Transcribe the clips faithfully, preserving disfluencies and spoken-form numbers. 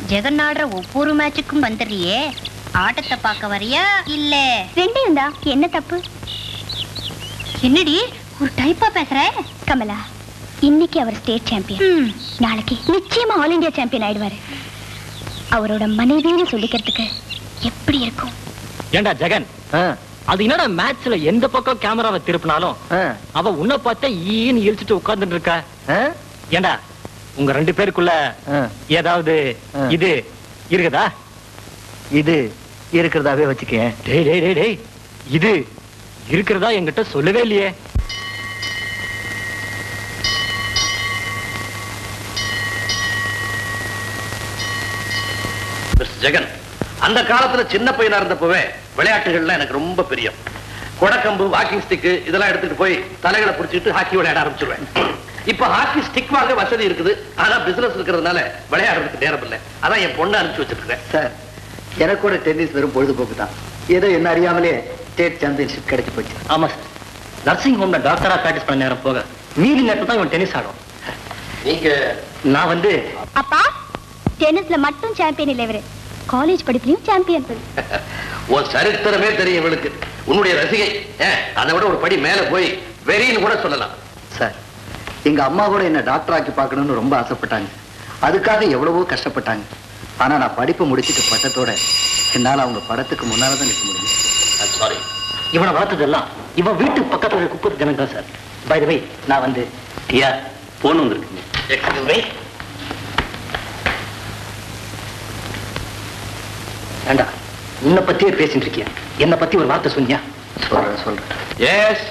ஜெகன் ஆடுற ஒவ்வொரு மேட்சுக்கும் வந்துடுறியே, ஆட்டத்தை பார்க்க வரியா இல்ல? ரெண்டையும் தான். என்ன தப்பு? என்னடி ஒரு டைப்பா பேசுற? கமலா, இன்னைக்கு அவர் ஸ்டேட் சாம்பியன், நாளைக்கு நிச்சயமா ஆல் இந்தியா சாம்பியன் ஆயிடுவாரு. அவரோட மனைவின்னு சொல்லிக்கிறதுக்கு எப்படி இருக்கும்? ஏண்டா ஜெகன், அது என்னடா மேட்ச்ல எந்த பக்கம் கேமராவை திருப்பினாலும் அவ உன்னை பார்த்தா ஈன்னு இழுச்சிட்டு உட்கார்ந்துட்டு இருக்கா? ஏண்டா உங்க ரெண்டு பேருக்குள்ள ஏதாவது இது இருக்குதா? இது இருக்கிறதாவே வச்சுக்கேன். டேய் டேய் டேய் டேய், இது இருக்கிறதா என்கிட்ட சொல்லவே இல்லையே. ஜெகன், அந்த காலத்துல சின்ன பையனா இருந்தப்பவே விளையாட்டுகள்ல எனக்கு ரொம்ப பிரியம். கொடக்கம்பு, வாக்கிங் ஸ்டிக் இதெல்லாம் எடுத்துட்டு போய் தலைகளை பிடிச்சிட்டு ஹாக்கி விளையாட ஆரம்பிச்சிருவேன். இப்ப ஹாக்கி ஸ்டிக் வாங்க வசதி இருக்குது, ஆனா பிசினஸ் இருக்கிறதுனால விளையாடுறதுக்கு நேரம் இல்லை. அதான் என் பொண்ணு அனுப்பிச்சு வச்சிருக்கேன். சார், எனக்கு கூட டென்னிஸ் வெறும் பொழுதுபோக்கு தான். ஏதோ என்ன அறியாமலே ஸ்டேட் சாம்பியன்ஷிப் கிடைச்சு போச்சு. ஆமா சார், நர்சிங் ஹோம்ல டாக்டரா பிராக்டிஸ் பண்ண நேரம் போக மீதி நேரத்துல தான் இவன் டென்னிஸ் ஆடும். நீங்க நான் வந்து அப்பா டென்னிஸ்ல மட்டும் சாம்பியன் இல்லை, இவரு காலேஜ் படிப்புலயும் சாம்பியன். உன் சரித்திரமே தெரியும் இவளுக்கு. உன்னுடைய ரசிகை. அதை விட ஒரு படி மேல போய் வெறின்னு கூட சொல்லலாம். சார், எங்க அம்மா கூட என்ன டாக்டர் ஆக்கி பார்க்கணும்னு ரொம்ப ஆசைப்பட்டாங்க. அதுக்காக எவ்வளவோ கஷ்டப்பட்டாங்க. ஆனா நான் படிப்பு முடிச்சுட்டு பட்டத்தோட என்னால அவங்க படத்துக்கு முன்னாலதான் நிற்க முடியும். சாரி, இவனை வளர்த்ததெல்லாம் இவன் வீட்டு பக்கத்துல குப்பத்து ஜனங்க தான் சார். பை தி வே, நான் வந்து டியா போன் வந்துருக்குங்க. Excuse me. ஏண்டா உன்னை பத்தியே பேசிட்டு இருக்கியா? என்னை பத்தி ஒரு வார்த்தை சொன்னியா? சொல்றேன் சொல்றேன். எஸ்,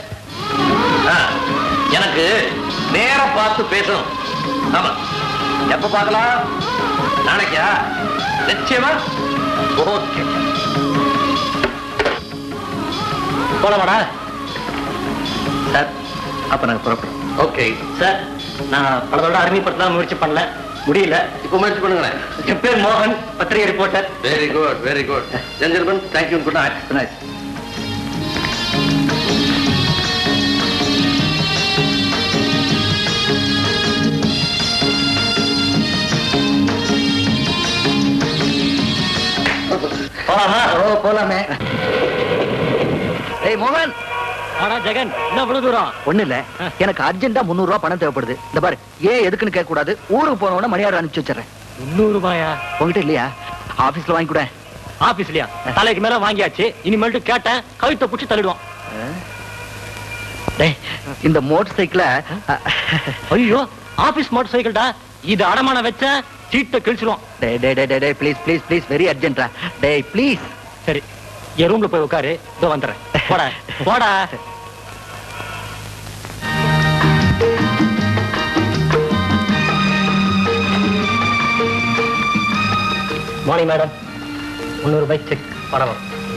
எனக்கு நேரம் பார்த்து பேசணும். ஆமா, எப்ப பார்க்கலாம்? நாளைக்கா? நிச்சயமா. ஓகே, போலாமாடா? சார், அப்ப நாங்க புறப்படுறோம். ஓகே சார், நான் பலதோட அறிமுகப்படுத்தலாம் முயற்சி பண்ணல, முடியல. இப்போ முயற்சி பண்ணுங்களேன். என் பேர் மோகன், பத்திரிகை reporter. Very good, very good. Gentleman, thank you. Good night. Good night. போலாமா? ஓ, போலாமே. ஏய் மோகன். ஆனா ஜெகன், என்ன இவ்வளவு தூரம்? ஒண்ணு இல்ல, எனக்கு அர்ஜென்ட்டா முன்னூறு ரூபாய் பணம் தேவைப்படுது. இந்த பாரு, ஏன் எதுக்குன்னு கேட்க கூடாது. ஊருக்கு போனவன மணியார் அனுப்பிச்சு வச்சிடறேன். முன்னூறு ரூபாயா? உங்ககிட்ட இல்லையா? ஆபீஸ்ல வாங்கி கூட. ஆபீஸ்லயா? தலைக்கு மேல வாங்கியாச்சு. இனிமேல்ட்டு கேட்டேன் கழுத்தை புடிச்சு தள்ளிடுவான். இந்த மோட்டர் சைக்கிள. ஐயோ, ஆபீஸ் மோட்டர் சைக்கிள்டா. இது அடமான வச்ச சீட்டை கிழிச்சிடுவான். டேய் டேய் டேய் டேய், ப்ளீஸ் ப்ளீஸ் ப்ளீஸ், வெரி அர்ஜென்ட்டா. டேய் ப்ளீஸ். சரி, என் ரூம்ல போய் உட்காரு, இதோ வந்துடுறேன். போடா போடா. மார்னிங் மேடம், முன்னூறு ரூபாய் செக் பணம்.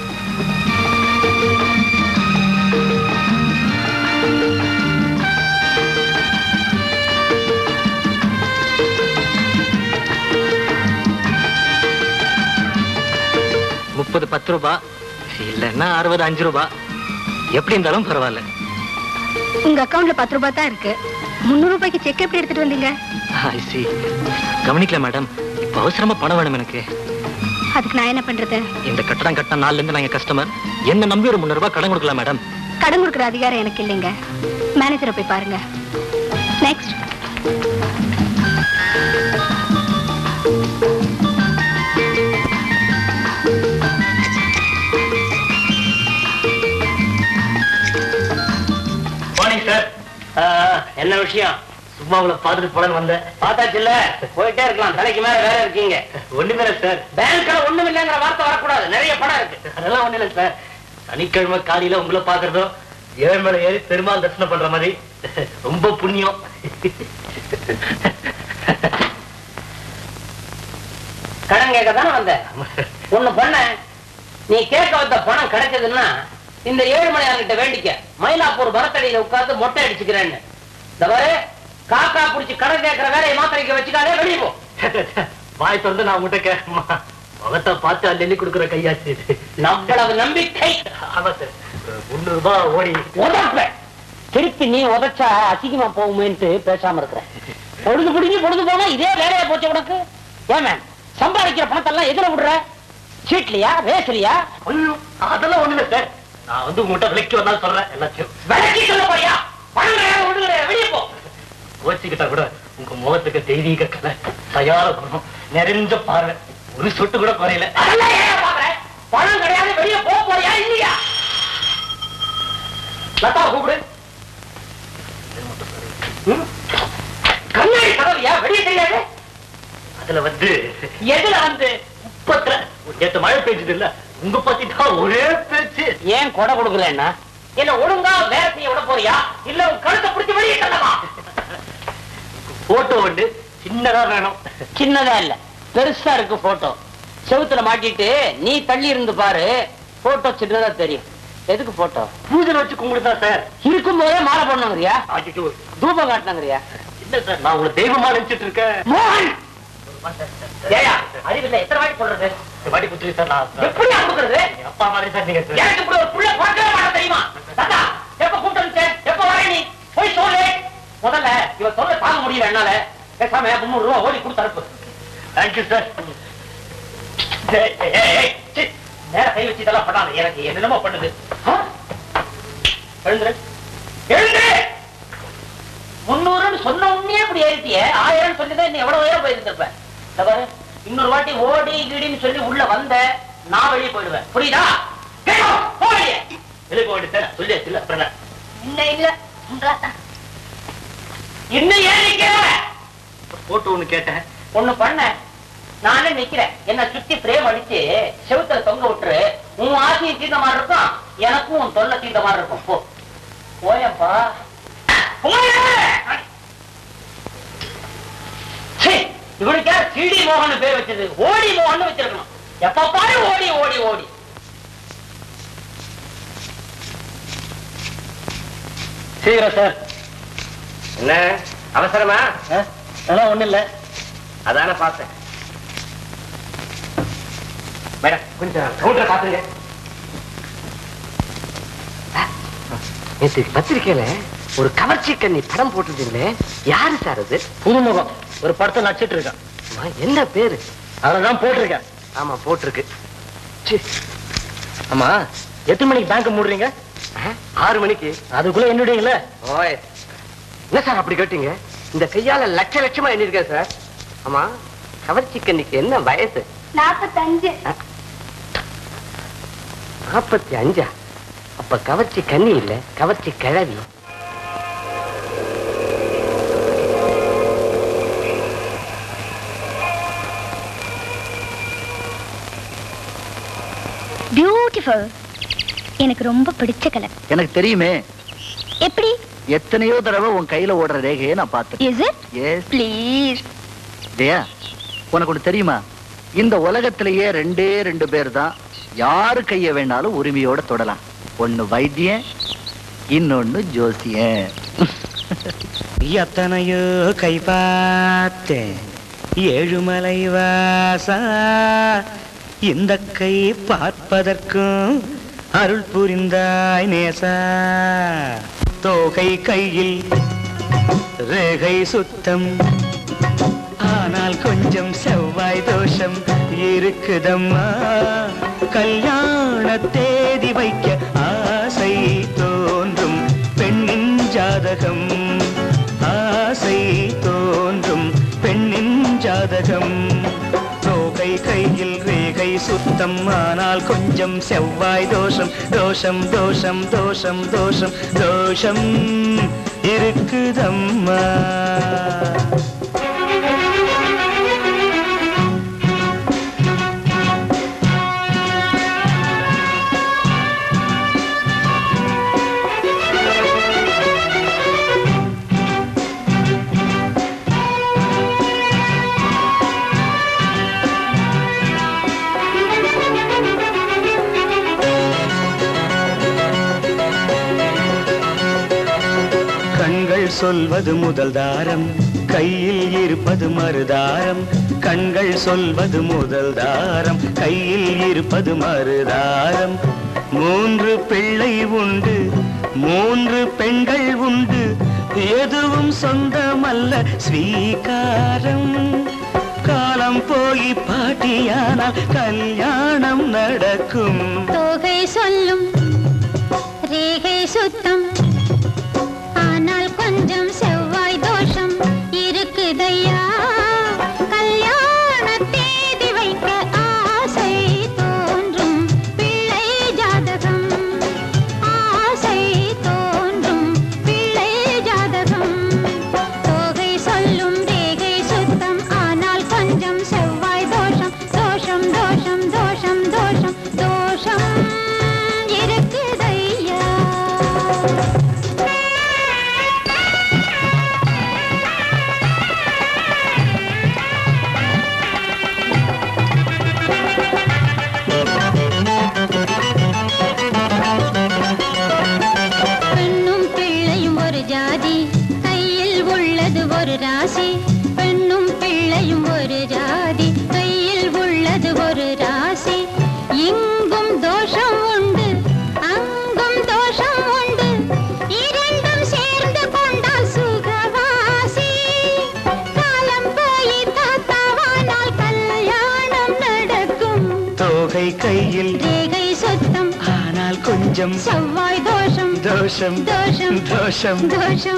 முப்பது பத்து ரூபாய், இல்லைன்னா அறுபது அஞ்சு ரூபாய். எப்படி இருந்தாலும் பரவாயில்ல. உங்க அக்கவுண்ட்ல பத்து ரூபாய் தான் இருக்கு. முன்னூறு ரூபாய்க்கு செக் எப்படி எடுத்துட்டு வந்தீங்க? ஐ சி, கவனிக்கல மேடம். இப்ப அவசரமா பணம் வேணும் எனக்கு. அதுக்கு நான் என்ன பண்றது? இந்த கட்டடம் கட்டின நாள்ல இருந்து நான் கஸ்டமர். என்ன நம்பி ஒரு முன்னூறு ரூபாய் கடன் கொடுக்கலாம் மேடம். கடன் கொடுக்குற அதிகாரம் எனக்கு இல்லைங்க. மேனேஜரை போய் பாருங்க. நெக்ஸ்ட். Morning sir. என்ன விஷயம்? சும்மா உங்களை பார்த்துட்டு போலன்னு வந்தேன். பார்த்தாச்சு இல்ல, போயிட்டே இருக்கலாம். தலைக்கு மேல வேற இருக்கீங்க. ஒண்ணுமே இல்லை சார். பேங்க்ல ஒண்ணும் இல்லைங்கிற வார்த்தை வரக்கூடாது. நிறைய பணம் இருக்கு. அதெல்லாம் ஒண்ணு இல்லை சார். சனிக்கிழமை காலையில உங்களை பாக்குறதும் ஏழு மேல ஏறி பெருமாள் தரிசனம் பண்ற மாதிரி ரொம்ப புண்ணியம். கடன் கேட்க தானே வந்த? ஒண்ணு பண்ண, நீ கேட்க வந்த பணம் கிடைச்சதுன்னா இந்த ஏழு மணி ஆகிட்ட வேண்டிக்க, மயிலாப்பூர் மரத்தடியில உட்கார்ந்து மொட்டை அடிச்சுக்கிறேன்னு. இந்த வரை காக்கா புடிச்சு கடன் கேட்கிற வேலையை மாத்திரைக்க வச்சுக்காதே, வெளியே போ. வாய் திறந்து நான் உங்ககிட்ட கேட்கமா? முகத்தை பார்த்து அள்ளி கொடுக்குற கையாச்சு. நம்மளது நம்பிக்கை. ஆமா சார், முன்னூறு ரூபாய் ஓடி உதப்ப திருப்பி நீ உதச்சா அசிங்கமா போகுமேன்ட்டு பேசாம இருக்கிற. பொழுது பிடிங்கி பொழுது போனா இதே வேலையா போச்சு உனக்கு. ஏன் சம்பாதிக்கிற பணத்தெல்லாம் எதுல விடுற? சீட்லியா, ரேஸ்லியா? அதெல்லாம் ஒண்ணு இல்ல சார். நான் வந்து உங்ககிட்ட விலைக்கு வந்தாலும் சொல்றேன். எல்லாத்தையும் விலைக்கு சொல்ல போறியா? பணம் கிடையாது, ஒண்ணு கிடையாது, வெளியே போ. கோச்சிக்கிட்டா கூட உங்க முகத்துக்கு தெய்வீக கலை, தயார குணம், நிறைஞ்ச பார்வை, ஒரு சொட்டு கூட குறையல. அதெல்லாம் ஏன் பாக்குற? பணம் கிடையாது, வெளியே போக போறியா இல்லையா? லதா கூப்பிடு. கண்ணாடி கதவியா? வெளியே தெரியாது. அதுல வந்து எதுல வந்து? முப்பத்துல நேத்து மழை பெய்ஞ்சது இல்ல, உங்க பத்தி தான் ஒரே பேச்சு. ஏன் கொடை கொடுக்கலன்னா என்ன ஒழுங்கா வேலை செய்ய விட போறியா இல்ல உன் கழுத்தை பிடிச்சி வெளியே தள்ளவா? போட்டோ வந்து சின்னதா வேணும். சின்னதா இல்ல, பெருசா இருக்கு போட்டோ. செவுத்துல மாட்டிட்டு நீ தள்ளி இருந்து பாரு, போட்டோ சின்னதா தெரியும். எதுக்கு போட்டோ? பூஜை வச்சு கும்பிடுதான் சார். இருக்கும் போதே மாலை போடணுங்கிறியா? அச்சோ, தூபம் காட்டணுங்கிறியா? இல்ல சார், நான் உங்களை தெய்வமா நினைச்சிட்டு இருக்கேன். மோகன், ஏயா அறிவில்லை, எத்தனை வாட்டி சொல்றது? வாடி குத்துரு சார். நான் எப்படியா கொடுக்கறது? எங்க அப்பா மாதிரி சார் நீங்க. எனக்கு இப்படி ஒரு புள்ள பார்க்கவே மாட்டேன் தெரியுமா? தாத்தா, எப்ப கூப்பிட்டு எப்ப வர நீ போய் சொல்லு. முதல்ல இவ சொல்ல தாங்க முடியல என்னால. பேசாம முன்னூறு ரூபாய் ஓடி கொடுத்து அனுப்பு. Thank you sir. நேர கை வச்சு இதெல்லாம் பண்ணாது, எனக்கு என்னென்னமோ பண்ணுது. எழுந்துரு எழுந்துரு. முன்னூறுன்னு சொன்ன உடனே அப்படி ஏறிட்டிய, ஆயிரம் சொல்லிதான் இன்னும் எவ்வளவு உயரம் போயிருந்திருப்பேன். பாரு, இன்னொரு வாட்டி ஓடி கீடின்னு சொல்லி உள்ள வந்த நான் வெளியே போயிடுவேன், புரியுதா? வெளியே போக வேண்டிய சொல்லியாச்சு இல்ல. அப்புறம் இல்ல இல்ல இன்னும் ஏன் நிக்கிற? போட்டோ ஒண்ணு கேட்டேன். ஒண்ணு பண்ண, நானே நிக்கிறேன். என்ன சுத்தி பிரேம் அடிச்சு செவுத்துல தொங்க விட்டுரு. உன் ஆசையும் தீர்ந்த மாதிரி இருக்கும், எனக்கும் உன் தொல்லை தீர்ந்த மாதிரி இருக்கும். போ போயப்பா. இவனுக்கு யார் சிடி மோகன் பேர் வச்சது? ஓடி மோகன் வச்சிருக்கணும். எப்ப பாரு ஓடி ஓடி ஓடி. சீக்கிரம் சார். என்ன அவசரமா? அதெல்லாம் ஒண்ணு இல்ல. அதான பார்த்தேன். மேடம், கொஞ்சம் கவுண்டரை காத்துங்க. நேற்று பத்திரிக்கையில ஒரு கவர்ச்சி கண்ணி படம் போட்டுருந்தீங்களே, யாரு சார் அது? புதுமுகம் ஒரு படத்தை நடிச்சிட்டு இருக்கான். என்ன பேரு? அதெல்லாம் போட்டிருக்கேன். ஆமா போட்டிருக்கு. ஆமா, எத்தனை மணிக்கு பேங்க் மூடுறீங்க? ஆறு மணிக்கு. அதுக்குள்ள என்னுடைய ஓய், என்ன சார் அப்படி கேட்டீங்க? இந்த கையால லட்ச லட்சமா எண்ணிருக்கேன் சார். ஆமா, கவர்ச்சி கண்ணிக்கு என்ன வயசு? நாற்பத்தஞ்சு. நாற்பத்தி அஞ்சா? அப்ப கவர்ச்சி கண்ணி இல்ல, கவர்ச்சி கிழவி. பியூட்டிஃபுல். எனக்கு ரொம்ப பிடிச்ச கலர். எனக்கு தெரியுமே. எப்படி? எத்தனையோ தடவை உன் கையில ஓடுற ரேகையை நான் பார்த்தேன். Is it? Yes. Please. Jaya, உனக்கு ஒண்ணு தெரியுமா? இந்த உலகத்திலேயே ரெண்டே ரெண்டு பேர் தான் யாரு கைய வேணாலும் உரிமையோட தொடலாம். ஒண்ணு வைத்தியன், இன்னொன்னு ஜோசியன். எத்தனையோ கை பார்த்தேன் ஏழுமலை வாசா, இந்த கை பார்ப்பதற்கும் அருள் புரிந்தாய் நேசா. தோகை கையில் ரேகை சுத்தம், ஆனால் கொஞ்சம் செவ்வாய் தோஷம் இருக்குதம்மா. கல்யாண தேதி வைக்க ஆசை தோன்றும் பெண்ணின் ஜாதகம், ஆசை தோன்றும் பெண்ணின் ஜாதகம். தோகை கையில் ரேகை சுத்தம், ஆனால் கொஞ்சம் செவ்வாய் தோஷம், தோஷம் தோஷம் தோஷம் தோஷம் தோஷம் இருக்குதம்மா. சொல்வது முதல் தாரம், கையில் இருப்பது மறுதாரம். கண்கள் சொல்வது முதல் தாரம், கையில் இருப்பது மறுதாரம். மூன்று பிள்ளை உண்டு, மூன்று பெண்கள் உண்டு, எதுவும் சொந்தமல்ல ஸ்வீகாரம். காலம் போய் பாட்டி போனால் கல்யாணம் நடக்கும். தோகை சொல்லும் ரேகை சுத்தம், ஆனால் கொஞ்சம் செவ்வாய் தோஷம் இருக்குதையா. கல்யாண தேதி வைக்க ஆசை தோன்றும் பிள்ளை ஜாதகம், ஆசை தோன்றும் பிள்ளை ஜாதகம். தோகை சொல்லும் ரேகை சுத்தம், ஆனால் கொஞ்சம் செவ்வாய் தோஷம், தோஷம் தோஷம் தோஷம் தோஷம் தோஷம் இருக்குதையா. பெண்ணும் பிள்ளையும் ஒரு ஜாதி, கையில் உள்ளது ஒரு ராசி. பெண்ணும் பிள்ளையும் ஒரு ஜாதி, கையில் உள்ளது ஒரு ராசி. இங்கும் தோஷம் உண்டு, அங்கும் தோஷம் உண்டு, இரண்டும் சேர்ந்து கொண்டால் சுகவாசி. காலம் போய் தாத்தாவானால் கல்யாணம் நடக்கும். தோகை கையில் ரேகை சுத்தம், ஆனால் கொஞ்சம் செவ்வாய் தோஷம், தோஷம் தோஷம் தோஷம். தோஷம்.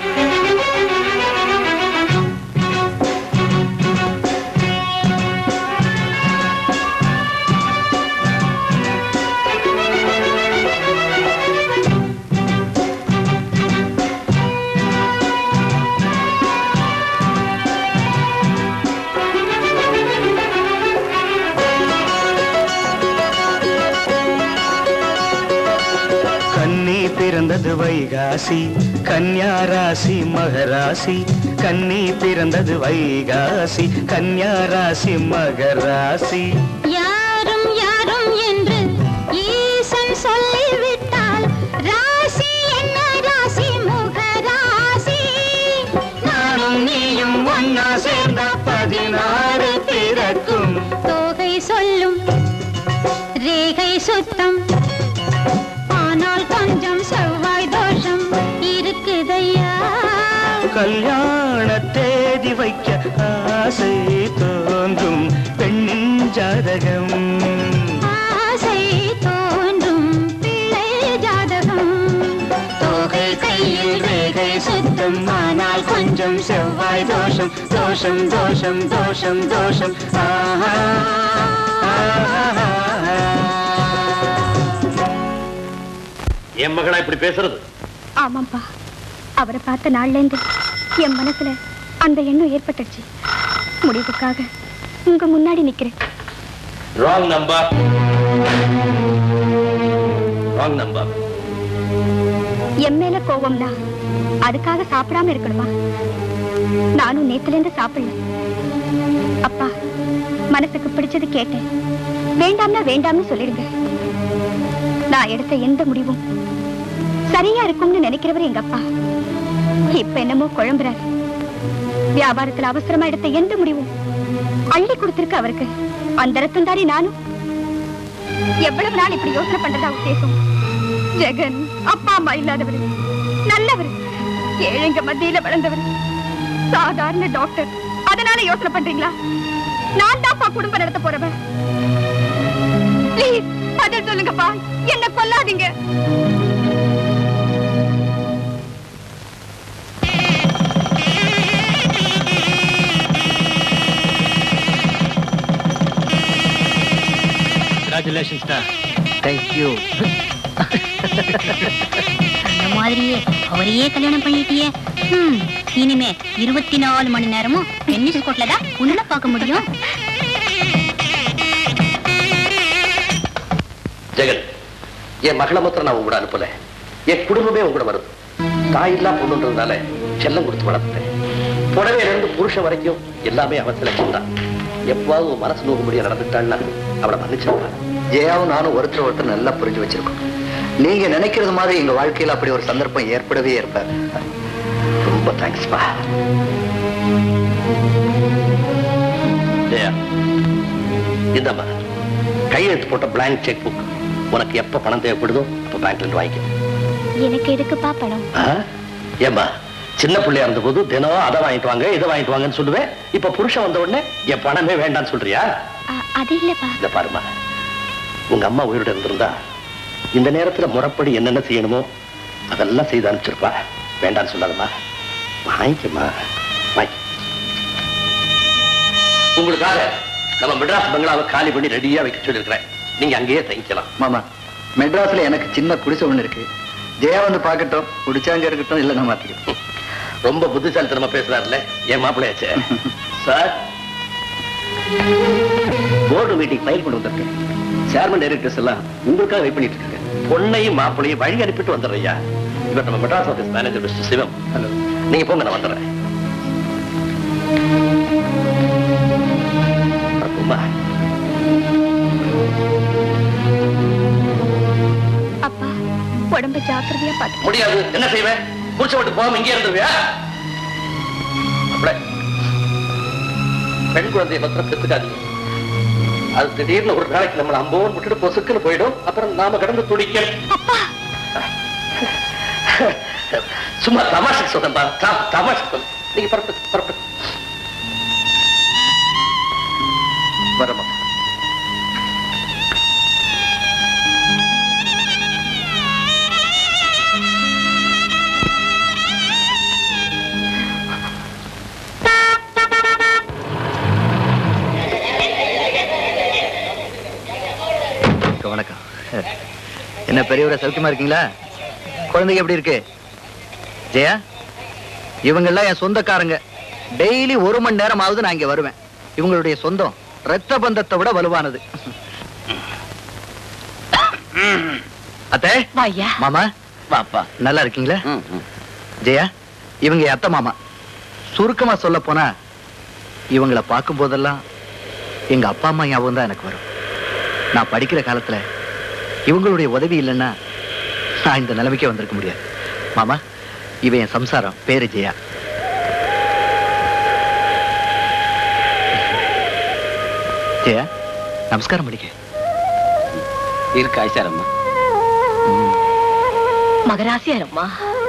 கன்னி பிறந்தது வைகாசி, கன்யா ராசி மகராசி. கன்னி பிறந்தது வைகாசி, கன்யா ராசி மகராசி. யாரும் யாரும் என்று ஈசன் சொல்லிவிட்டால் ராசி என்ன ராசி முகராசி. நானும் நீயும் ஒன்னா சேர்ந்த பதினாறு பிறக்கும். தோகை சொல்லும் ரேகை சுத்தம், ஆனால் கொஞ்சம் செவ்வாய் தோஷம் இருக்குதையா. கல்யாண தேதி வைக்க ஆசை தோன்றும் பெண்ணின் ஜாதகம், ஆசை தோன்றும் பிள்ளை ஜாதகம். தோகை கையில் ரேகை சுத்தம், ஆனால் கொஞ்சம் செவ்வாய் தோஷம், தோஷம் தோஷம் தோஷம் தோஷம். ஆஹா, ஆஹா. என் மகளா இப்படி பேசுறது? ஆமாப்பா, அவரை பார்த்த நாள்ல இருந்து என் மனசுல அந்த எண்ணம் ஏற்பட்டுச்சு. முடிவுக்காக உங்க முன்னாடி நிக்கிறேன். Wrong number, wrong number. என் மேல கோவம்னா அதுக்காக சாப்பிடாம இருக்கணுமா? நானும் நேத்துல இருந்து சாப்பிடல. அப்பா, மனசுக்கு பிடிச்சது கேட்டேன். வேண்டாம்னா வேண்டாம்னு சொல்லிடுங்க. நான் எடுத்த எந்த முடிவும் சரியா இருக்கும்னு நினைக்கிறவர் எங்க அப்பா. இப்ப என்னமோ குழம்புறாரு. வியாபாரத்துல அவசரமா எடுத்த எந்த முடிவும் அள்ளி கொடுத்திருக்கு அவருக்கு. அந்த ரத்தம் தானே நானும். எவ்வளவு நாள் இப்படி யோசனை பண்றதா உத்தேசம்? ஜெகன் அப்பா அம்மா இல்லாதவர், நல்லவர், ஏழைங்க மத்தியில வளர்ந்தவர், சாதாரண டாக்டர். அதனால யோசனை பண்றீங்களா? நான் தான்ப்பா குடும்பம் நடத்த போறவன். Please, பதில் சொல்லுங்கப்பா, என்ன கொல்லாதீங்க. Congratulations, sir. Thank you. அந்த மாதிரியே அவரையே கல்யாணம் பண்ணிட்டியே. ஹம், இனிமே இருபத்தி நாலு மணி நேரமும் டென்னிஸ் கோர்ட்ல தான் உன்னை பார்க்க முடியும். ஜெகன், என் மகளை மாத்திரம் நான் உங்களோட அனுப்பல. என் குடும்பமே உங்களோட வருது. தாயில்லா பொண்ணுன்றதுனால செல்லம் கொடுத்து வளர்த்துட்டேன். புடவையில இருந்து புருஷன் வரைக்கும் எல்லாமே அவன் செலக்ஷன் தான். எப்பாவது உன் மனசு நோக்கும்படியா நடந்துட்டான்னா அவளை மன்னிச்சிருப்பான். ஜெயாவும் நானும் ஒருத்தர் ஒருத்தர் நல்லா புரிஞ்சு வச்சிருக்கோம். நீங்க நினைக்கிறது மாதிரி எங்க வாழ்க்கையில அப்படி ஒரு சந்தர்ப்பம் ஏற்படவே ஏற்ப. ரொம்ப தேங்க்ஸ்பா. ஜெயா, இந்தம்மா கையெழுத்து போட்ட பிளாங்க் செக் புக். உனக்கு எப்ப பணம் தேவைப்படுதோ அப்ப பேங்க்ல இருந்து வாங்கிக்க. எனக்கு எதுக்குப்பா பணம்? ஏம்மா, சின்ன பிள்ளையா இருந்த போது தினம் அதை வாங்கிட்டு வாங்க இதை வாங்கிட்டு வாங்கன்னு சொல்லுவேன். இப்ப புருஷன் வந்த உடனே என் பணமே வேண்டாம்னு சொல்றியா? அது இல்லப்பா. இந்த பாருமா, உங்க அம்மா உயிரோட இருந்திருந்தா இந்த நேரத்துல முறைப்படி என்னென்ன செய்யணுமோ அதெல்லாம் செய்து அனுப்பிச்சிருப்பா. வேண்டான்னு சொல்லாதம்மா, வாங்கிக்கம்மா வாங்கி. உங்களுக்காக நம்ம மெட்ராஸ் பங்களாவை காலி பண்ணி ரெடியா வைக்க சொல்லிருக்கிறேன். நீங்க அங்கேயே தங்கிக்கலாம். மாமா, மெட்ராஸ்ல எனக்கு சின்ன குடிசை ஒண்ணு இருக்கு. ஜெயா வந்து பாக்கட்டும், குடிச்சாங்க இருக்கட்டும், இல்ல நான் மாத்திக்கிறேன். ரொம்ப புத்திசாலித்தனமா பேசுறாருல்ல என் மாப்பிள்ளையாச்சே. சார், போர்டு மீட்டிங் ஃபைல் கொண்டு வந்திருக்கேன். சேர்மன் டைரக்டர்ஸ் எல்லாம் உங்களுக்காக வெயிட் பண்ணிட்டு இருக்காங்க. பொண்ணையும் மாப்பிளையும் வழி அனுப்பிட்டு வந்துடுறையா. இவர் நம்ம Madras office manager mister Sivam. Hello, நீங்க போங்க, நான் வந்துடுறேன். அப்பா, உடம்ப ஜாக்கிரதையா பார்த்து. முடியாது. என்ன செய்வேன்? புடிச்ச விட்டு போகாம இங்கே இருந்துருவியா? பெண் குழந்தைய பத்திரம் பெற்றுக்காதீங்க. அது திடீர்னு ஒரு நாளைக்கு நம்மள அம்போன்னு விட்டுட்டு பொசுக்குன்னு போயிடும். அப்புறம் நாம கடந்து துடிக்கணும். சும்மா தமாஷை சொன்னப்பா, தமாஷை சொன்ன. நீங்க பரப்பு பரப்பு வரமா. வணக்கம். என்ன பெரியவரை சௌக்கியமா இருக்கீங்களா? குழந்தைங்க எப்படி இருக்கு? ஜெயா, இவங்க எல்லாம் என் சொந்தக்காரங்க. டெய்லி ஒரு மணி நேரம் ஆகுது நான் இங்க வருவேன். இவங்களுடைய சொந்தம் ரத்த பந்தத்தை விட வலுவானது. அத்தை, மாமா, வாப்பா. நல்லா இருக்கீங்களா? ஜெயா, இவங்க அத்தை மாமா. சுருக்கமா சொல்ல போனா இவங்களை பார்க்கும் போதெல்லாம் எங்க அப்பா அம்மா ஞாபகம் தான் எனக்கு வரும். நான் படிக்கிற காலத்துல இவங்களுடைய உதவி இல்லைன்னா நான் இந்த நிலைமைக்கே வந்திருக்க முடியாது. மாமா, இவன் என் சம்சாரம், பேரு ஜெயா. ஜெயா, நமஸ்காரம் பண்ணிக்க. இருக்கு ஆயிஷாரம்மா. மகராசியாரம்மா,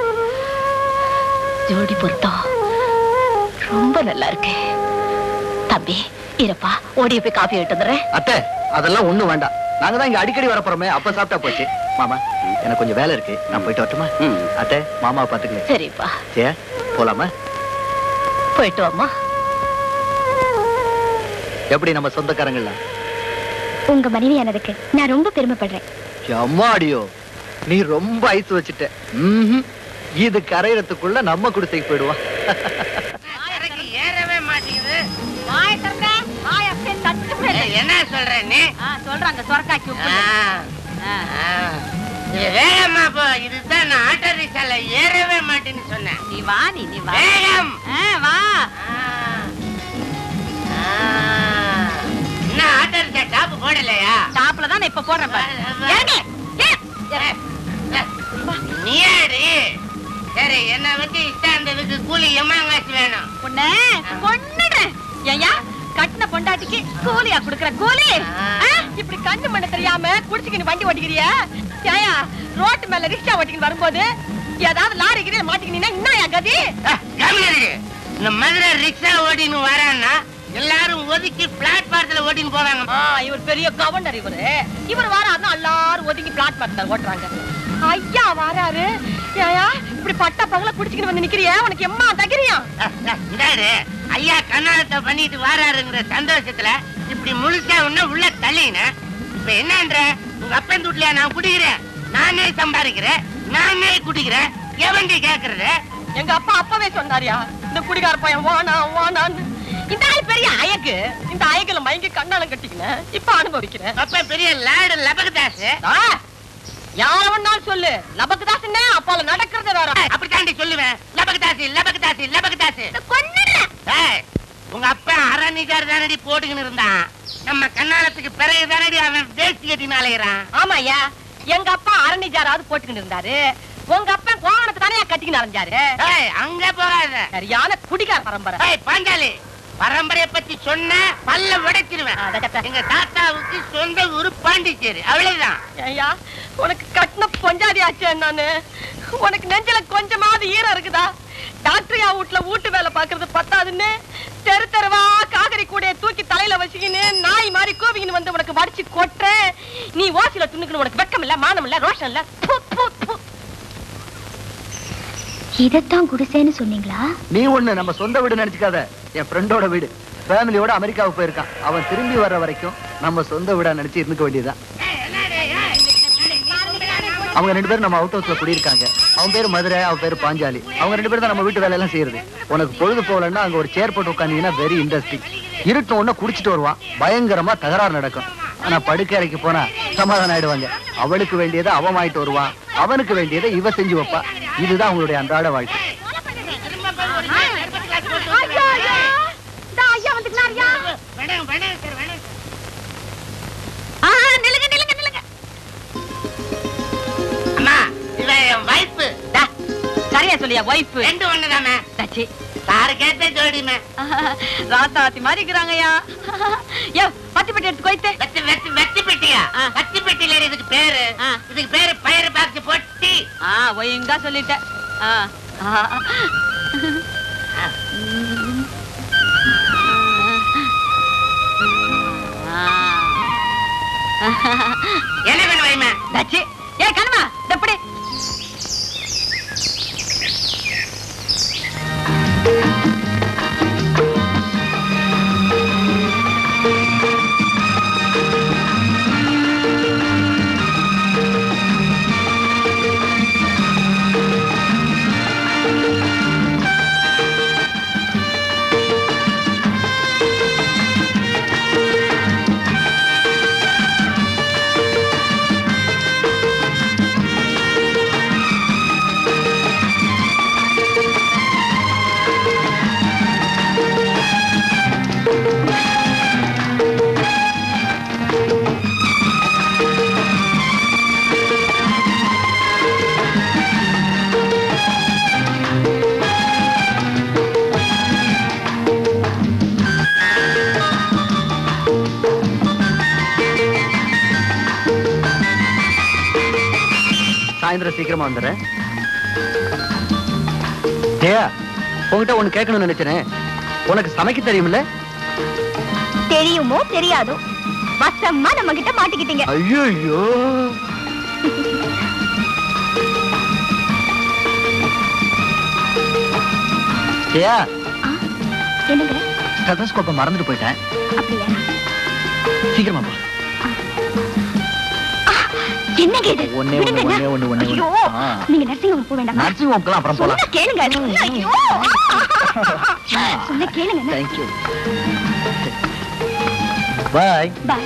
ஜோடி பொருத்தம் ரொம்ப நல்லா இருக்கு. தம்பி இருப்பா, ஓடிய போய் காஃபி எடுத்து வந்துடுறேன். அத்தை, அதெல்லாம் ஒண்ணும் வேண்டாம். நாங்க தான் இங்க அடிக்கடி வரப்போறோமே, அப்ப சாப்பிட்டா போச்சு. மாமா, எனக்கு கொஞ்சம் வேலை இருக்கு, நான் போயிட்டு வரட்டுமா? அத்தை, மாமாவை பாத்துக்கல. சரிப்பா. ஜெயா, போலாமா? போயிட்டு வாமா. எப்படி நம்ம சொந்தக்காரங்களா? உங்க மனைவியானதுக்கு நான் ரொம்ப பெருமைப்படுறேன். அம்மாடியோ, நீ ரொம்ப ஐஸ் வச்சுட்ட. ம்ஹும். இது கரையறதுக்குள்ள நம்ம குடிசைக்கு போயிடுவான். ஏறவே மாட்டேங்குது. என்ன சொல்ற நீ? சொல்றாங்க சொரக்காய்க்கு வேகமா போ. இதுதான் நான் ஆட்டோ ரிக்ஷால ஏறவே மாட்டேன்னு சொன்னேன். நீ வா, நீ நீ வா. வேகம் வா. என்ன ஆட்டோ ரிக்ஷா டாப் போடலையா? டாப்ல தான் இப்ப போடுறேன் பாரு. நீ ஆடு. சரி, என்ன வச்சு இஷ்டாந்ததுக்கு கூலி எம்மாங்காச்சு வேணும். பொண்ணே பொண்ணுடுறேன். ஏயா, கட்டின பொண்டாட்டிக்கு கூலியா குடுக்கற கூலி? இப்படி கண்ணு மண்ணு தெரியாம குடிச்சுக்கின்னு வண்டி ஓட்டிக்கிறியா? ஏயா, ரோட்டு மேல ரிக்ஷா ஓட்டிக்கின்னு வரும்போது ஏதாவது லாரி கிரியில மாட்டிக்கினீங்கன்னா என்னயா கதி? இந்த மதுரை ரிக்ஷா ஓட்டின்னு வரான்னா எல்லாரும் ஒதுக்கி பிளாட்பாரத்துல ஓட்டின்னு போவாங்க. இவர் பெரிய கவர்னர். இவரு இவர் வராருன்னா எல்லாரும் ஒதுக்கி பிளாட்பாரத்துல ஓட்டுறாங்க. ஐயா வராரு. ஏயா, இப்படி பட்ட பகல குடிச்சுக்கின்னு வந்து நிக்கிறியா? உனக்கு எம்மா தகிரியா? ஐயா கண்ணாலத்தை பண்ணிட்டு வராருங்கிற சந்தோஷத்துல இப்படி முழுசா ஒண்ணு உள்ள தள்ளின. இப்ப என்னன்ற, உங்க அப்பன் வீட்லயா நான் குடிக்கிறேன்? நானே சம்பாதிக்கிறேன், நானே குடிக்கிறேன். எவண்டி கேக்குறது? எங்க அப்பா அப்பவே சொன்னாரியா, இந்த குடிகார பையன் வானா வானான்னு. இந்த ஆள் பெரிய அயக்கு. இந்த அயக்குல மயங்கி கண்ணாலம் கட்டிக்கினேன். இப்ப அனுபவிக்கிறேன். அப்ப பெரிய லாடு லபகதாசு. யார வேணாலும் சொல்லு, லபகதாசுன்னு அப்பால நடக்கிறத வேற. அப்படித்தாண்டி சொல்லுவேன். லபகதாசி லபகதாசி லபகதாசி. உங்க அப்பா அரணிகார் தானடி போட்டுக்கின்னு இருந்தான். நம்ம கண்ணாலத்துக்கு பிறகு தானடி அவன் வேஸ்டி கட்டின்னு அலையிறான். ஆமா ஐயா, எங்க அப்பா அரணிஜாராவது போட்டுக்கிட்டு இருந்தாரு. உங்க அப்பா கோவணத்தை தானே கட்டிக்கின்னு அலைஞ்சாரு. அங்க போகாத. சரியான குடிகார பரம்பரை. பாஞ்சாலி, பரம்பரையை பத்தி சொன்ன பல்ல உடைச்சிருவேன். எங்க தாத்தாவுக்கு சொந்த ஊரு பாண்டிச்சேரி, அவ்வளவுதான். ஐயா, உனக்கு கட்டின பொஞ்சாதி ஆச்சு. நானு உனக்கு நெஞ்சில கொஞ்சமாவது ஈரம் இருக்குதா? டாக்டரியா வீட்டுல வீட்டு வேலை பாக்குறது பத்தாதுன்னு தெரு தெருவா காகரி கூடைய தூக்கி தலையில வச்சுக்கின்னு நாய் மாதிரி ரோஷம் இல்ல. இதத்தான் குடிசைன்னு சொன்னீங்களா? நீ ஒண்ணு நம்ம சொந்த வீடு நினைச்சுக்காத. என் ஃப்ரெண்டோட வீடு. ஃபேமிலியோட அமெரிக்காவுக்கு போயிருக்கான். அவன் திரும்பி வர்ற வரைக்கும் நம்ம சொந்த வீடா நினைச்சு இருந்துக்க வேண்டியதுதான். அவங்க ரெண்டு பேரும் நம்ம அவுட் ஹவுஸ்ல குடியிருக்காங்க. அவன் பேரு மதுரை, அவன் பேரு பாஞ்சாலி. அவங்க ரெண்டு பேரும் தான் நம்ம வீட்டு வேலையெல்லாம் செய்யறது. உனக்கு பொழுது போகலன்னா அங்க ஒரு சேர் போட்டு உட்காந்தீங்கன்னா வெரி இன்ட்ரெஸ்டிங். இருட்டு ஒண்ணு குடிச்சிட்டு வருவான், பயங்கரமா தகராறு நடக்கும். ஆனா படுக்கை அறைக்கு போனா சமாதானம் ஆயிடுவாங்க. அவளுக்கு வேண்டியதை அவன் வாங்கிட்டு வருவான், அவனுக்கு வேண்டியதை இவ செஞ்சு வைப்பா. இதுதான் அவங்களுடைய அன்றாட வாழ்க்கை. சரியா சொல்லியா வைஃப் ரெண்டு ஒண்ணுதானே தச்சி சாரு கேட்ட ஜோடிமே ராசாத்தி மாதிரி இருக்கிறாங்கய்யா. யோ பத்தி பெட்டி எடுத்து கோய்த்து. வெத்தி வெத்தி வெத்தி பெட்டியா? வெத்தி பெட்டியில இதுக்கு பேரு. இதுக்கு பேரு பயிர் பாக்ஸ் பொட்டி. ஆ ஒழுங்கா சொல்லிட்டேன். என்ன வேணும் வைமே? தச்சி ஏ கண்மா எப்படி சாயந்தரம் சீக்கிரமா வந்துடுறேன். உங்ககிட்ட ஒண்ணு கேட்கணும்னு நினைச்சேன். உனக்கு சமைக்க தெரியுமில்ல? தெரியுமோ தெரியாதோ, வசமா நம்ம கிட்ட மாட்டிக்கிட்டீங்க. ஐயோ ஐயோ என்னங்க? ஸ்டெதஸ்கோப்பை மறந்துட்டு போயிட்டேன். அப்படியா? சீக்கிரமா போ. என்னங்க இது? ஒண்ணே ஒண்ணு ஒண்ணே ஒண்ணு ஒண்ணே ஐயோ, நீங்க நர்சிங் ஹோம் போக வேண்டாம். நர்சிங் ஹோம்க்குலாம் அப்புறம் போலாம். சொன்னா கேளுங்க. ஐயோ சொன்னா கேளுங்க. Thank you. Bye bye.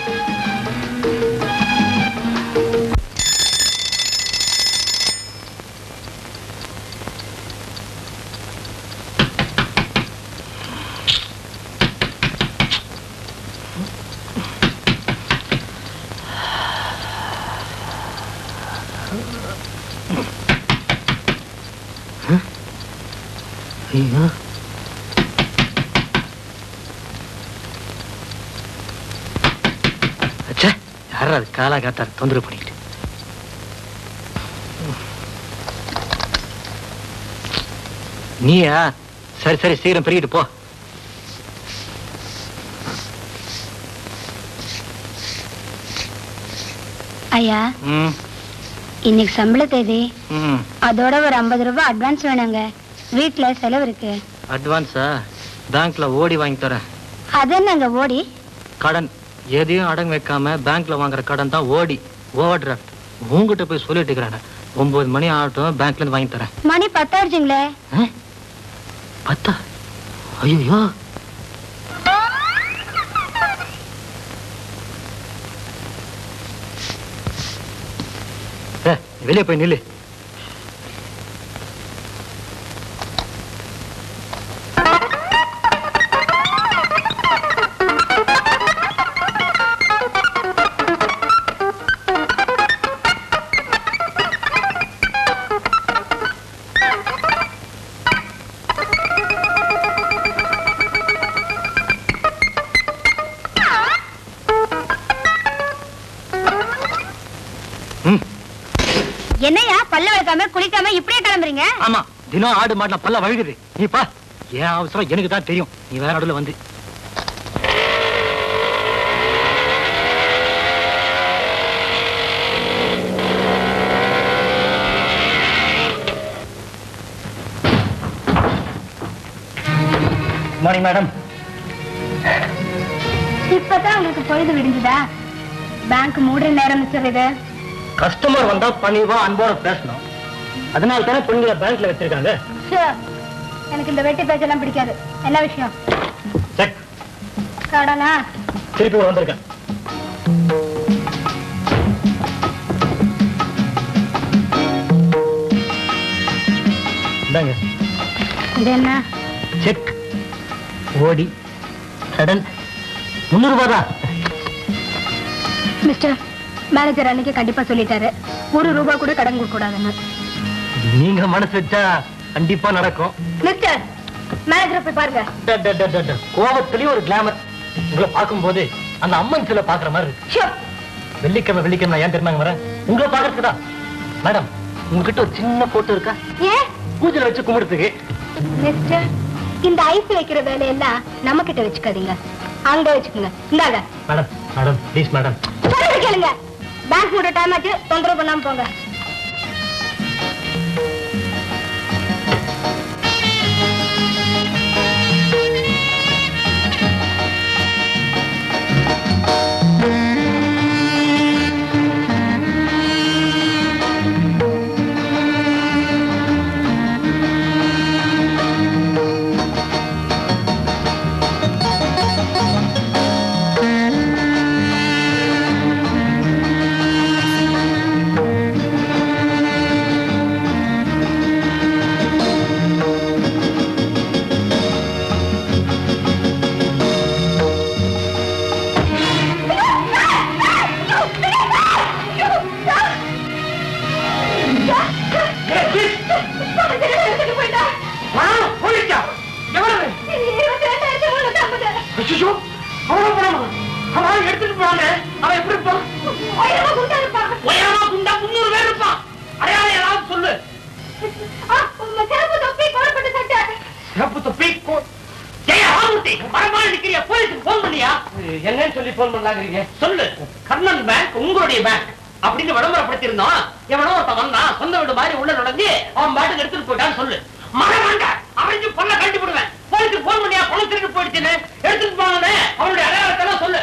ஐயோ அச்சா, யாரா அது காலா காத்தாரு தொந்தரவு பண்ணிக்கிட்டு? நீயா? சரி சரி சீக்கிரம் பெருகிட்டு போ. ஐயா, ம் இன்னைக்கு சம்பள தேதி. ம் அதோட ஒரு ஐம்பது ரூபாய் அட்வான்ஸ் வேணுங்க. வீட்டுல செலவு இருக்கு. அட்வான்ஸா? பேங்க்ல ஓடி வாங்கி தரேன். அது என்னங்க ஓடி? கடன் எதையும் அடங்கு வைக்காம பேங்க்ல வாங்குற கடன் தான் ஓடி. Overdraft. உங்ககிட்ட போய் சொல்லிட்டு இருக்கிறாங்க. ஒன்பது மணி ஆகட்டும், பேங்க்ல இருந்து வாங்கி தரேன். மணி பத்தாயிடுச்சுங்களே. பத்தா? ஐயோ, வெளியே போய் நில்லு. என்னையா பல்ல வளர்க்காம குளிக்காம இப்படியே கிளம்புறீங்க? ஆமா, தினம் ஆடு மாட்டல பல்ல வழுகுது. நீ பா, ஏன் அவசரம் எனக்கு தான் தெரியும். நீ வேற நடுல வந்து மார்னிங் மேடம். இப்பதான் உங்களுக்கு பொழுது விடிஞ்சுதா? பேங்க் மூடுற நேரம் மிஸ்டர் இது. கஸ்டமர் வந்தா பணிவா அன்போட பேசணும். அதனால தானே பெண்களை பேங்க்ல வச்சிருக்காங்க. எனக்கு இந்த வெட்டி பேச்செல்லாம் பிடிக்காது. என்ன விஷயம்? செக் கடனா திருப்பி வந்திருக்கேன். இந்தாங்க. இது என்ன? செக் ஓடி கடன் முன்னூறு ரூபாய் தான். மிஸ்டர், மேனேஜர் அன்னைக்கு கண்டிப்பா சொல்லிட்டாரு ஒரு ரூபா கூட கடன் கொடுக்க கூடாதுன்னு. நீங்க மனசு வச்சா கண்டிப்பா நடக்கும். மிஸ்டர், மேனேஜரை போய் பாருங்க. கோபத்திலயும் ஒரு கிளாமர். உங்களை பார்க்கும் போது அந்த அம்மன் சிலை பாக்குற மாதிரி இருக்கு. வெள்ளிக்கிழமை வெள்ளிக்கிழமை ஏன் தெரியுமாங்க வரேன்? உங்களை பாக்குறதுக்குதா. மேடம், உங்ககிட்ட ஒரு சின்ன போட்டோ இருக்கா? ஏன் பூஜையில வச்சு கும்பிடுறதுக்கு. மிஸ்டர், இந்த ஐஸ் வைக்கிற வேலையெல்லாம் நம்ம கிட்ட வச்சுக்காதீங்க, அங்க வச்சுக்கோங்க. இந்தாங்க. Madam madam please madam. சொல்றது கேளுங்க. பேங்க் மூட டைம் ஆச்சு, தொந்தரவு பண்ணாம போங்க. என்னன்னு சொல்லி போன் பண்ணாங்க? சொல்லு. கர்ணன் பேங்க் உங்களுடைய பேங்க் அப்படின்னு விளம்பரப்படுத்திருந்தோம். எவனோ ஒருத்தன் வந்தான், சொந்த வீடு மாதிரி உள்ள நுழைஞ்சு அவன் பாட்டுக்கு எடுத்துட்டு போயிட்டான்னு சொல்லு. மகன் அவனுக்கு பொண்ணை கட்டி விடுவேன். போலீஸுக்கு போன் பண்ணியா பணம் திருட்டு போயிடுச்சுன்னு எடுத்துட்டு போனே அவனுடைய அடையாளத்தெல்லாம் சொல்லு.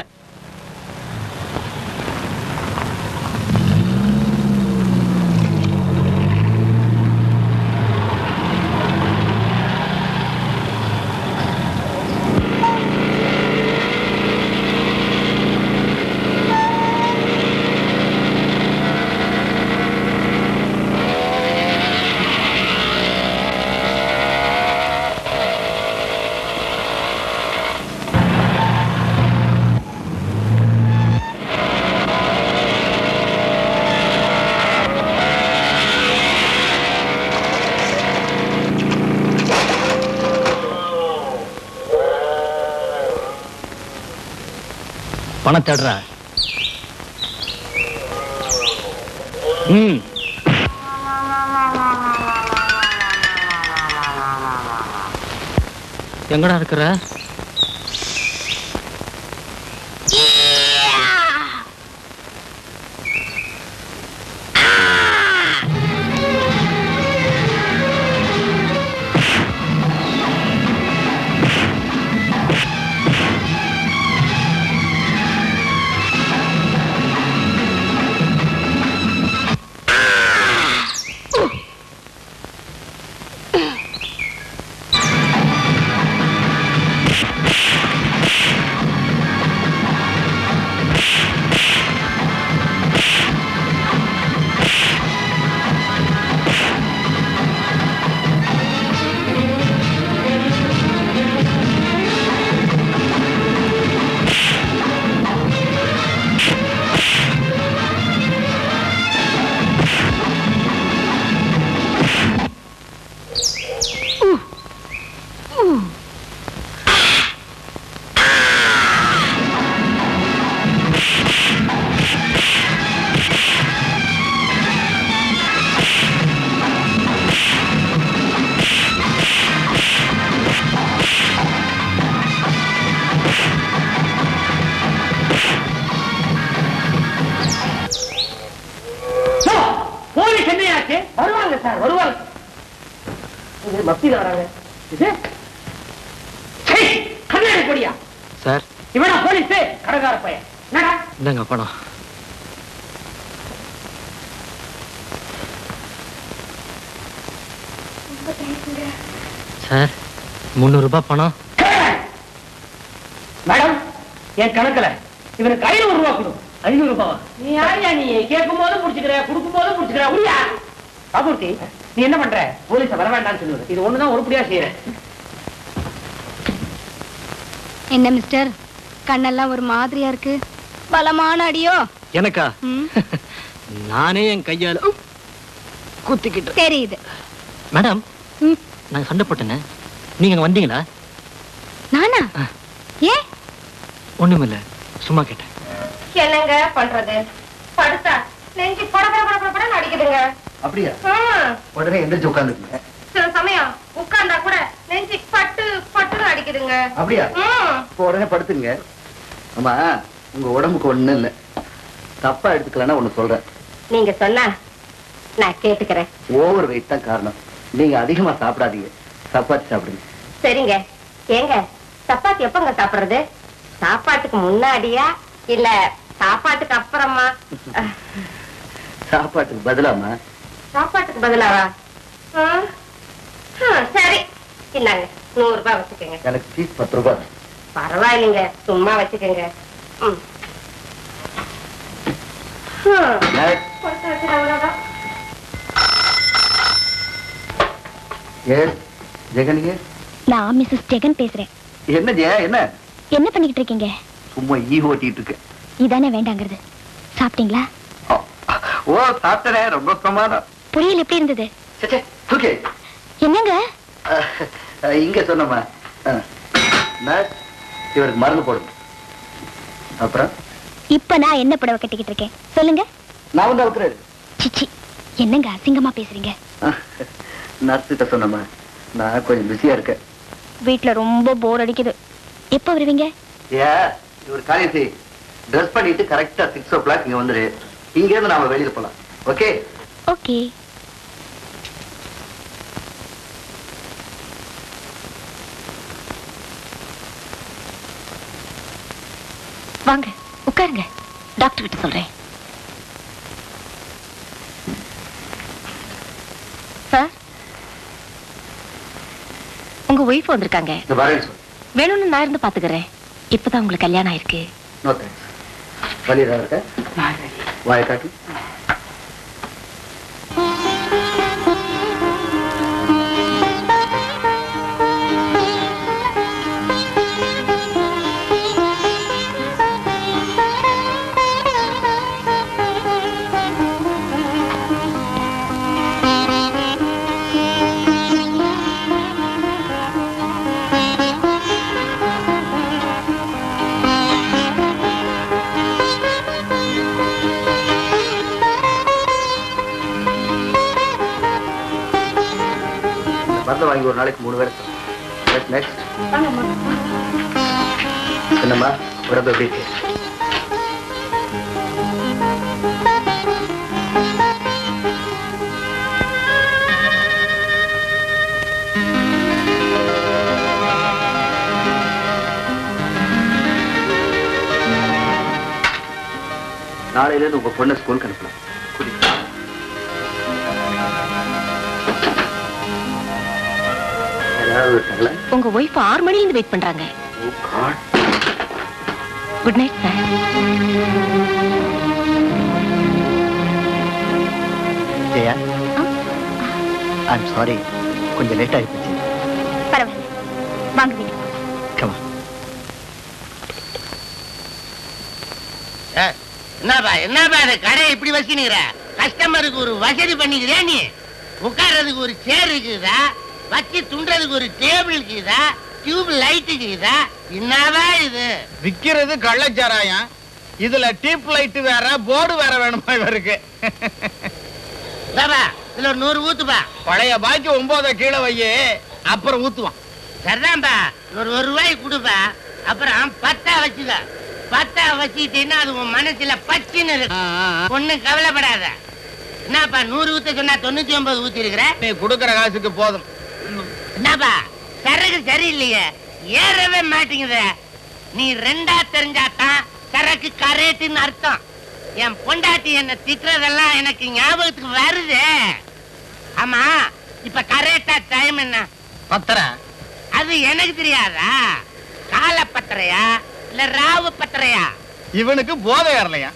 பணம் தேடுற. ம் எங்கடா இருக்கிற? வருவாங்க. மத்தியில் வராங்க. இது கொடியா சார் இவனா போலீஸ் கடைக்கார பையன் என்னடா இந்தாங்க பணம். சார் முந்நூறு ரூபாய் பணம். மேடம் என் கணக்குல இவனுக்கு ஐநூறு ரூபாய் கொடு. ஐநூறு ரூபாவா? நீ யாரியா நீ கேட்கும் போது முடிச்சுக்கிற கொடுக்கும் போது முடிச்சுக்கிற உரியா பாபூர்த்தி நீ என்ன பண்ற? போலீஸ வர வேண்டாம்னு சொல்லுவது இது ஒண்ணுதான் உருப்படியா செய்யற. என்ன மிஸ்டர், கண்ணெல்லாம் ஒரு மாதிரியா இருக்கு. பலமான அடியோ? எனக்கா? நானே என் கையால குத்திக்கிட்டு தெரியுது. மேடம் நான் சண்டை போட்டேனே, நீங்க அங்க வந்தீங்களா? நானா? ஏ ஒண்ணுமில்ல, சும்மா கேட்டேன். என்னங்க பண்றது? படுத்தா நெஞ்சு பட பட பட பட படன்னு அடிக்குதுங்க. அப்படியா? உடனே எந்திரிச்சு உட்காந்துருக்கீங்க. சில சமயம் உட்கார்ந்தா கூட நெஞ்சு பட்டு பட்டுன்னு அடிக்குதுங்க. அப்படியா? இப்போ உடனே படுத்துங்க. ஆமா, உங்க உடம்புக்கு ஒண்ணு இல்ல, தப்பா எடுத்துக்கலன்னா ஒண்ணு சொல்றேன். நீங்க சொன்னா நான் கேட்டுக்கிறேன். ஓவர் வெயிட் தான் காரணம். நீங்க அதிகமா சாப்பிடாதீங்க, சப்பாத்தி சாப்பிடுங்க. சரிங்க. ஏங்க சப்பாத்தி எப்பங்க சாப்பிடுறது? சாப்பாட்டுக்கு முன்னாடியா இல்ல சாப்பாட்டுக்கு அப்புறமா? சாப்பாட்டுக்கு பதிலாமா? சாப்பாட்டுக்கு பதிலாவா? சரி இந்தாங்க, நூறு ரூபாய் வச்சுக்கோங்க. எனக்கு ஃபீஸ் பத்து ரூபாய். பரவாயில்லைங்க, சும்மா வச்சுக்கோங்க. ம். கொடுத்து வச்சுட்டு அவ்வளவுதான். எஸ் ஜெகன். நான் மிஸ்ஸஸ் ஜெகன் பேசுறேன். என்ன ஜெய, என்ன என்ன பண்ணிக்கிட்டு இருக்கீங்க? சும்மா ஈ ஓட்டிட்டு இருக்கு. இதானே வேண்டாங்கிறது. சாப்பிட்டீங்களா? ஓ சாப்பிட்டனே, ரொம்ப பிரமாதம். புரியல, எப்படி இருந்தது? ஓகே. என்னங்க இங்க சொன்னமா, இவருக்கு மருந்து போடுங்க. அப்புறம் இப்ப நான் என்ன புடவை கட்டிக்கிட்டு இருக்கேன் சொல்லுங்க. நான் வந்து அவுக்குறாரு. சிச்சி, என்னங்க அசிங்கமா பேசுறீங்க? நர்ஸ் கிட்ட சொன்னமா, நான் கொஞ்சம் பிஸியா இருக்கேன். வீட்டுல ரொம்ப போர் அடிக்குது. எப்ப வருவீங்க? ஏ இவர் காரியம் செய், ட்ரெஸ் பண்ணிட்டு கரெக்டா சிக்ஸ் ஓ கிளாக் இங்க வந்துரு. இங்க இருந்து நாம வெளியில போலாம். ஓகே? ஓகே. வாங்க உட்காருங்க, டாக்டர் கிட்ட சொல்றேன். சார், உங்க ஒய்ஃப் வந்திருக்காங்க. வேணும்னு நான் இருந்து பாத்துக்கிறேன். இப்பதான் உங்களுக்கு கல்யாணம் ஆயிருக்கு. வாய காட்டு. மருந்து வாங்கி ஒரு நாளைக்கு மூணு பேர். நெக்ஸ்ட் என்னம்மா, உடம்பு எப்படி இருக்கு? நாளையில இருந்து உங்க பொண்ணை ஸ்கூலுக்கு அனுப்பலாம். உங்க ஒய்ஃப் ஆறு மணில இருந்து வெயிட் பண்றாங்க. Good night sir. Jaya, I'm sorry, கொஞ்சம் லேட் ஆயிடுச்சு. பரவாயில்ல, வாங்க வீட்டுக்கு. Come on. என்னப்பா என்னப்பா கடையை இப்படி வச்சுக்கிற? கஸ்டமருக்கு ஒரு வசதி பண்ணிக்கிறியா நீ? உட்கார்றதுக்கு ஒரு சேர் இருக்குதா? வச்சு துண்டுறதுக்கு ஒரு டேபிள் இருக்குதா? டியூப் லைட் இருக்குதா? என்னவா இது? விக்கிறது கள்ளச்சாராயம். இதுல டியூப் லைட் வேற, போர்டு வேற வேணுமா இவருக்கு? இதுல ஒரு நூறு ஊத்துப்பா. பழைய பாக்கி ஒன்பத கீழே வையே, அப்புறம் ஊத்துவான். சரிதான்பா, ஒரு ஒரு ரூபாய் கொடுப்பா. அப்புறம் பத்தா வச்சுக்க. பத்தா வச்சுக்கிட்டீங்கன்னா அது உன் மனசுல பச்சுன்னு இருக்கு. ஒண்ணும் கவலைப்படாத. என்னப்பா நூறு ஊத்த சொன்னா தொண்ணூத்தி ஒன்பது ஊத்தி இருக்கிற? நீ கொடுக்கற காசுக்கு போதும். என்னப்பா சரக்கு சரியில்லையே, ஏறவே மாட்டேங்குது. நீ ரெண்டா தெரிஞ்சாதான் சரக்கு கரேட்டுன்னு அர்த்தம். என் பொண்டாட்டி என்ன திட்டுறதெல்லாம் எனக்கு ஞாபகத்துக்கு வருது. ஆமா, இப்ப கரெக்டா டைம் என்ன? பத்தரை. அது எனக்கு தெரியாதா? கால பத்தரையா இல்ல ராவு பத்தரையா? இவனுக்கு போதை ஏறலையா?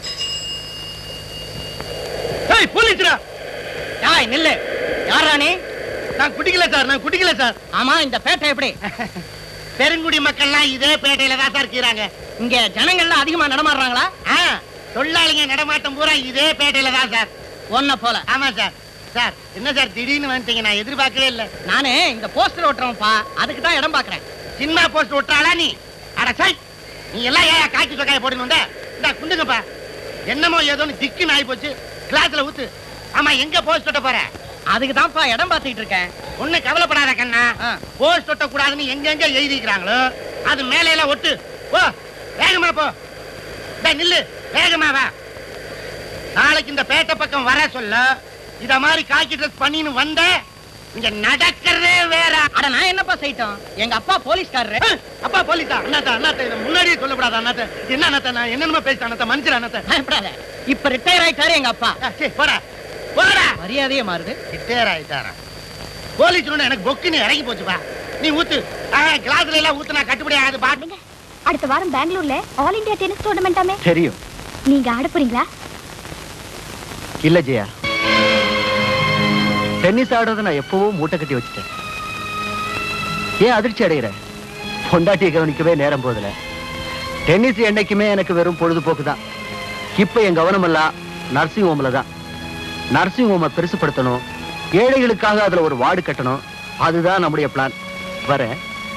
போலீஸ்ரா! யாய் நில்லு. யாரானே? நான் குடிக்கல சார், நான் குடிக்கல சார். ஆமா, இந்த பேட்டை எப்படி? பெருங்குடி மக்கள்லாம் இதே பேட்டையில தான் சார் இருக்கிறாங்க. இங்க ஜனங்கள்லாம் அதிகமா நடமாடுறாங்களா? தொழிலாளிங்க நடமாட்டம் பூரா இதே பேட்டையில தான் சார். ஒன்ன போல. ஆமா சார். சார் என்ன சார் திடீர்னு வந்துட்டீங்க? நான் எதிர்பார்க்கவே இல்லை. நானே இந்த போஸ்டர் ஓட்டுறோம்ப்பா, அதுக்கு தான் இடம் பாக்குறேன். சின்ன போஸ்டர் ஓட்டுறாளா நீ? அட சாய், நீ எல்லாம் ஏன் காக்கி சொக்காய போடணும்டா? இந்த குண்டுங்கப்பா. என்னமோ ஏதோன்னு திக்கு நாய் போச்சு. கிளாஸ்ல ஊத்து. ஆமா, எங்க போஸ்ட் ஓட்ட போற? அதுக்கு தான்ப்பா இடம் பார்த்துட்டு இருக்கேன். ஒண்ணு கவலைப்படாத கண்ணா. போஸ்ட் ஒட்ட கூடாதுன்னு எங்க எங்க எழுதிக்கிறாங்களோ அது மேல எல்லாம் ஒட்டு. போ, வேகமா போ. நில்லு, வேகமா வா. நாளைக்கு இந்த பேட்டை பக்கம் வர சொல்ல இத மாதிரி காக்கி ட்ரெஸ் பண்ணின்னு வந்த இங்க நடக்கிறதே வேற. அட நான் என்னப்பா செய்யட்டும்? எங்க அப்பா போலீஸ்காரரு. அப்பா போலீஸா? அண்ணாத்த அண்ணாத்த இத முன்னாடியே சொல்லக்கூடாது அண்ணாத்த. என்ன அண்ணாத்த, நான் என்னென்னமோ பேசிட்டேன் அண்ணாத்த, மன்னிச்சிரு அண்ணாத்த. பயப்படாத, இப்ப ரிட்டையர் ஆயிட்டாரு எங்க அப்பா. சரி போடா போடா. மரியாதையே மாறுது. ரிட்டையர் ஆயிட்டாரா? போலீஸ் எனக்கு பொக்குன்னு இறங்கி போச்சுப்பா. நீ ஊத்து. கிளாஸ்ல எல்லாம் ஊத்துனா கட்டுப்படி ஆகாது. பாருங்க, அடுத்த வாரம் பெங்களூர்ல ஆல் இந்தியா டென்னிஸ் டூர்னமெண்டாமே. தெரியும். நீங்க ஆட போறீங்களா? இல்ல ஜெயா, டென்னிஸ் ஆடுறத நான் எப்பவும் மூட்டை கட்டி வச்சுட்டேன். ஏன் அதிர்ச்சி அடைகிற? பொண்டாட்டியை கவனிக்கவே நேரம் போதில்ல. டென்னிஸ் என்னைக்குமே எனக்கு வெறும் பொழுதுபோக்கு தான். இப்ப என் கவனம் எல்லாம் நர்சிங் ஹோம்ல தான். நர்சிங் ஹோமை பெருசுப்படுத்தணும், ஏழைகளுக்காக அதுல ஒரு வார்டு கட்டணும். அதுதான் நம்முடைய பிளான். வரேன்.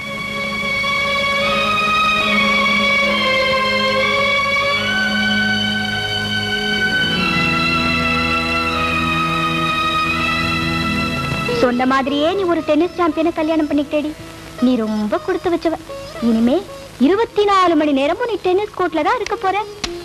சொன்ன மாதிரியே நீ ஒரு டென்னிஸ் சாம்பியனை கல்யாணம் பண்ணிக்கிட்டேடி. நீ ரொம்ப கொடுத்து வச்சவ. இனிமே இருபத்தி நாலு மணி நேரமும் நீ டென்னிஸ் கோர்ட்ல தான் இருக்க போற.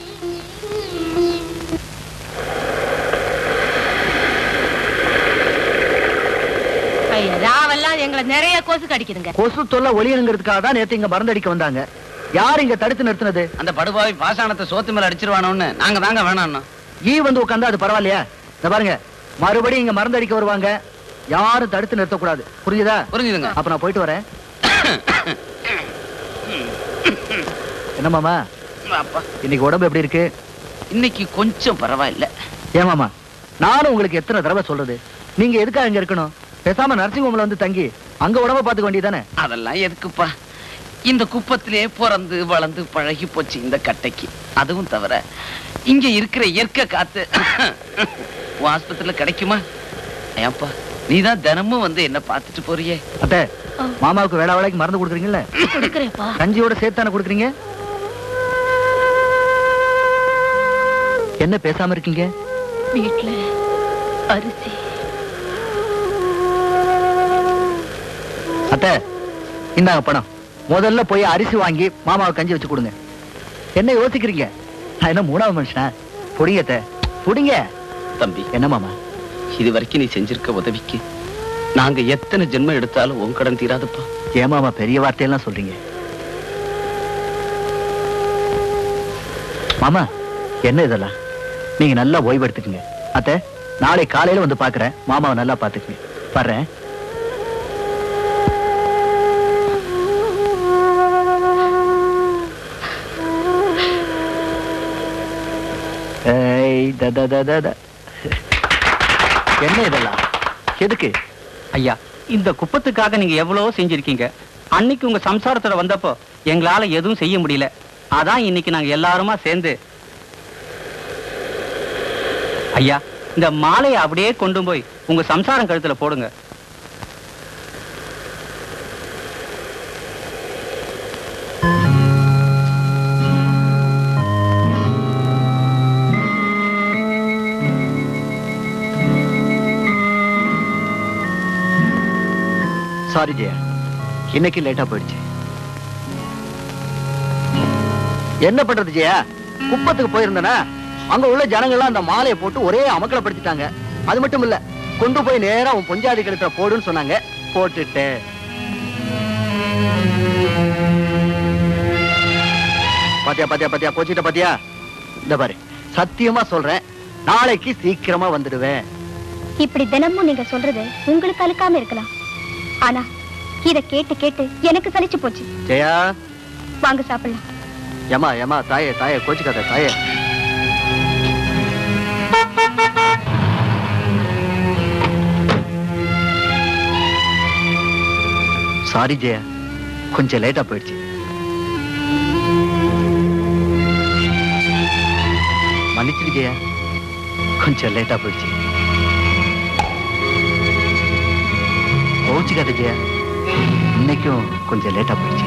ராவெல்லாம் எங்களை நிறைய கொசு கடிக்குதுங்க. கொசு தொல்லை ஒளியணுங்கிறதுக்காக தான் நேத்து இங்க மருந்தடிக்க வந்தாங்க. யார் இங்க தடுத்து நிறுத்தினது? அந்த படுபாவி பாசானத்தை சோத்து மேல அடிச்சிருவானோன்னு நாங்க தாங்க வேணாம். ஈ வந்து உட்காந்தா அது பரவாயில்லையா? இந்த பாருங்க, மறுபடியும் இங்க மருந்தடிக்க வருவாங்க. யாரும் தடுத்து நிறுத்தக்கூடாது. புரிஞ்சுதா? புரிஞ்சுதுங்க. அப்ப நான் போயிட்டு வரேன். என்ன மாமா, இன்னைக்கு உடம்பு எப்படி இருக்கு? இன்னைக்கு கொஞ்சம் பரவாயில்ல. ஏன் மாமா, நானும் உங்களுக்கு எத்தனை தடவை சொல்றது, நீங்க எதுக்காக இங்க இருக்கணும்? பேசாம நர்சிங் ஹோம்ல வந்து தங்கி அங்க உடம்ப பாத்துக்க வேண்டியதானே? அதெல்லாம் எதுக்குப்பா? இந்த குப்பத்திலே பிறந்து வளர்ந்து பழகி போச்சு இந்த கட்டைக்கு. அதுவும் தவிர இங்க இருக்கிற இயற்கை காத்து ஆஸ்பத்திரியில கிடைக்குமா? ஏப்பா, நீதான் தினமும் வந்து என்ன பாத்துட்டு போறியே. அத்தை, மாமாவுக்கு வேளா வேலைக்கு மருந்து கொடுக்குறீங்கல்ல? கொடுக்குறேப்பா. கஞ்சியோட சேர்த்தானே கொடுக்குறீங்க. என்ன பேசாம இருக்கீங்க? வீட்டுல அரிசி. அத்தை, இந்தாங்க பணம். முதல்ல போய் அரிசி வாங்கி மாமாவை கஞ்சி வச்சு கொடுங்க. என்ன யோசிக்கிறீங்க? நான் என்ன மூணாவது மனுஷனா? புடிங்க அத்தை, புடிங்க. தம்பி, என்ன மாமா, இது வரைக்கும் நீ செஞ்சிருக்க உதவிக்கு நாங்க எத்தனை ஜென்மம் எடுத்தாலும் உன் கடன் தீராதுப்பா. ஏன் மாமா பெரிய வார்த்தையெல்லாம் சொல்றீங்க? மாமா, என்ன இதெல்லாம்? நீங்க நல்லா ஓய்வு எடுத்துக்கங்க. அத்தை, நாளை காலையில வந்து பாக்குறேன். மாமாவை நல்லா பாத்துக்கங்க. வர்றேன். என்ன இதெல்லாம்? எதுக்கு ஐயா? இந்த குப்பத்துக்காக நீங்க எவ்வளவோ செஞ்சிருக்கீங்க. அன்னைக்கு உங்க சம்சாரத்தோட வந்தப்போ எங்களால எதுவும் செய்ய முடியல. அதான் இன்னைக்கு நாங்க எல்லாருமா சேர்ந்து ஐயா இந்த மாலையை அப்படியே கொண்டு போய் உங்க சம்சாரம் கழுத்துல போடுங்க. சாரி ஜெயா, இன்னைக்கு லேட்டா போயிடுச்சு. என்ன பண்றது ஜெயா, குப்பத்துக்கு போயிருந்தனா அங்க உள்ள ஜனங்கள்லாம் அந்த மாலையை போட்டு ஒரே அமக்கலப்படுத்திட்டாங்க. அது மட்டும் இல்ல, கொண்டு போய் நேரா உன் பொஞ்சாதி கழுத்துல போடுன்னு சொன்னாங்க. போட்டுட்டேன். பாத்தியா பாத்தியா பாத்தியா கோச்சிட்ட பாத்தியா? இந்த பாரு, சத்தியமா சொல்றேன், நாளைக்கு சீக்கிரமா வந்துடுவேன். இப்படி தினமும் நீங்க சொல்றது உங்களுக்கு அழுக்காம இருக்கலாம், ஆனா இத கேட்டு கேட்டு எனக்கு சலிச்சு போச்சு. ஜெயா, வாங்க சாப்பிடலாம். ஏமா ஏமா தாயே தாயே கோச்சிக்காத தாயே. சாரி ஜெயா, கொஞ்சம் லேட்டா போயிடுச்சு. மன்னிச்சிடு ஜெயா, கொஞ்சம் லேட்டா போயிடுச்சு. கோச்சிக்காத ஜெயா, இன்னைக்கும் கொஞ்சம் லேட்டா போயிடுச்சு.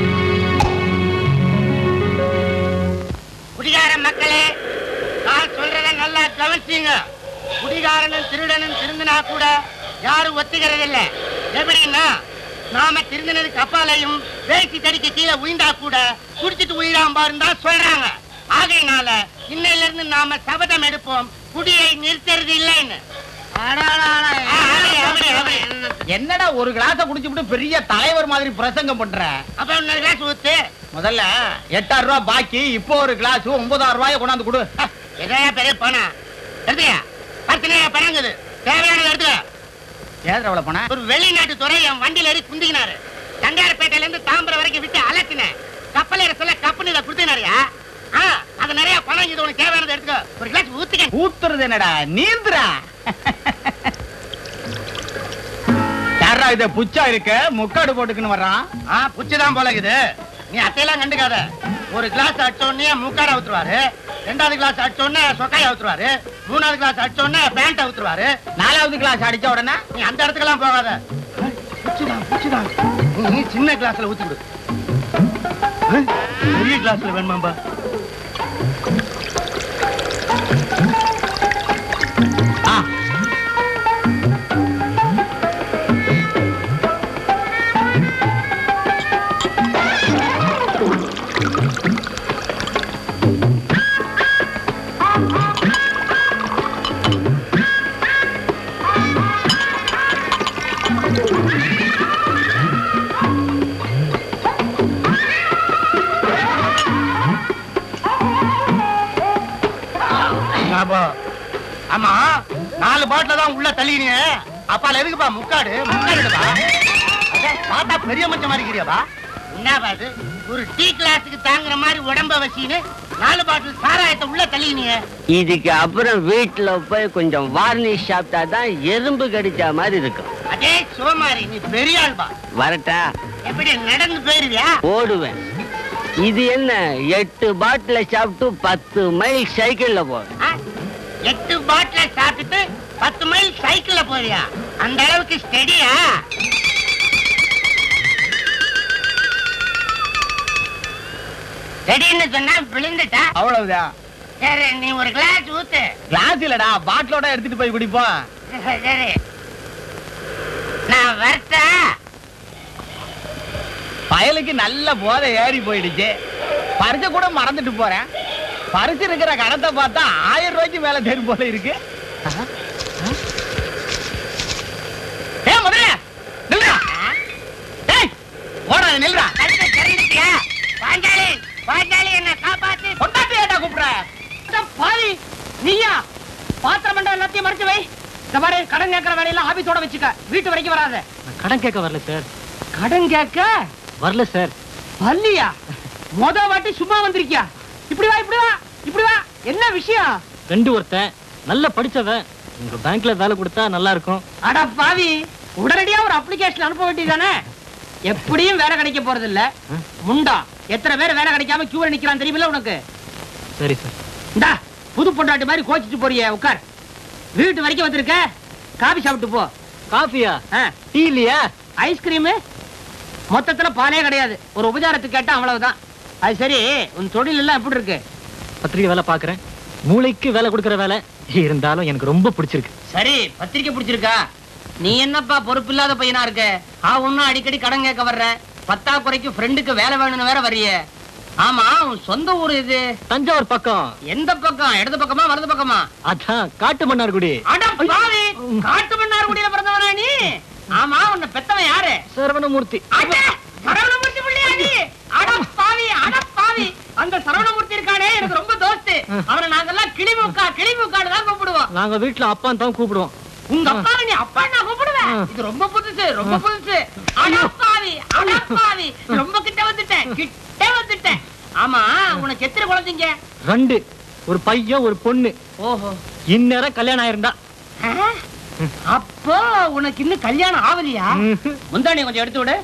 குடிகார மக்களே, நான் சொல்றத நல்லா கவனிச்சீங்க. குடிகாரனும் திருடனும் திருந்தினா கூட யாரும் ஒத்துக்கிறது இல்ல. எப்படின்னா, நாம திருந்தினதுக்கு அப்பாலையும் வேசி தடிக்க கீழே உயிண்டா கூட குடிச்சிட்டு உயிராம பாருந்தா சொல்றாங்க. ஆகையினால இன்னையில இருந்து நாம சபதம் எடுப்போம், குடியை நிறுத்துறது இல்லைன்னு. என்னடா ஒரு கிளாஸ குடிச்சுட்டு பெரிய தலைவர் மாதிரி பிரசங்கம் பண்ற? அப்ப இன்னொரு கிளாஸ் ஊத்து. முதல்ல எட்டாயிரம் ரூபாய் பாக்கி, இப்போ ஒரு கிளாஸ் ஒன்பதாயிரம் ரூபாய் கொண்டாந்து கொடு. எதையா பெரிய பணம் எடுத்துக்க, பத்தினையா பணங்குது, தேவையானது எடுத்துக்க. ஏதோ பணம்? ஒரு வெளிநாட்டு துறை என் வண்டியில ஏறி குந்திக்கினாரு. தண்டையார்பேட்டையில இருந்து தாம்பரம் வரைக்கும் விட்டு அலத்தினேன். கப்பல் ஏற சொல்ல கப்பல் இதை கொடுத்தினாரியா? அது நிறைய பணம், இது உனக்கு தேவையானது எடுத்துக்க. ஒரு கிளாஸ் ஊத்துக்க. ஊத்துறது என்னடா, நீந்துறா. யாரா இத புச்சா இருக்க, முக்காடு போட்டுக்குன்னு வர்றான். புச்சுதான் போல இது. நீ அத்தையெல்லாம் கண்டுக்காத. ஒரு கிளாஸ் அடிச்சோடனே முக்காட ஊத்துருவாரு, ரெண்டாவது கிளாஸ் அடிச்சோடனே சொக்காய ஊத்துருவாரு, மூணாவது கிளாஸ் அடிச்சோடனே பேண்ட் ஊத்துருவாரு, நாலாவது கிளாஸ் அடிச்ச உடனே நீ அந்த இடத்துக்கெல்லாம் போகாத. புச்சுதான் புச்சுதான். நீ சின்ன கிளாஸ்ல ஊத்திவிடு. பெரிய கிளாஸ்ல வேணுமாம்பா? ஆமா, நாலு பாட்டில தான் உள்ள தள்ளினீங்க. அப்பால எதுக்குப்பா முக்காடு? முக்காடுப்பா, பாத்தா பெரிய மச்ச மாதிரி இருக்கிறியாப்பா. என்ன பாத்து ஒரு டீ கிளாஸுக்கு தாங்குற மாதிரி உடம்ப வச்சின்னு நாலு பாட்டில் சாராயத்தை உள்ள தள்ளினீங்க. இதுக்கு அப்புறம் வீட்டுல போய் கொஞ்சம் வார்னிஷ் சாப்பிட்டா தான் எறும்பு கடிச்ச மாதிரி இருக்கும். அதே சோமாரி, நீ பெரிய ஆள்பா. வரட்டா? எப்படி நடந்து போயிருவியா? ஓடுவேன். இது என்ன, எட்டு பாட்டில சாப்பிட்டு பத்து மைல் சைக்கிள்ல போவேன். எட்டு பாட்டில சாப்பிட்டு பத்து மைல் சைக்கிள்ல போறியா? அந்த அளவுக்கு ஸ்டெடியா? ஸ்டெடின்னு சொன்னா விழுந்துட்டா அவ்வளவுதான். சரி, நீ ஒரு கிளாஸ் ஊத்து. கிளாஸ் இல்லடா, பாட்டிலோட எடுத்துட்டு போய் குடிப்போம். சரி, நான் வரட்டா? பயலுக்கு நல்ல போதை ஏறி போயிடுச்சு. பரிச கூட மறந்துட்டு போறேன். பரிசு இருக்கிற கணத்தை பார்த்தா ஆயிரம் ரூபாய்க்கு மேல தேரும் போல இருக்கு. நில்றா. பாஞ்சாலி, பாஞ்சாலி, என்ன காப்பாத்து. கொண்டாட்டி ஏட்டா கூப்பிடுற? பாவி, நீயா? பாத்திரம் மண்டா எல்லாத்தையும் மறைச்சு வை. இந்த மாதிரி கடன் கேட்கிற வேலையெல்லாம் ஆபீஸோட வச்சுக்க, வீட்டு வரைக்கும் வராத. கடன் கேட்க வரல சார். கடன் கேட்க வரல சார். வரலையா? முத வாட்டி சும்மா வந்திருக்கியா? இப்படி வா, இப்படி வா, இப்படி வா. என்ன விஷயம்? ரெண்டு ஒருத்தன் நல்ல படிச்சவன், உங்க பேங்க்ல வேலை கொடுத்தா நல்லா இருக்கும். அட பாவி, உடனடியா ஒரு அப்ளிகேஷன் அனுப்ப வேண்டியதானே? எப்படியும் வேலை கிடைக்க போறது இல்ல. முண்டா, எத்தனை பேர் வேலை கிடைக்காம கியூல நிக்கிறான் தெரியுமில்ல உனக்கு? சரி சார். இந்தா, புது பொண்டாட்டி மாதிரி கோச்சிட்டு போறிய, உட்கார். வீட்டு வரைக்கும் வந்திருக்க, காபி சாப்பிட்டு போ. காஃபியா? டீ இல்லையா? ஐஸ்கிரீம் மொத்தத்துல பாலே கிடையாது. ஒரு உபச்சாரத்துக்கு கேட்டா அவ்வளவுதான். அது சரி, உன் தொழில் எல்லாம் எப்படி இருக்கு? பத்திரிக்கை வேலை பாக்குறேன். மூளைக்கு வேலை கொடுக்கற வேலை இருந்தாலும் எனக்கு ரொம்ப பிடிச்சிருக்கு. சரி, பத்திரிக்கை பிடிச்சிருக்கா? நீ என்னப்பா பொறுப்பு இல்லாத பையனா இருக்க? ஆ, ஒன்னும் அடிக்கடி கடன் கேட்க வர்ற, பத்தா குறைக்கு ஃப்ரெண்டுக்கு வேலை வேணும்னு வேற வர்றிய. ஆமா, உன் சொந்த ஊர் இது? தஞ்சாவூர் பக்கம். எந்த பக்கம்? இடது பக்கமா வலது பக்கமா? அதான் காட்டு மன்னார்குடி. காட்டு மன்னார்குடியில பிறந்தவனா நீ? ஆமா, உன்னை பெத்தவன் யாரு? சரவணமூர்த்தி. சரவணமூர்த்தி பிள்ளையாடி அட பாவி அட பாவி அந்த சரவணமூர்த்தி இருக்கானே எனக்கு ரொம்ப தோஸ்து அவரை நாங்கெல்லாம் கிளிமுக்கா கிளிமுக்கான்னு தான் கூப்பிடுவோம் நாங்க வீட்டுல அப்பான்னு தான் கூப்பிடுவோம் உங்க அப்பாவை நீ அப்பா நான் கூப்பிடுவேன் இது ரொம்ப புதுசு ரொம்ப புதுசு அட பாவி அட பாவி ரொம்ப கிட்ட வந்துட்டேன் கிட்ட வந்துட்டேன் ஆமா உனக்கு எத்தனை குழந்தைங்க ரெண்டு ஒரு பையன் ஒரு பொண்ணு ஓஹோ இந்நேரம் கல்யாணம் ஆயிருந்தா அப்போ உனக்கு இன்னும் கல்யாணம் ஆவலியா முந்தானி கொஞ்சம் எடுத்து விடு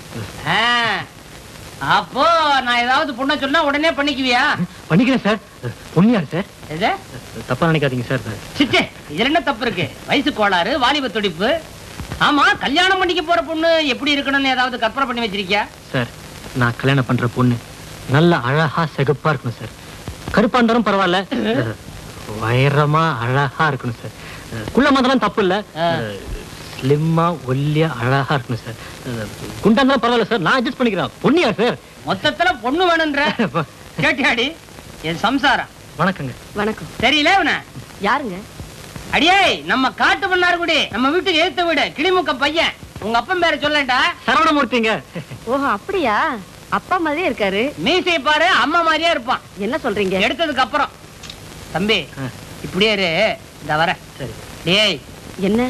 அப்போ நான் ஏதாவது பொண்ண சொன்னா உடனே பண்ணிக்குவியா பண்ணிக்கிறேன் சார் பொண்ணு யாரு சார் எது தப்பா நினைக்காதீங்க சார் சிச்சே இதுல என்ன தப்பு இருக்கு வயசு கோளாறு வாலிப துடிப்பு ஆமா கல்யாணம் பண்ணிக்க போற பொண்ணு எப்படி இருக்கணும்னு ஏதாவது கற்பனை பண்ணி வச்சிருக்கியா சார் நான் கல்யாணம் பண்ற பொண்ணு நல்ல அழகா சிகப்பா இருக்கணும் சார் கருப்பா இருந்தாலும் பரவாயில்ல வைரமா அழகா இருக்கணும் சார் குள்ள மாதிரிலாம் தப்பு இல்ல ஸ்லிம்மா ஒல்லியா அழகா இருக்கணும் சார் குண்டா இருந்தாலும் பரவாயில்ல சார் நான் அட்ஜஸ்ட் பண்ணிக்கிறேன் பொண்ணியா சார் மொத்தத்துல பொண்ணு வேணும்ன்ற கேட்டியாடி என் சம்சாரம் வணக்கங்க வணக்கம் தெரியல இவன யாருங்க அடியே நம்ம காட்டு பண்ணாருக்குடி நம்ம வீட்டுக்கு எழுத்த வீடு கிளிமுக்க பையன் உங்க அப்பன் பேரை சொல்லண்டா சரவணமூர்த்திங்க ஓஹோ அப்படியா அப்பா மாதிரியே இருக்காரு மீசையை பாரு அம்மா மாதிரியே இருப்பான் என்ன சொல்றீங்க எடுத்ததுக்கு அப்புறம் தம்பி இப்படியே இரு இந்த வர சரி டேய் என்ன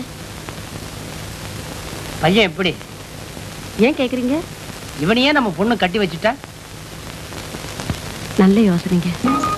பையன் எப்படி ஏன் கேக்குறீங்க இவனையே நம்ம பொண்ணு கட்டி வச்சுட்டா நல்ல யோசனைங்க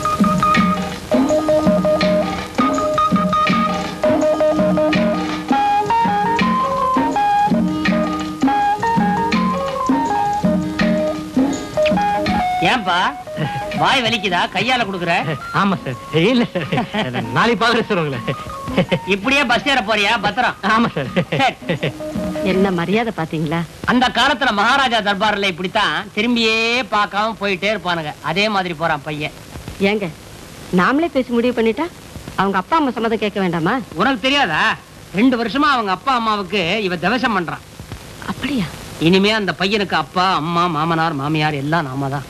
ஏன்பா வாய் வலிக்குதா கையால குடுக்குற ஆமா சார் இல்ல சார் நாளைக்கு பாக்குறேன் சார் உங்களை இப்படியே பஸ் ஏற போறியா பத்திரம் ஆமா சார் என்ன மரியாதை பாத்தீங்களா அந்த காலத்துல மகாராஜா தர்பார்ல இப்படித்தான் திரும்பியே பார்க்காம போயிட்டே இருப்பானுங்க அதே மாதிரி போறான் பையன் ஏங்க நாமளே பேசி முடிவு பண்ணிட்டா அவங்க அப்பா அம்மா சம்மதம் கேட்க வேண்டாமா உனக்கு தெரியாதா ரெண்டு வருஷமா அவங்க அப்பா அம்மாவுக்கு இவ தவசம் பண்றான் அப்படியா இனிமே அந்த பையனுக்கு அப்பா அம்மா மாமனார் மாமியார் எல்லாம் நாம தான்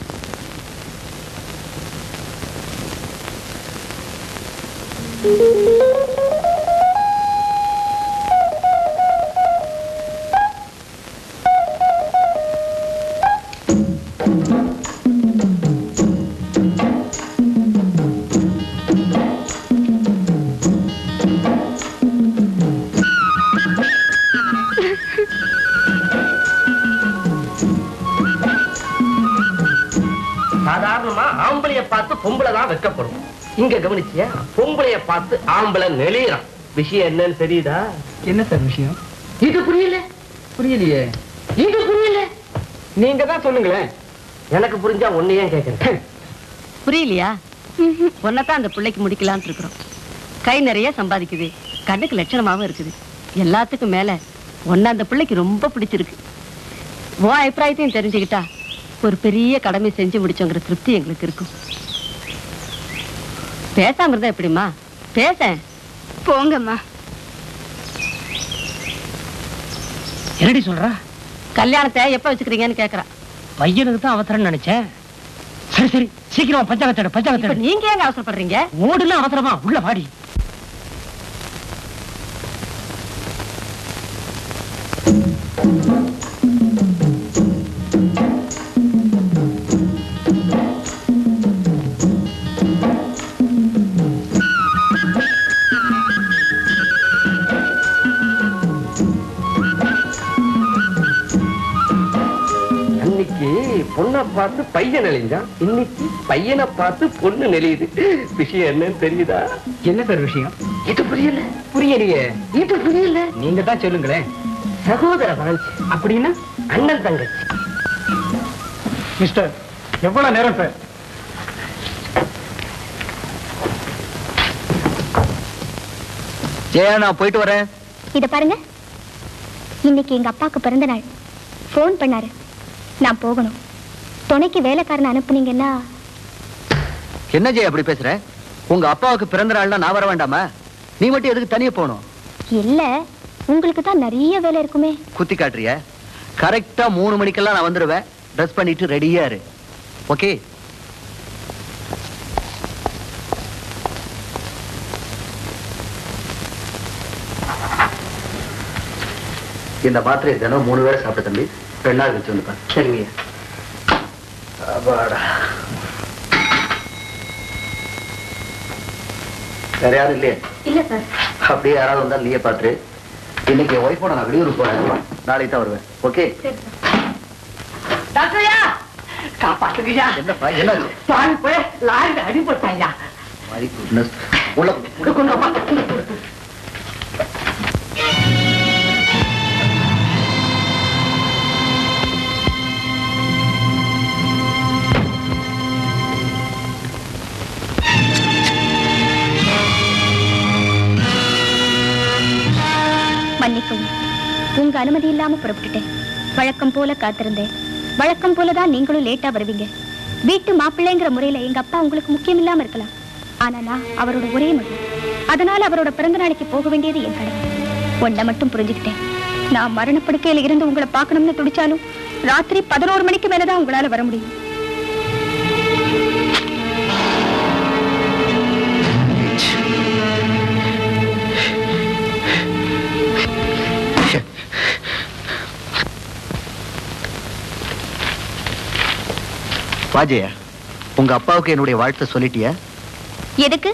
சாதாரணமா ஆம்பளைய பார்த்து பொம்பளை தான் வெக்கப்படும் இங்க கவனிச்சியா பொம்பளைய பார்த்து ஆம்பளை நெளியறான் விஷயம் என்னன்னு தெரியுதா என்ன சார் விஷயம் இது புரியல புரியலையே இது புரியல நீங்க தான் சொல்லுங்களேன் எனக்கு புரிஞ்சா ஒன்னையே கேக்குறேன் புரியலையா ஒன்னதான் அந்த பிள்ளைக்கு முடிக்கலாம்னு இருக்கிறோம் கை நிறைய சம்பாதிக்குது கண்ணுக்கு லட்சணமாவும் இருக்குது எல்லாத்துக்கும் மேல ஒன்னு அந்த பிள்ளைக்கு ரொம்ப பிடிச்சிருக்கு உன் அபிப்பிராயத்தையும் தெரிஞ்சுக்கிட்டா ஒரு பெரிய கடமை செஞ்சு முடிச்சோங்கிற திருப்தி எங்களுக்கு இருக்கும் பேசாம இருந்தா எப்படிமா பேச போங்கம்மா என்னடி சொல்றா கல்யாணத்தை எப்ப வச்சுக்கிறீங்கன்னு கேக்குறா பையனுக்கு தான் அவசரம் நினைச்சேன் சரி சரி சீக்கிரம் பஞ்சாங்கத்தோட இப்ப பஞ்சாங்கத்தோட நீங்க ஏங்க அவசரப்படுறீங்க ஓடுல அவசரமா உள்ள வாடி பொண்ணை பார்த்து பையன் நெளிஞ்சான் இன்னைக்கு பையனை பார்த்து பொண்ணு நெளியுது விஷயம் என்னன்னு தெரியுதா என்ன சார் விஷயம் இது புரியல புரியலையே இது புரியல நீங்க தான் சொல்லுங்களேன் சகோதர வாழ்ச்சி அப்படின்னா அண்ணன் தங்கச்சி மிஸ்டர் எவ்வளவு நேரம் சார் ஜெயா நான் போயிட்டு வரேன் இத பாருங்க இன்னைக்கு எங்க அப்பாவுக்கு பிறந்த நாள் போன் பண்ணாரு நான் போகணும் துணைக்கு வேலைக்காரன் அனுப்புனீங்கன்னா என்ன ஜெயா அப்படி பேசுற உங்க அப்பாவுக்கு பிறந்த நாள்னா நான் வர வேண்டாமா நீ மட்டும் எதுக்கு தனியா போகணும் இல்ல உங்களுக்கு தான் நிறைய வேலை இருக்குமே குத்தி காட்டுறிய கரெக்டா மூணு மணிக்கெல்லாம் நான் வந்துடுவேன் ட்ரெஸ் பண்ணிட்டு ரெடியா இரு ஓகே இந்த மாத்திரை தினம் மூணு வேளை சாப்பிட்ட தம்பி ரெண்டு நாள் கழிச்சு வந்து பாரு. சரிங்க. வேற யாரும் இல்லையே? இல்ல சார். அப்படியே யாராவது வந்தாலும் நீயே பாத்துரு. இன்னைக்கு என் ஒய்ஃபோட நான் வெளியூருக்கு போறேன். நாளைக்கு தான் வருவேன். ஓகே? டாக்டர்யா காப்பாத்துங்கய்யா. என்னப்பா என்னாச்சு? பால் போய் லாரில அடி போட்டாயா. My goodness. உள்ள மன்னிக்கவும், உங்க அனுமதி இல்லாம புறப்பட்டுட்டேன். வழக்கம் போல காத்திருந்தேன். வழக்கம் போலதான் நீங்களும் லேட்டா வருவீங்க. வீட்டு மாப்பிள்ளைங்கிற முறையில எங்க அப்பா உங்களுக்கு முக்கியம் இல்லாம இருக்கலாம். ஆனா நான் அவரோட ஒரே மகன். அதனால அவரோட பிறந்த நாளைக்கு போக வேண்டியது என் கடமை. ஒன்றை மட்டும் புரிஞ்சுக்கிட்டேன். நான் மரணப்படுக்கையில இருந்து உங்களை பார்க்கணும்னு துடிச்சாலும் ராத்திரி பதினோரு மணிக்கு மேலதான் உங்களால வர முடியும். வாஜையா, உங்க அப்பாவுக்கு என்னுடைய வாழ்த்தை சொல்லிட்டியா? எதுக்கு?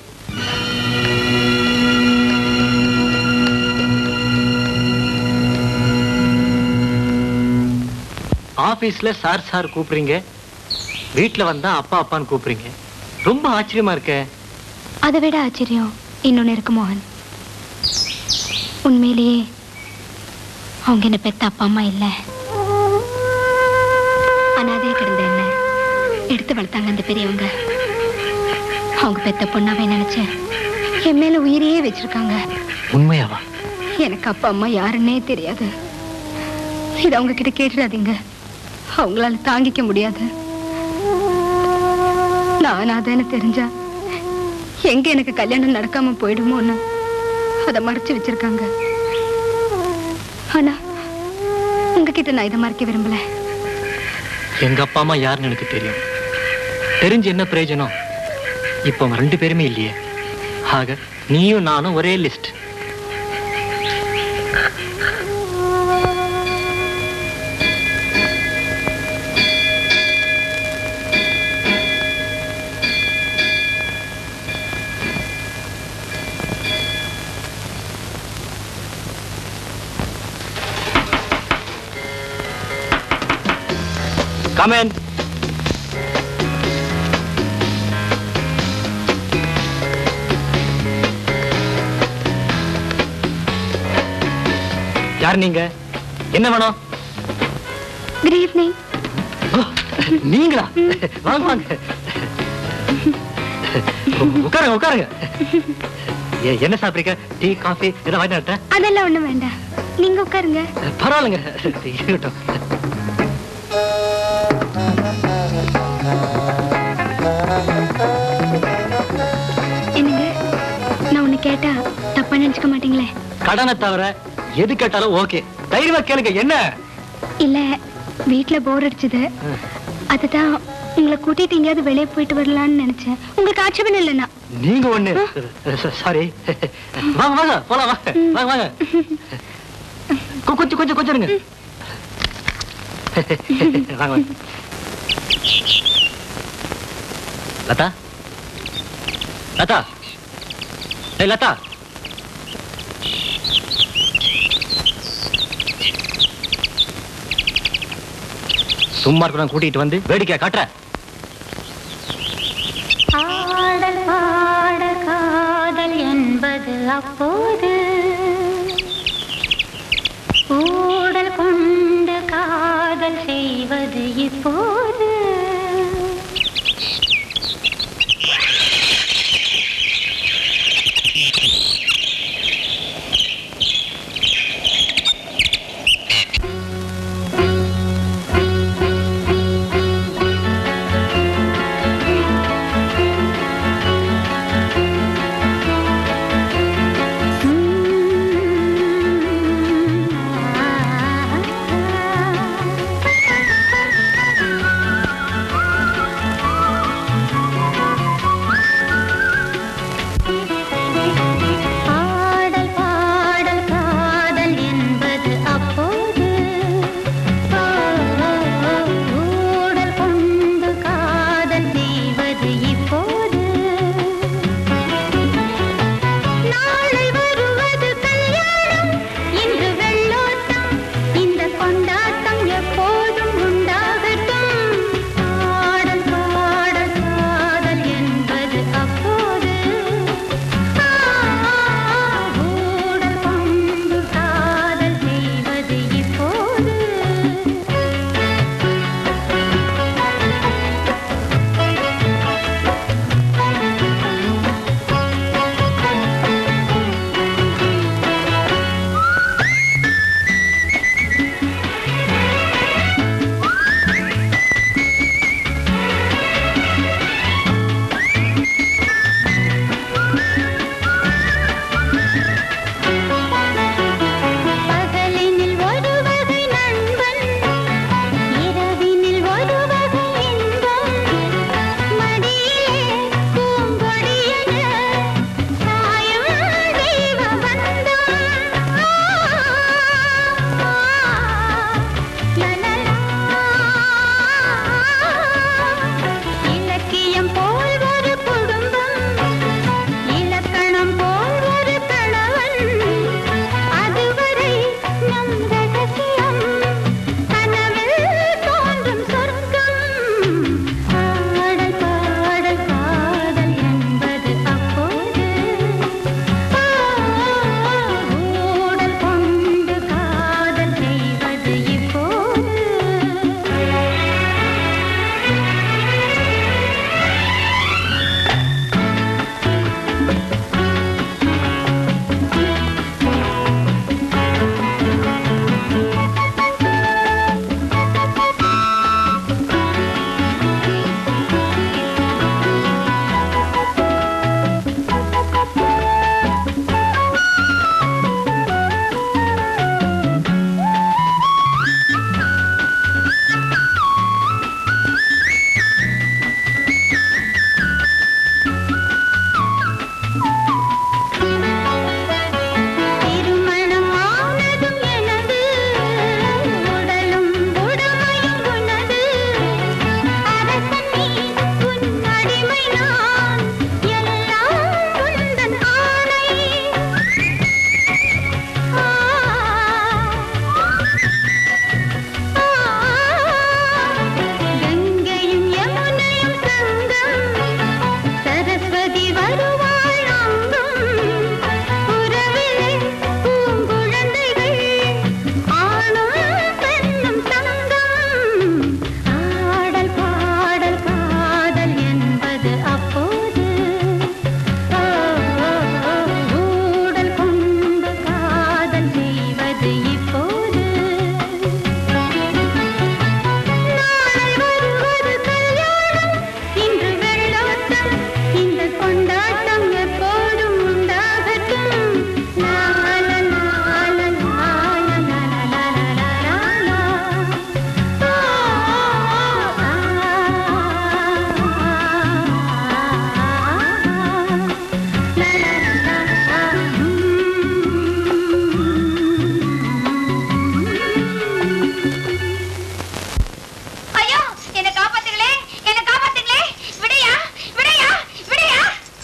ஆபீஸ்ல சார் சார் கூப்பிடுறீங்க, வீட்டுல வந்தா அப்பா அப்பான்னு கூப்பிடுறீங்க. ரொம்ப ஆச்சரியமா இருக்க. அதை விட ஆச்சரியம் இன்னொன்னு இருக்கு மோகன். உண்மையிலேயே அவங்க என்ன பெத்த அப்பா அம்மா இல்ல, அனாதையா கிடந்த என்ன எடுத்து வளர்த்தாங்க அந்த பெரியவங்க. அவங்க பெத்த பொண்ணாவே நினைச்சேன். என் மேல உயிரையே வச்சிருக்காங்க. உண்மையாவா? எனக்கு அப்பா அம்மா யாருன்னே தெரியாது. இது அவங்க கிட்ட கேட்டுடாதீங்க, அவங்களால தாங்கிக்க முடியாது. நான் அனாதைன்னு தெரிஞ்சா எங்க எனக்கு கல்யாணம் நடக்காம போயிடுமோன்னு அதை மறைச்சு வச்சிருக்காங்க. ஆனா உங்ககிட்ட நான் இதை மறைக்க விரும்பல. எங்க அப்பா அம்மா யாருன்னு எனக்கு தெரியும். தெரிஞ்சு என்ன பிரயோஜனம்? இப்ப அவங்க ரெண்டு பேருமே இல்லையே. ஆக நீயும் நானும் ஒரே லிஸ்ட். Come in. யார் நீங்க? என்ன வேணும்? Good evening. நீங்களா? வாங்க வாங்க, உட்காருங்க உட்காருங்க. என்ன சாப்பிடுறீங்க? டீ காஃபி எல்லாம் வாங்கி வரட்டா? அதெல்லாம் ஒண்ணும் வேண்டாம், நீங்க உட்காருங்க. பரவாயில்லைங்க, இருக்கட்டும். என்னங்க, நான் ஒண்ணு கேட்டா தப்பா நினைச்சுக்க மாட்டீங்களே? கடனை தவிர எது கேட்டாலும் ஓகே, தைரியமா கேளுங்க. என்ன? இல்ல, வீட்டுல போர் அடிச்சது, அதுதான் உங்களை கூட்டிட்டு எங்கேயாவது வெளியே போயிட்டு வரலாம்னு நினைச்சேன். உங்களுக்கு ஆட்சேபம் இல்லைன்னா? நீங்க ஒண்ணு சாரி. வாங்க வாங்க போலாம், வாங்க வாங்க வாங்க. கொஞ்சம் கொஞ்சம் கொஞ்சம் இருங்க. வாங்க வாங்க. லதா, லதா, ஏய் லதா. சும்மா இருக்க கூட்டிட்டு வந்து வேடிக்கை காட்டுற. ஆடல் பாட காதல் என்பது அப்போது, ஊடல் கொண்டு காதல் செய்வது இப்போது.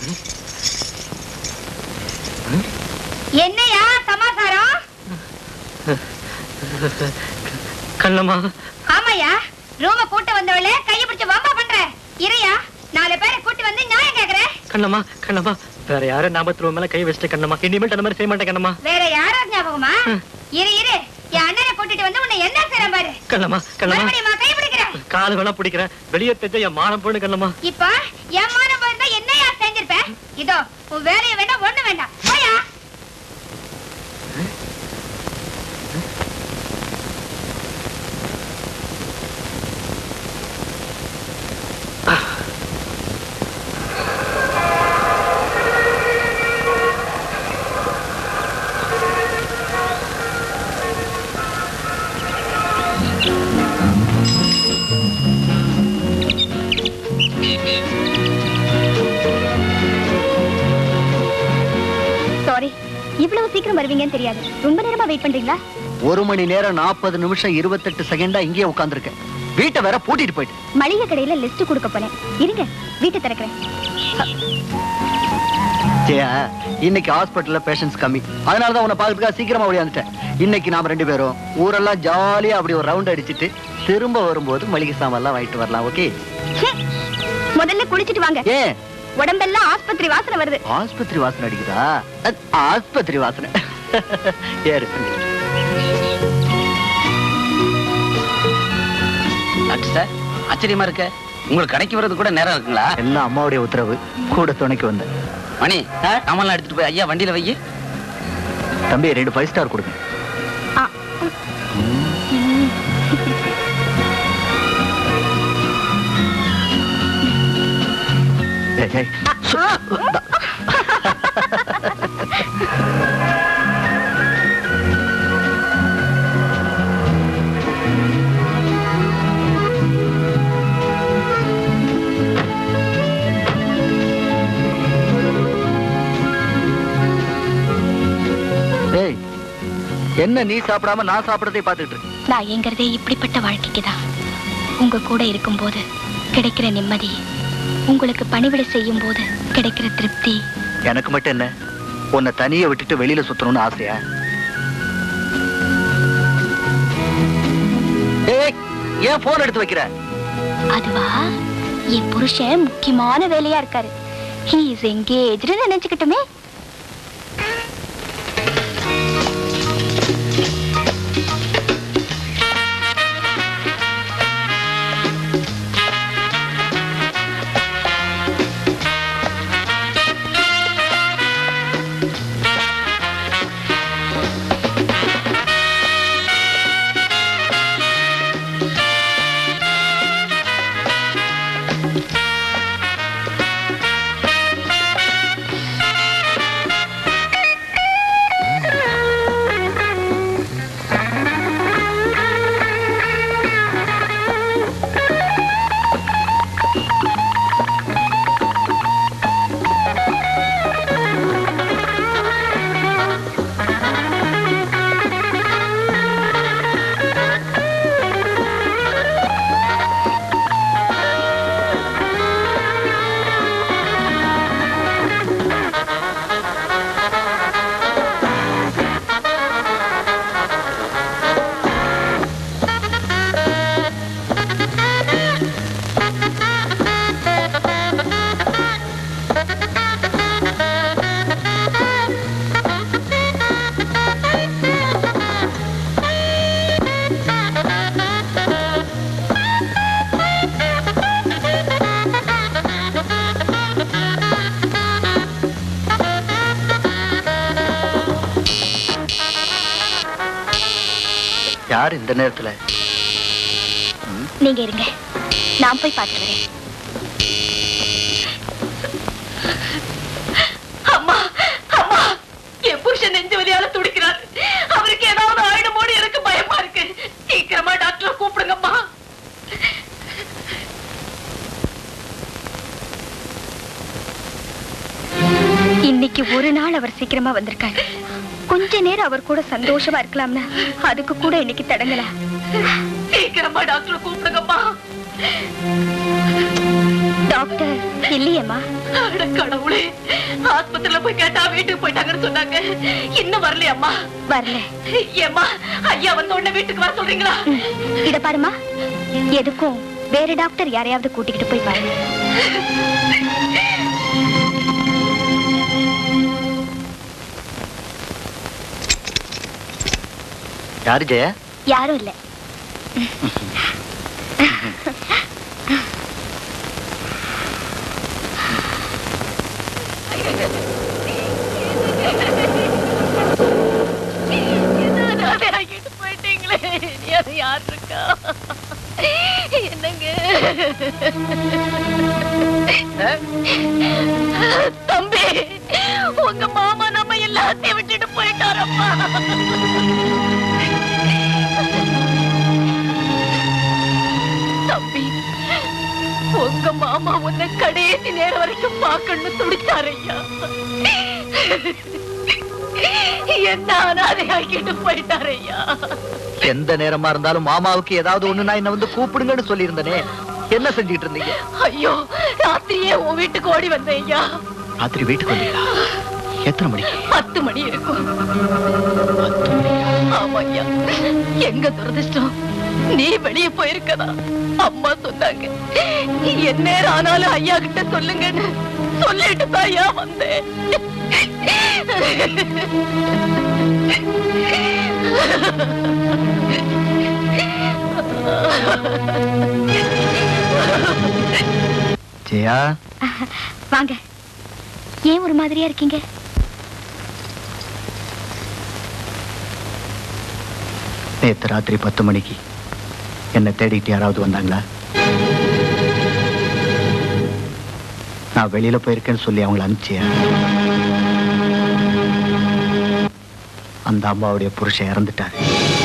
என்னையா சமாசாரம்? கண்ணம்மா. ஆமாயா, ரூம கூட்ட வந்தவளே கையை பிடிச்சு வம்பா பண்ற. இறையா, நாலு பேரை கூட்டி வந்து நியாயம் கேக்குற. கண்ணம்மா கண்ணம்மா, வேற யாரும் ஞாபகத்துல மேல கை வச்சுட்டு கண்ணம்மா, இனிமேல் அந்த மாதிரி செய்ய மாட்டேன் கண்ணம்மா. வேற யாரா ஞாபகமா? இரு இரு, என் அண்ணனை கூட்டிட்டு வந்து உன்னை என்ன செய்யற பாரு. கண்ணம்மா கண்ணம்மா, மறுபடியும் கை பிடிக்கிறேன். கால் வேணா பிடிக்கிறேன், வெளியே தெரிஞ்ச என் மானம் போயிடு கண்ணம்மா. இப்ப என் மானம் போயிருந்தா என்னையா செஞ்சிருப்ப? இதோ உன் வேலையை வேண்டாம், ஒண்ணு வேண்டாம், போயா. இவ்வளவு சீக்கிரம் வருவீங்கன்னு தெரியாது. ரொம்ப நேரமா வெயிட் பண்றீங்களா? ஒரு மணி நேரம் நாற்பது நிமிஷம் இருபத்தெட்டு செகண்டா இங்கேயே உட்கார்ந்துருக்கேன். வீட்டை வேற பூட்டிட்டு போயிட்டு. மளிகை கடையில லிஸ்ட் கொடுக்க போனேன். இருங்க, வீட்டை திறக்கிறேன். ஜெயா, இன்னைக்கு ஹாஸ்பிட்டல்ல பேஷண்ட்ஸ் கம்மி, அதனாலதான் உன்னை பாக்கிறதுக்காக சீக்கிரமா ஓடியாந்துட்டேன். இன்னைக்கு நாம ரெண்டு பேரும் ஊரெல்லாம் ஜாலியா அப்படி ஒரு ரவுண்ட் அடிச்சுட்டு திரும்ப வரும்போது மளிகை சாமான் எல்லாம் வாங்கிட்டு வரலாம். ஓகே? முதல்ல குளிச்சிட்டு வாங்க. ஏன்? உடம்பெல்லாம் ஆஸ்பத்திரி வாசனை வருது. ஆஸ்பத்திரி வாசனை அடிக்குதா? ஆஸ்பத்திரி வாசனை. ஏறு. டாக்டர் சார், ஆச்சரியமா இருக்க, உங்களுக்கு கடைக்கு வர்றது கூட நேரம் இருக்குங்களா? எல்லாம் அம்மாவுடைய உத்தரவு, கூட துணைக்கு வந்தேன். மணி, சாமான்லாம் எடுத்துட்டு போய் ஐயா வண்டியில வை. தம்பி, ரெண்டு ஃபைவ் ஸ்டார் கொடுங்க. என்ன நீ சாப்பிடாம நான் சாப்பிடறதை பார்த்துட்டு இருக்கேன். நான் எங்கிறதே இப்படிப்பட்ட வாழ்க்கைக்குதான். உங்க கூட இருக்கும் போது கிடைக்கிற நிம்மதி, உங்களுக்கு பணிவிடை செய்யும் போது கிடைக்கிற திருப்தி. எனக்கு மட்டும் என்ன, உன்னை தனியை விட்டுட்டு வெளியில சுத்தணும்னு ஆசையா? ஏன் போன் எடுத்து வைக்கிற? அதுவா, என் புருஷன் முக்கியமான வேலையா இருக்காரு. He is engaged நினைச்சுக்கிட்டுமே. யார் இந்த நேரத்துல? நீங்க இருங்க, நான் போய் பார்த்துட்டு வரேன். அம்மா, அம்மா, என் புருஷன் நெஞ்சு வலியால துடிக்கிறாரு. அவருக்கு ஏதாவது ஆயிடுமோடு எனக்கு பயமா இருக்கு. சீக்கிரமா டாக்டரை கூப்பிடுங்கம்மா. இன்னைக்கு ஒரு நாள் அவர் சீக்கிரமா வந்திருக்காரு. கொஞ்ச நேரம் அவர் கூட சந்தோஷமா இருக்கலாம்னா அதுக்கு கூட இன்னைக்கு தடங்கல. சீக்கிரமா டாக்டர் கூப்பிடுங்கப்பா. டாக்டர் இல்லையேம்மா. அட கடவுளே, ஆஸ்பத்திரியில போய் கேட்டா வீட்டுக்கு போயிட்டாங்கன்னு சொன்னாங்க. இன்னும் வரலையம்மா? வரல. ஏம்மா, ஐயா வந்த உடனே வீட்டுக்கு வர சொல்றீங்களா? இத பாருமா, எதுக்கும் வேற டாக்டர் யாரையாவது கூட்டிக்கிட்டு போய் பாருங்க. யாரு ஜெயா? யாரும் இல்ல. போயிட்டீங்களே, யார் இருக்கா? என்னங்க தம்பி, உங்க மாமா நம்ம எல்லாத்தையும் விட்டுட்டு போயிட்டாரப்பா. தம்பி, உங்க மாமா உன்னை கடைசி நேரம் வரைக்கும் பார்க்கணும்னு துடிச்சாரையா. என்ன அனாதையாக்கிட்டு போயிட்டாரையா. எந்த நேரமா இருந்தாலும் மாமாவுக்கு ஏதாவது ஒண்ணுனா என்ன வந்து கூப்பிடுங்கன்னு சொல்லி இருந்தனே, என்ன செஞ்சிட்டு இருந்தீங்க? ஐயோ, ராத்திரியே உன் வீட்டுக்கு ஓடி வந்தேன் ஐயா. ராத்திரி வீட்டுக்கு வந்தீங்களா? எத்தனை மணிக்கு? பத்து மணி இருக்கும். ஆமா ஐயா, எங்க துரதிஷ்டம், நீ வெளியே போயிருக்கதா அம்மா சொன்னாங்க. என்ன நேரம் ஆனாலும் ஐயா கிட்ட சொல்லுங்கன்னு சொல்லிட்டு தான் ஐயா வந்தேன். ஜெயா, வாங்க. ஏன் ஒரு மாதிரியா இருக்கீங்க? நேத்து ராத்திரி பத்து மணிக்கு என்ன தேடிட்டு யாராவது வந்தாங்களா? நான் வெளியில போயிருக்கேன்னு சொல்லி அவங்களை அனுப்பிச்சியா? அந்த அம்மாவுடைய புருஷன் இறந்துட்டாரு.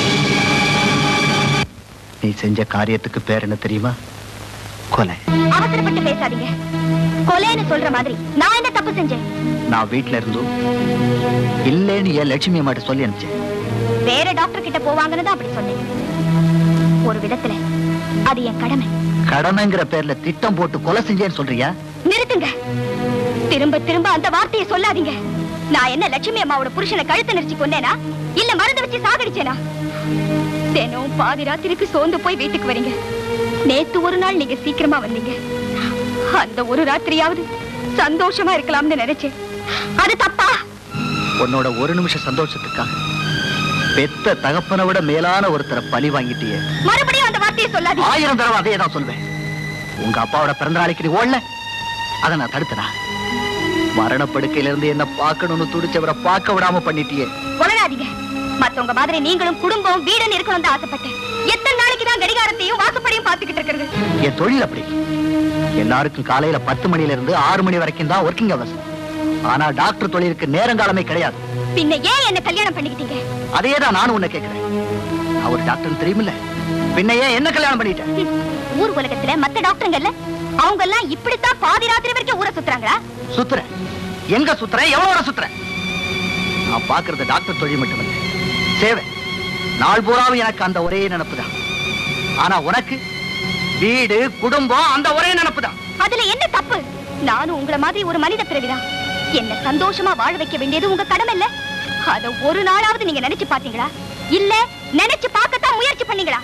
நீ செஞ்ச காரியத்துக்கு பேர் என்ன தெரியுமா? கொலை. அவசரப்பட்டு பேசாதீங்க. கொலைன்னு சொல்ற மாதிரி நான் என்ன தப்பு செஞ்சேன்? நான் வீட்டுல இருந்தும் இல்லேன்னு என் லட்சுமி அம்மாட்ட சொல்லி அனுப்பிச்சேன். வேற டாக்டர் கிட்ட போவாங்கன்னு தான் அப்படி சொன்னேன். ஒரு விதத்துல அது என் கடமை. கடமைங்கிற பேர்ல திட்டம் போட்டு கொலை செஞ்சேன்னு சொல்றியா? நிறுத்துங்க. திரும்ப திரும்ப அந்த வார்த்தையை சொல்லாதீங்க. நான் என்ன லட்சுமி அம்மாவோட புருஷனை கழுத்தை நெரிச்சு கொண்டேனா, இல்ல மருந்து வச்சு சாகடிச்சேனா? தினம் பாதி ராத்திரிக்கு சோர்ந்து போய் வீட்டுக்கு வரீங்க. நேத்து ஒரு நாள் நீங்க சீக்கிரமா வந்தீங்க. அந்த ஒரு ராத்திரியாவது சந்தோஷமா இருக்கலாம்னு நினைச்சேன். அது தப்பா? உன்னோட ஒரு நிமிஷம் சந்தோஷத்துக்காக பெத்த தகப்பனை விட மேலான ஒருத்தரை பழி வாங்கிட்டியே. மறுபடியும் அந்த வார்த்தையை சொல்லாதீங்க. ஆயிரம் தடவை அதே தான் சொல்வேன். உங்க அப்பாவோட பிறந்த நாளைக்கு நீ ஓடல, அதை நான் தடுத்தனா? மரணப்படுக்கையில இருந்து என்ன பார்க்கணும்னு துடிச்சவரை பார்க்க விடாம பண்ணிட்டியே. உளராதீங்க. மத்தவங்க மாதிரி நீங்களும் குடும்பம் வீடுன்னு இருக்கணும் தான் ஆசைப்பட்டேன். எத்தனை நாளைக்கு தான் கடிகாரத்தையும் வாசப்படியும் பார்த்துக்கிட்டு இருக்கிறது? என் தொழில் அப்படி. எல்லாருக்கும் காலையில பத்து மணில இருந்து ஆறு மணி வரைக்கும் தான் ஒர்க்கிங் அவர்ஸ். ஆனா டாக்டர் தொழிலுக்கு நேரங்காலமே கிடையாது. பின்ன ஏன் என்ன கல்யாணம் பண்ணிக்கிட்டீங்க? அதே தான் நானும் உன்னை கேட்கிறேன். அவர் டாக்டர் தெரியுமில்ல, பின்ன ஏன் என்ன கல்யாணம் பண்ணிட்டேன்? ஊர் உலகத்துல மத்த டாக்டருங்கல்ல, அவங்க எல்லாம் இப்படித்தான் பாதி ராத்திரி வரைக்கும் ஊரை சுத்துறாங்களா? சுத்துறேன். எங்க சுத்துறேன்? எவ்வளவு சுத்துறேன்? நான் பாக்குறது டாக்டர் தொழில் மட்டுமல்ல, சேவை. நாள் பூராவும் எனக்கு அந்த ஒரே நினைப்புதான். ஆனா உனக்கு வீடு குடும்பம் அந்த ஒரே நினைப்புதான். அதுல என்ன தப்பு? நானும் உங்களை மாதிரி ஒரு மனித பிறவிதான். என்ன சந்தோஷமா வாழ வைக்க வேண்டியது உங்க கடமை இல்ல? அத ஒரு நாளாவது நீங்க நினைச்சு பாத்தீங்களா? இல்ல நினைச்சு பார்க்கத்தான் முயற்சி பண்ணீங்களா?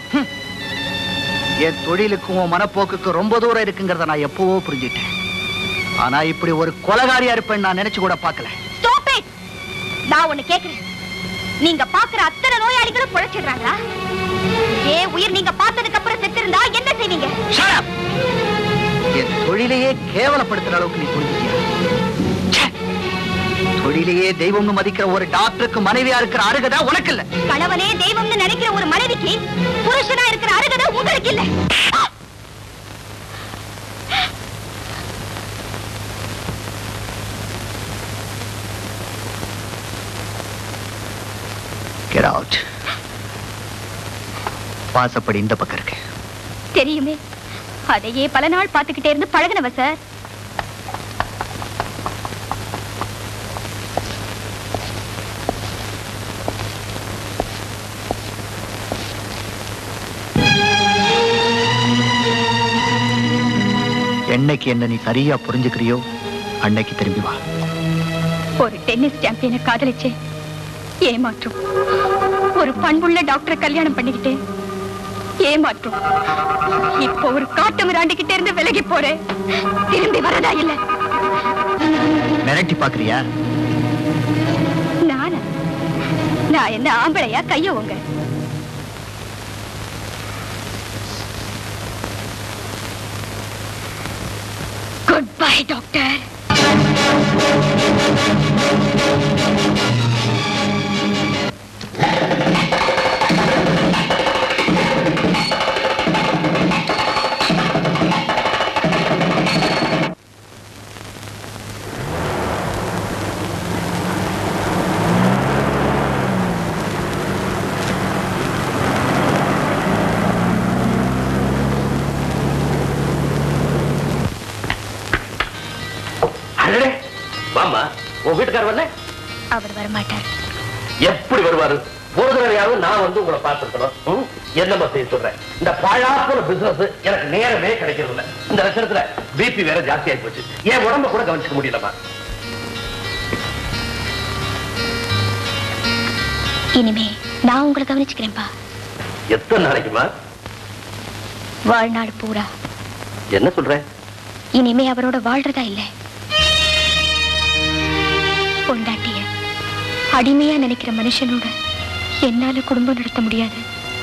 என் தொழிலுக்கும் மனப்போக்குக்கும் ரொம்ப தூரம் இருக்குங்கிறத நான் எப்பவோ புரிஞ்சுட்டேன். ஆனா இப்படி ஒரு கொலைகாரியா இருப்பேன் நான் நினைச்சு கூட பார்க்கல. Stop it. நான் ஒண்ணு கேக்குறேன். நீங்க பாக்குற அத்தனை நோயாளிகளும் பொழைச்சிடுறாங்களா? ஏ உயிர் நீங்க பார்த்ததுக்கு அப்புறம் செத்து இருந்தா என்ன செய்வீங்க? என் தொழிலையே கேவலப்படுத்துற அளவுக்கு நீ புரிஞ்சுட்டியா? தொழிலையே தெய்வம்னு மதிக்கிற ஒரு டாக்டருக்கு மனைவியா இருக்கிற அருகதை உனக்கு இல்ல. கணவனே தெய்வம்னு நினைக்கிற ஒரு மனைவிக்கு புருஷனா இருக்கிற அருகதை உங்களுக்கு இல்ல. Get out. வாசப்படி இந்த பக்கம் இருக்கு. தெரியுமே, அதையே பல நாள் பார்த்துக்கிட்டே இருந்து பழகினவ சார். என்னைக்கு என்ன நீ சரியா புரிஞ்சுக்கிறியோ அன்னைக்கு திரும்பி வா. ஒரு டென்னிஸ் சாம்பியனை காதலிச்சு ஏமாற்றும், ஒரு பண்புள்ள டாக்டரை கல்யாணம் பண்ணிக்கிட்டேன் ஏமாற்றும். இப்போ ஒரு காட்டு மிராண்டிக்கிட்ட இருந்து விலகி போறேன், திரும்பி வரதா இல்ல. மிரட்டி பாக்குறியா? நானா? நான் என்ன ஆம்பளையா? கைய உங்க குட் பை டாக்டர். வாமா, உன் வீட்டுக்காரர் வரல? அவர் வரமாட்டார். எப்படி வருவாரு? ஒரு தடவையாவது நான் வந்து உங்களை பார்த்துருக்கணும். என்னமா செய்ய சொல்றேன், இந்த பாழாப்போன பிசினஸ் எனக்கு நேரமே கிடைக்கிறது இல்ல. இந்த லட்சணத்துல பிபி வேற ஜாஸ்தி ஆகி போச்சு. என் உடம்ப கூட கவனிச்சுக்க முடியலமா. இனிமே நான் உங்களை கவனிச்சுக்கிறேன்பா. எத்தனை நாளைக்குமா? வாழ்நாள் பூரா. என்ன சொல்ற? இனிமே அவரோட வாழ்றதா இல்ல. பொண்டாட்டிய அடிமையா நினைக்கிற மனுஷனோட என்னால குடும்பம் நடத்த முடியாது.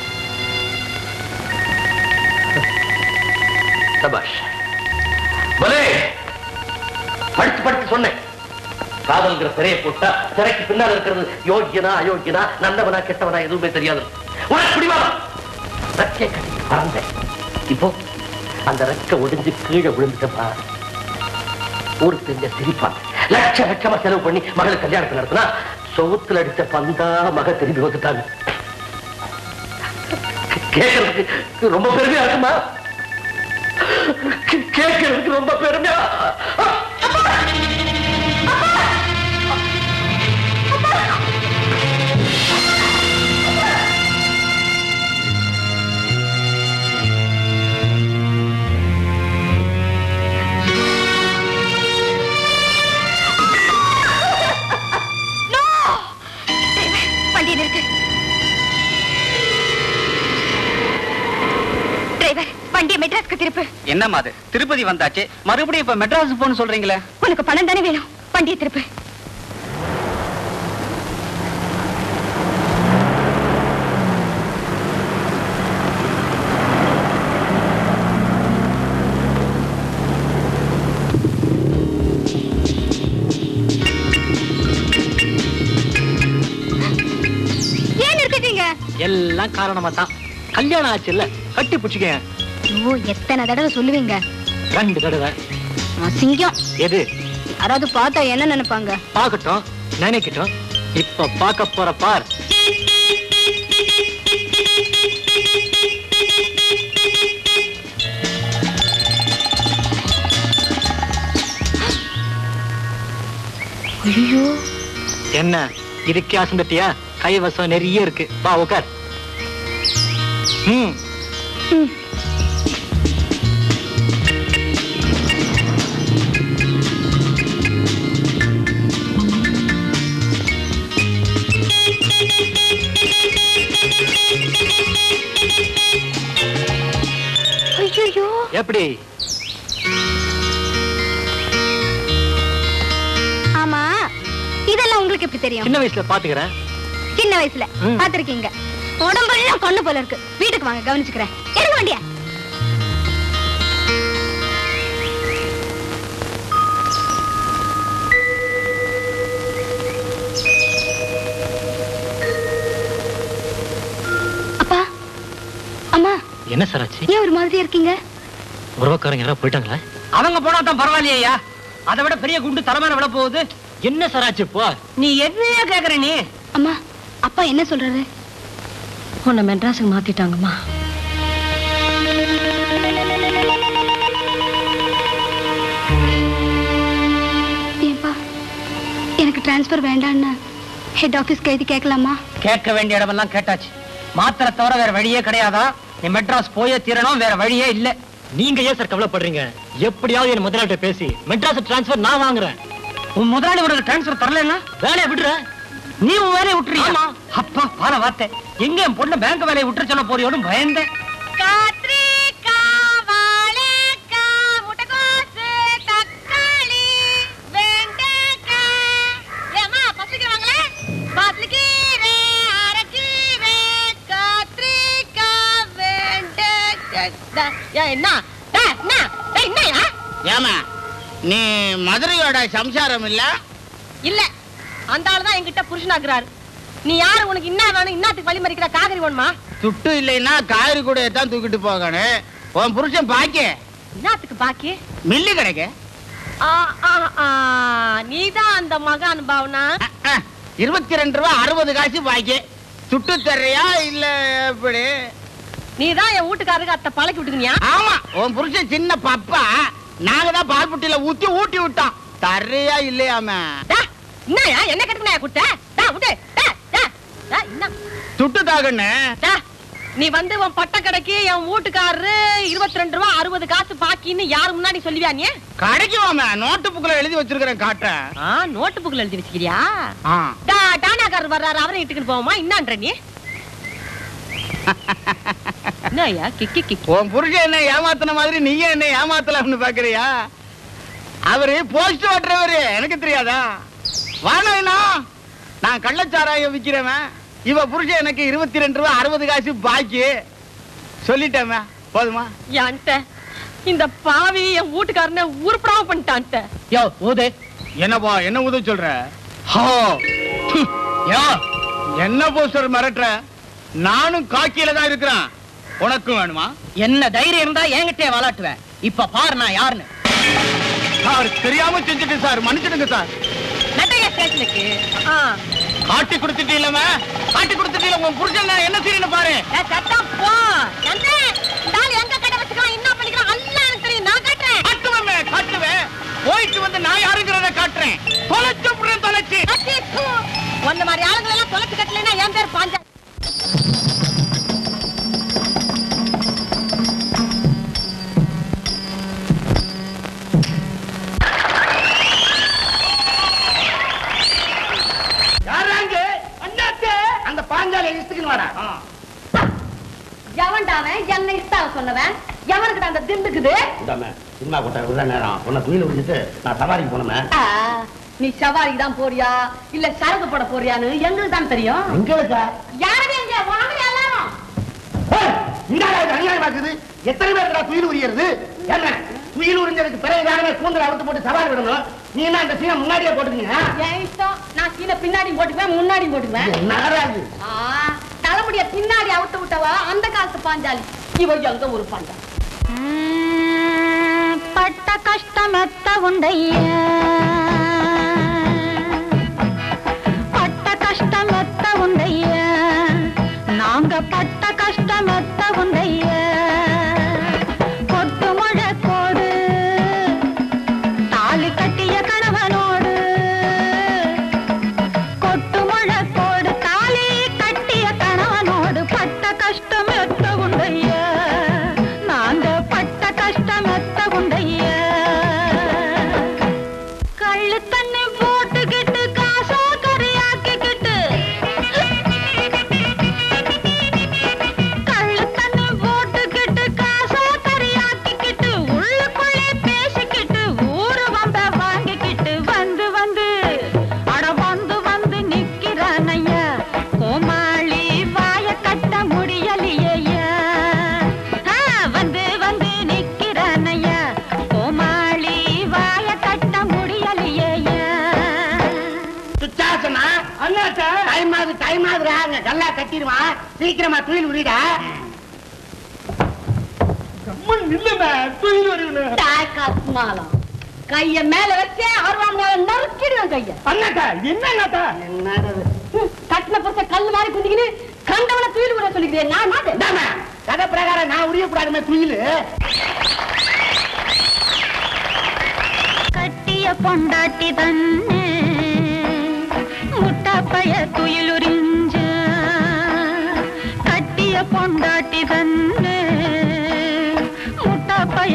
சபாஷ். பலே படிச்சு படிச்சு சொன்னேன். காதல்ங்கிற சிறையை போட்டா சிறைக்கு பின்னால் இருக்கிறது யோகியனா அயோக்கியனா நல்லவனா கெட்டவனா எதுவுமே தெரியாது. உனக்கு பிடிவாதம். ரெக்கை கட்டி பறந்தேன். இப்போ அந்த ரெக்கை ஒடிஞ்சு கீழே விழுந்துட்டப்பா. ஊரு தெரிஞ்ச சிரிப்பான். லட்ச லட்சமா செலவு பண்ணி மகளுக்கு கல்யாணத்தை நடத்தினா சொவுத்துல அடிச்ச பந்தா மக திரும்பி வந்துட்டாங்க. கேட்கறதுக்கு ரொம்ப பெருமையா இருக்குமா? கேட்கறதுக்கு ரொம்ப பெருமையா. மெட்ராஸ்க்கு திருப்பு. என்னம்மா அது? திருப்பதி வந்தாச்சு, மறுபடியும் இப்ப மெட்ராஸ் போன்னு சொல்றீங்களே? உனக்கு பணம் தானே வேணும், வண்டியை திருப்பு. ஏன் நிறுத்திட்டீங்க? எல்லாம் காரணமா தான். கல்யாணம் ஆச்சு இல்ல, கட்டி புடிச்சுக்க. ஓ, எத்தனை தடவை சொல்லுவீங்க? ரெண்டு தடவை. சிங்கம் எது? யாராவது பார்த்தா என்ன நினைப்பாங்க? பாக்கட்டும், நினைக்கட்டும். இப்ப பாக்க போற பார். ஐயோ, என்ன இதுக்கே ஆசம்பத்தியா? கைவசம் நிறைய இருக்கு. வா உட்கார். ம் எப்படி? ஆமா, இதெல்லாம் உங்களுக்கு எப்படி தெரியும்? சின்ன வயசுல பாத்துக்கிறேன். சின்ன வயசுல பாத்திருக்கீங்க. உடம்பெல்லாம் கொண்டு போல இருக்கு. வீட்டுக்கு வாங்க, கவனிச்சுக்கிறேன். எடுக்க வேண்டிய அப்பா அம்மா. என்ன சராச்சி? ஏன் ஒரு மாதிரி இருக்கீங்க? உறவுக்காரங்க யாராவது போயிட்டாங்களா? அவங்க போனா தான் பரவாயில்லையா? அதை விட பெரிய குண்டு தலைமையில விட போகுது. என்ன சராச்சி போ? நீ என்னையா கேக்குற? நீ அம்மா, அப்பா என்ன சொல்றாரு? உன்னை மெட்ராஸுக்கு மாத்திட்டாங்கம்மா. ஏன்பா, எனக்கு டிரான்ஸ்பர் வேண்டான்னு ஹெட் ஆபீஸ் கைது கேட்கலாமா? கேட்க வேண்டிய இடமெல்லாம் கேட்டாச்சு. மாத்திரை தவிர வேற வழியே கிடையாதா? நீ மெட்ராஸ் போயே தீரணும், வேற வழியே இல்ல. நீங்க ஏன் சார் கவலைப்படுறீங்க? எப்படியாவது என் முதலாளிட்ட பேசி மெட்ராஸ் டிரான்ஸ்பர் நான் வாங்குறேன். உன் முதலாளி உனக்கு டிரான்ஸ்பர் தரலன்னா வேலையை விடுற. நீ உன் வேலையை விட்டுறியா? அப்பா பால வார்த்தை. எங்க என் பொண்ணு பேங்க் வேலையை விட்டுற சொல்ல போறியோன்னு பயந்தேன். ஏமா நீ மதுரையோட சம்சாரம் இல்ல? இல்ல, அந்த ஆளுதான் என்கிட்ட புருஷனாக்குறாரு. நீ யாரு? உனக்கு என்ன வேணும்? இன்னத்துக்கு வழி மறிக்கிற காகரி வேணுமா? துட்டு இல்லைன்னா காய்கறி கூட தான் தூக்கிட்டு போகணும். உன் புருஷன் பாக்கி இன்னத்துக்கு பாக்கி மில்லி கிடைக்க. நீதான் அந்த மகான் பாவனா. இருபத்தி ரெண்டு ரூபா அறுபது காசு பாக்கி. துட்டு தர்றியா இல்ல எப்படி? நீதான் என் வீட்டுக்காரருக்கு அத்தை பழக்கி விட்டுக்கியா? ஆமா, உன் புருஷன் சின்ன பப்பா. நாங்க தான் பால் புட்டியில ஊத்தி ஊட்டி விட்டோம். தர்றியா இல்லையாம? என்னயா என்ன கட்டுனா குட்ட? துட்டு தாகண்ணே. நீ வந்து உன் பட்ட கடைக்கு என் வீட்டுக்காரரு இருபத்தி ரெண்டு ரூபா அறுபது காசு பாக்கின்னு யாரு முன்னாடி சொல்லுவியா? நீ கடைக்கு வாம, நோட்டு புக்ல எழுதி வச்சிருக்கிறேன் காட்டுறேன். நோட்டு புக்ல எழுதி வச்சுக்கிறியா? டானாக்காரர் வர்றாரு, அவரை இட்டுக்கிட்டு போவோமா? என்னன்ற நீ? உன் புருஷன் என்ன ஏமாத்தின மாதிரி நீயே என்ன ஏமாத்தலாம்னு பாக்குறியா? அவரு போஸ்ட் ஓட்டுறவரு, எனக்கு தெரியாதா? வானா நான் கள்ளச்சாராயம் விக்கிறவன். இவ புருஷன் எனக்கு இருபத்தி ரெண்டு ரூபா அறுபது காசு பாக்கி. சொல்லிட்டேன், போதுமா? இந்த பாவி என் வீட்டுக்காரனை உருப்படாம பண்ணிட்டான். யோ ஊதே. என்னப்பா என்ன ஊத சொல்ற? என்ன போஸ்டர் மிரட்டுற? நானும் காக்கியில தான் இருக்கிறேன். உனக்கும் வேணுமா? என்ன தைரியம் இருந்தா என்கிட்டே விளாட்டுவேன். இப்ப பாரு நான் யாருன்னு. சார் தெரியாம செஞ்சுட்டு சார், மன்னிச்சிடுங்க சார். காட்டி கொடுத்துட்டீங்கள, காட்டி கொடுத்துட்டீங்க. உன் புருஷன் நான் என்ன செய்யணும்னு பாரு. காட்டுவேன். போயிட்டு வந்து நான் யாருங்கிறத காட்டுறேன். தொலைச்சு புறேன், தொலைச்சு. ஒன்ன மாதிரி ஆளுங்களை எல்லாம் தொலைச்சு கட்டலைன்னா என் பேர் பாஞ்சா. அந்த பாஞ்சாலி இஷ்டத்துக்கு வாடா. எவன்டாவன் என்ன இஷ்டாவ சொன்னவன்? எவனுக்கு அந்த திண்டுக்குது? சினிமா கூட்ட விடுற நேரம் உன்னை துயில விட்டுட்டு நான் சவாரிக்கு போனமே. நீ சவாரிக்கு தான் போறியா இல்ல சரக்கு போட போறியான்னு எங்களுக்கு தான் தெரியும். எங்களுக்கா? யாருமே இங்க வாங்க எல்லாரும். அநியாயம் ஆகுது. எத்தனை பேர் துயில் உரியறது? என்ன துயில் உறிஞ்சதுக்கு பிறகு யாருமே கூந்தல் அவுத்து போட்டு சவாரி விடணும். நீ என்ன அந்த சீனை முன்னாடியே போட்டுக்கீங்க? என் இஷ்டம். நான் சீனை பின்னாடி போட்டுக்குவேன், முன்னாடி போட்டுக்குவேன். நாராஜு தலைமுடிய பின்னாடி அவுத்து விட்டவா அந்த காலத்து பாஞ்சாலி. இவ எங்க ஒரு பாஞ்சாலி. பட்ட கஷ்டம் எத்த உண்டைய, பட்ட கஷ்டம் எத்த உண்டைய, நாங்க பட்ட கஷ்டம் எத்த உண்டைய. கொட்டு முழக்கோடு தாலி கட்டிய கணவனோடு, கொட்டு முழக்கோடு தாலி கட்டிய கணவனோடு பட்ட கஷ்டம் எத்த உண்டைய, நாங்க பட்ட கஷ்டம் எத்த உண்டைய. கள்ளு தண்ணி போட்டுக்கிட்டு காசா கரையாக்கிக்கிட்டு, கள்ளு தண்ணி போட்டுக்கிட்டு காசா கரையாக்கிக்கிட்டு, உள்ளுக்குள்ளே பேசிக்கிட்டு ஊரு வந்த வாங்கிக்கிட்டு, வந்து வந்து அட வந்து வந்து நிக்கிறானையா கோமாளி வாய கட்ட முடியலையா. வந்து வந்து நிக்கிறானையா கோமாளி வாய கட்ட முடியலையா. சுச்சாசனா அண்ணாச்சா டைம் ஆகுது டைம் ஆகுதுறாங்க. நல்லா கட்டிடுவான், சீக்கிரமா துயில் உரிடா. கைய மேல வச்சு அறுவாங்க நறுக்கிடுவேன் கைய. அண்ணாத்தா என்னங்கத்தா? என்னது கட்டின பச கல்லு மாதிரி குந்திக்கின்னு கண்டவன துயில் உரிய சொல்லிக்கிறேன். நான் மாட்டேன். கதை பிரகாரம் நான் உரியக்கூடாதுமே துயில். கட்டிய பொண்டாட்டி தன்னு முட்டப்பைய துயிலுறிஞ்ச, கட்டிய பொண்டாட்டி தன்னு முட்டப்பைய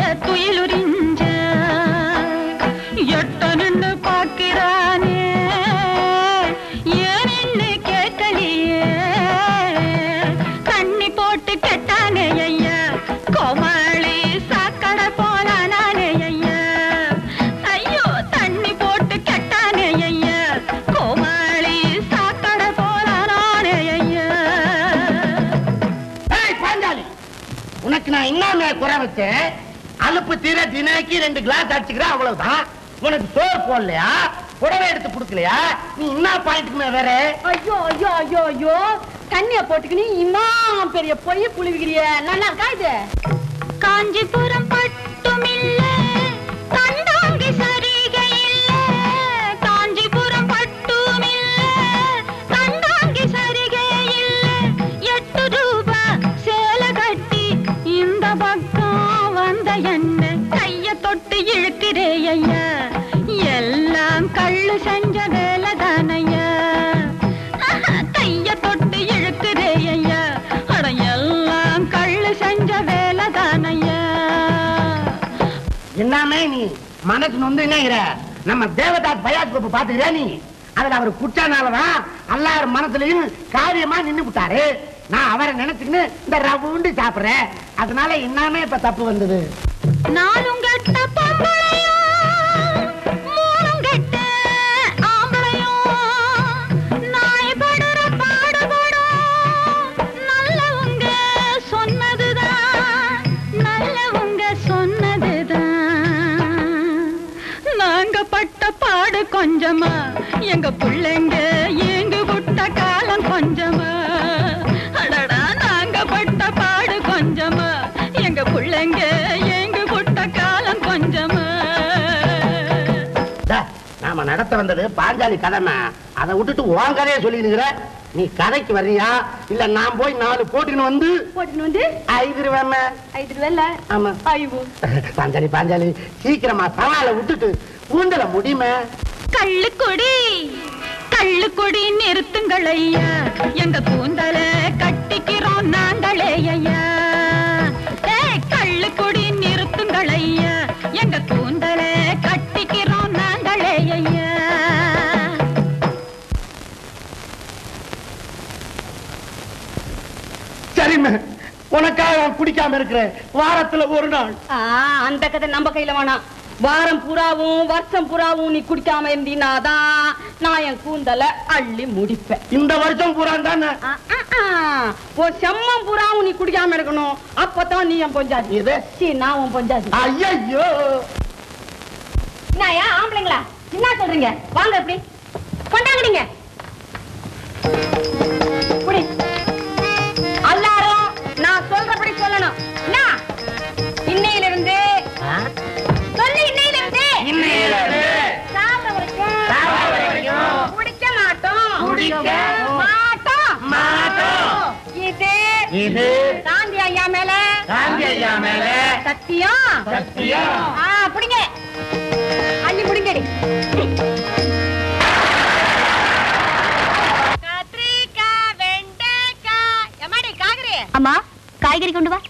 என்ன குறை வச்சேன்? அலுப்பு தீர தினைக்கு ரெண்டு கிளாஸ் அடிச்சுக்கிற அவ்வளவுதான். உனக்கு சோறு போடலையா, புடவை எடுத்து கொடுக்கலையா? நீ என்ன பாயிண்ட்டுக்குமே வேற? ஐயோ ஐயோ ஐயோ ஐயோ கண்ணிய போட்டுக்கினு இன்னும் பெரிய பொய் புழுவிக்கிறிய. நல்லா இருக்கா இது? காஞ்சிபுரம் பட்டுமில்ல கண்டாங்கி சரிகை இல்ல, காஞ்சிபுரம் பட்டுமில்ல கண்டாங்கி சரிகை இல்ல, எட்டு ரூபா சேலை கட்டி இந்த பக்கம் வந்த என்ன கைய தொட்டு இழுக்கிறே ஐயா, எல்லாம் கள்ளு செஞ்ச வேலை தானையா, கைய தொட்டு இழுக்கிறே ஐயா, அட எல்லாம் கள்ளு செஞ்ச வேலை தானையா. என்னமே நீ மனசு நொந்துங்கிற? நம்ம தேவதாஸ் பயாஸ் குரூப் பாத்துக்கிறியா நீ? அதுல அவர் குச்சானாலதான் எல்லாரும் மனசுலயும் காரியமா நின்னு விட்டாரு. நான் அவரை நினைச்சுக்கின்னு இந்த ரவுண்டு சாப்பிடுறேன். அதனால என்னமே இப்ப தப்பு வந்தது. நானும் கெட்ட பொம்பளையும் மூணும் கெட்ட ஆம்பளையும் நாய்படுற பாடுபடும் நல்லவங்க சொன்னதுதான், நல்லவங்க சொன்னதுதான். நாங்க பட்ட பாடு கொஞ்சமா, எங்க பிள்ளைங்க ஏங்கு விட்ட காலம் கொஞ்சமா, அடடா நாங்க பட்ட பாடு கொஞ்சமா, எங்க பிள்ளைங்க ஏங்கு விட்ட காலம் கொஞ்சமா. நாம நடத்த வந்தது பாஞ்சாலி கதைமா, அதை விட்டுட்டு உன் கதையை சொல்லிடுங்கிற. நீ கதைக்கு வர்றியா இல்ல நான் போய் நாலு போட்டுன்னு வந்து போட்டுன்னு வந்து ஐந்து ரூபாய் ஐந்து ரூபாய்? ஆமா. ஐயோ பாஞ்சாலி பாஞ்சாலி சீக்கிரமா சவாலை விட்டுட்டு ஊண்டல முடியுமே. கள்ளுக்குடி கள்ளுக்குடி நிறுத்துங்கள் ஐயா, எங்க கூந்தல கட்டிக்கிறோம் நாங்களே ஐயா. ஏ கள்ளுக்குடி நிறுத்துங்கள் ஐயா, எங்க கூந்தல கட்டிக்கிறோம் நாங்களே ஐயா. சரிம்மா, உனக்காக நான் குடிக்காம இருக்கிறேன். வாரத்துல ஒரு நாள். அந்த கதை நம்ம கையில வேணாம். வாரம் புறாவும் வருஷம் புறாவும் நீ குடிக்காம இருந்தீனாதான் நான் என் கூந்தல அள்ளி முடிப்பேன். இந்த வருஷம் பூரா தானே? ஒரு செம்மம் புறாவும் நீ குடிக்காம இருக்கணும். அப்பதான் நீ என் பொஞ்சாதி. சீ, நான் உன் பொஞ்சாதி. ஐயோ என்னயா ஆம்பளைங்களா என்ன சொல்றீங்க? வாங்க எப்படி கொண்டாங்க குடி. எல்லாரும் நான் சொல்றபடி சொல்லணும். என்ன இன்னையிலிருந்து சொல்லு, இன்னையிலிருந்து இன்னையிலிருந்து சாப்பிட வரைக்கும் குடிக்க மாட்டோம். குடிக்க மாட்டோம் மாட்டோம். இது இது காந்தி ஐயா மேல காந்தி ஐயா மேல சத்தியம் சத்தியம். ஆ புடிங்க, அள்ளி புடிங்கடி. கத்திரிக்காய், வெண்டைக்காய். எம்மாடி காய்கறி? அம்மா காய்கறி கொண்டு வா.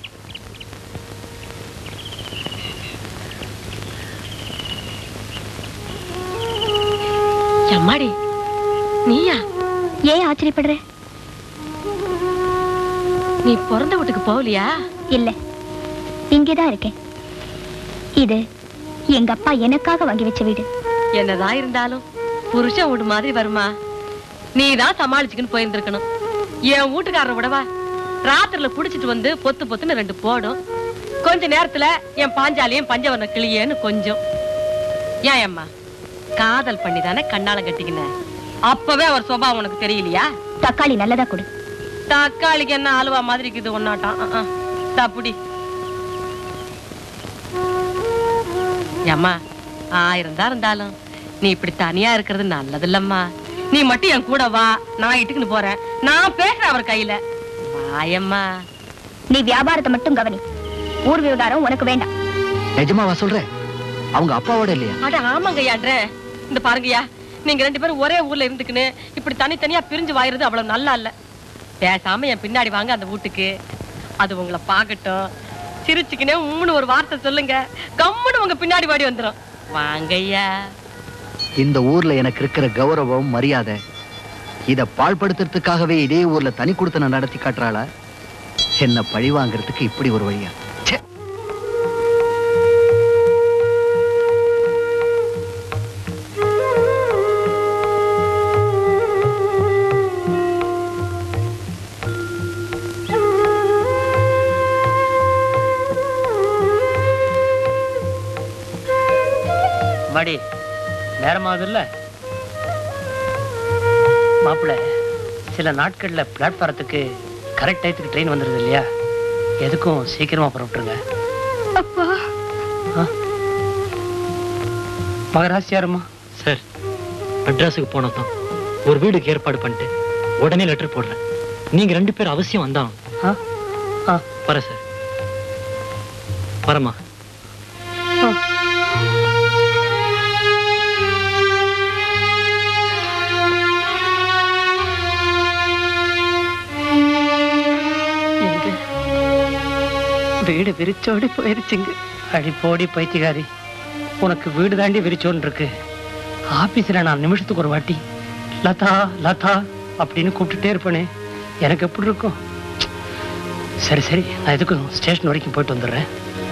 எம்மாடி நீயா? ஏன் ஆச்சரியப்படுற? நீ பிறந்த வீட்டுக்கு போகலையா? இல்ல, இங்கேதான் இருக்கேன். இது எங்க அப்பா எனக்காக வாங்கி வச்ச வீடு. என்னதான் இருந்தாலும் புருஷன் வீடு மாதிரி வருமா? நீ தான் சமாளிச்சுக்கின்னு போயிருந்திருக்கணும். என் வீட்டுக்காரரை விடவா ராத்திரில குடிச்சிட்டு வந்து பொத்து பொத்துன்னு ரெண்டு போடும். கொஞ்ச நேரத்துல என் பாஞ்சாலியும் பஞ்சவர்ண கிளியேன்னு கொஞ்சம். ஏன் அம்மா காதல் பண்ணி தானே கண்ணால கட்டிக்கின? அப்பவே அவர் சுபாவம் உனக்கு தெரியலையா? தக்காளி நல்லதா கொடு. தக்காளிக்கு என்ன அலுவா மாதிரி இருக்குது ஒன்னாட்டான். தப்புடி அம்மா. ஆயிரம் தான் இருந்தாலும் நீ இப்படி தனியா இருக்கிறது நல்லது இல்லம்மா. நீ மட்டும் என் கூட வா, நான் இட்டுக்குன்னு போறேன். நான் பேசுறேன் அவர் கையில. வாயம்மா. நீ வியாபாரத்தை மட்டும் கவனி, ஊர் விவகாரம் உனக்கு வேண்டாம். நிஜமாவா சொல்ற? அவங்க அப்பாவோட இல்லையா? அட ஆமாங்கய்யான்ற. இந்த பாருங்கய்யா, நீங்க ரெண்டு பேரும் ஒரே ஊர்ல இருந்துக்குன்னு இப்படி தனித்தனியா பிரிஞ்சு வாயிறது அவ்வளவு நல்லா இல்ல. பேசாம என் பின்னாடி வாங்க அந்த வீட்டுக்கு. அது உங்களை பாக்கட்டும். சிரிச்சுக்கினே மூணு ஒரு வார்த்தை சொல்லுங்க, கம்முன்னு உங்க பின்னாடி வாடி வந்துரும். வாங்கய்யா. இந்த ஊர்ல எனக்கு இருக்கிற கௌரவம் மரியாதை இத பாழ்படுத்துறதுக்காகவே இதே ஊர்ல தனி கொடுத்தன நடத்தி காட்டுறாளா? என்ன பழி வாங்குறதுக்கு இப்படி ஒரு வழியா? அம்மாடி நேரமாவது இல்ல மாப்பிள்ள சில நாட்கள்ல பிளாட்ஃபாரத்துக்கு கரெக்ட் டயத்துக்கு ட்ரெயின் வந்துருது இல்லையா எதுக்கும் சீக்கிரமா புறப்பட்டுருங்க அப்பா மகராசியாரம்மா சார் மெட்ராஸுக்கு போனதான் ஒரு வீடுக்கு ஏற்பாடு பண்ணிட்டு உடனே லெட்டர் போடுறேன் நீங்க ரெண்டு பேரும் அவசியம் வந்தாலும் வர சார் வரமா வீடு விரிச்சோடி போயிருச்சுங்க. அடி போடி பைத்தியகாரி, உனக்கு வீடு தாண்டி விரிச்சோன்னு இருக்கு. ஆபீஸ்ல நான் நிமிஷத்துக்கு ஒரு வாட்டி லதா லதா அப்படின்னு கூப்பிட்டுட்டே இருப்பேனே, எனக்கு எப்படி இருக்கும்? சரி சரி, நான் எதுக்கும் ஸ்டேஷன் வரைக்கும் போயிட்டு வந்துடுறேன்.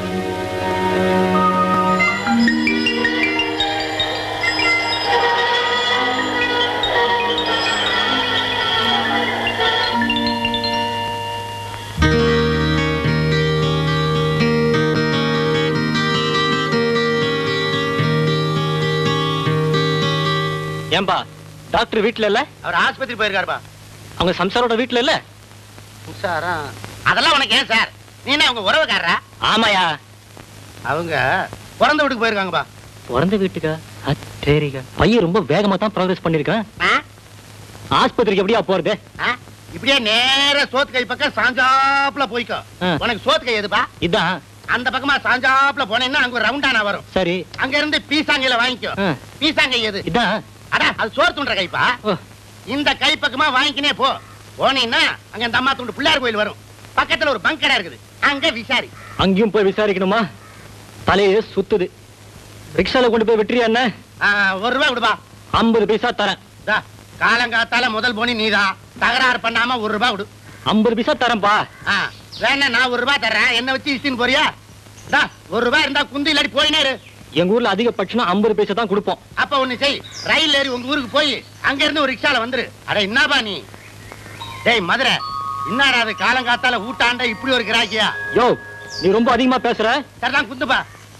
ஏன்பா டாக்டர் வீட்டுல இல்ல? அவர் ஆஸ்பத்திரி போயிருக்காருப்பா. அவங்க சம்சாரோட வீட்டுல இல்ல? சம்சாரம் அதெல்லாம் உனக்கு ஏன் சார்? நீ என்ன அவங்க உறவுக்காரரா? ஆமாயா, அவங்க பிறந்த வீட்டுக்கு போயிருக்காங்கப்பா. பிறந்த வீட்டுக்கா? சரிக்கா, பையன் ரொம்ப வேகமா தான் ப்ரோக்ரஸ் பண்ணிருக்கான். ஆஸ்பத்திரிக்கு எப்படியா போறது? இப்படியே நேர சோத்து கை பக்கம் சாஞ்சாப்ல போய்க்கோ. உனக்கு சோத்து கை எதுப்பா? இதான். அந்த பக்கமா சாஞ்சாப்ல போனேன்னா அங்க ஒரு ரவுண்டானா வரும். சரி, அங்க இருந்து பீசாங்கையில வாங்கிக்கோ. பீசாங்கை எது? இதான். அடா, அது சோறு துண்டுற கைப்பா. இந்த கை பக்கமா வாங்கிக்கினே போ. போனீங்கன்னா அங்க இந்த அம்மா துண்டு பிள்ளையார் கோயில் வரும். பக்கத்துல ஒரு பங்க் கடை இருக்குது, அங்க விசாரி. அங்கேயும் போய் விசாரிக்கணுமா? தலையே சுத்துது. ரிக்ஷால கொண்டு போய் வெற்றியா என்ன? ஒரு ரூபாய் விடுப்பா. ஐம்பது பைசா தரேன். காலங்காத்தால முதல் போனி நீதான், தகராறு பண்ணாம ஒரு ரூபாய் விடு. ஐம்பது பைசா தரேன்பா. வேணா நான் ஒரு ரூபாய் தர்றேன், என்ன வச்சு இஷ்டின்னு போறியா? ஒரு ரூபாய் இருந்தா குந்து இல்லாடி போயினேரு. எங்க ஊர்ல அதிகபட்சம் ஐம்பது பைசா தான் கொடுப்போம். அப்ப ஒண்ணு செய், ரயில் ஏறி உங்க ஊருக்கு போய் அங்க இருந்து ஒரு ரிக்ஷால வந்துரு. அட என்னப்பா நீ? டேய் மதுரை, இன்னாரா அது காலங்காத்தால ஊட்டாண்ட இப்படி ஒரு கிராக்கியா? யோ, நீ ரொம்ப அதிகமா பேசுற. சரிதான், குந்துப்பா.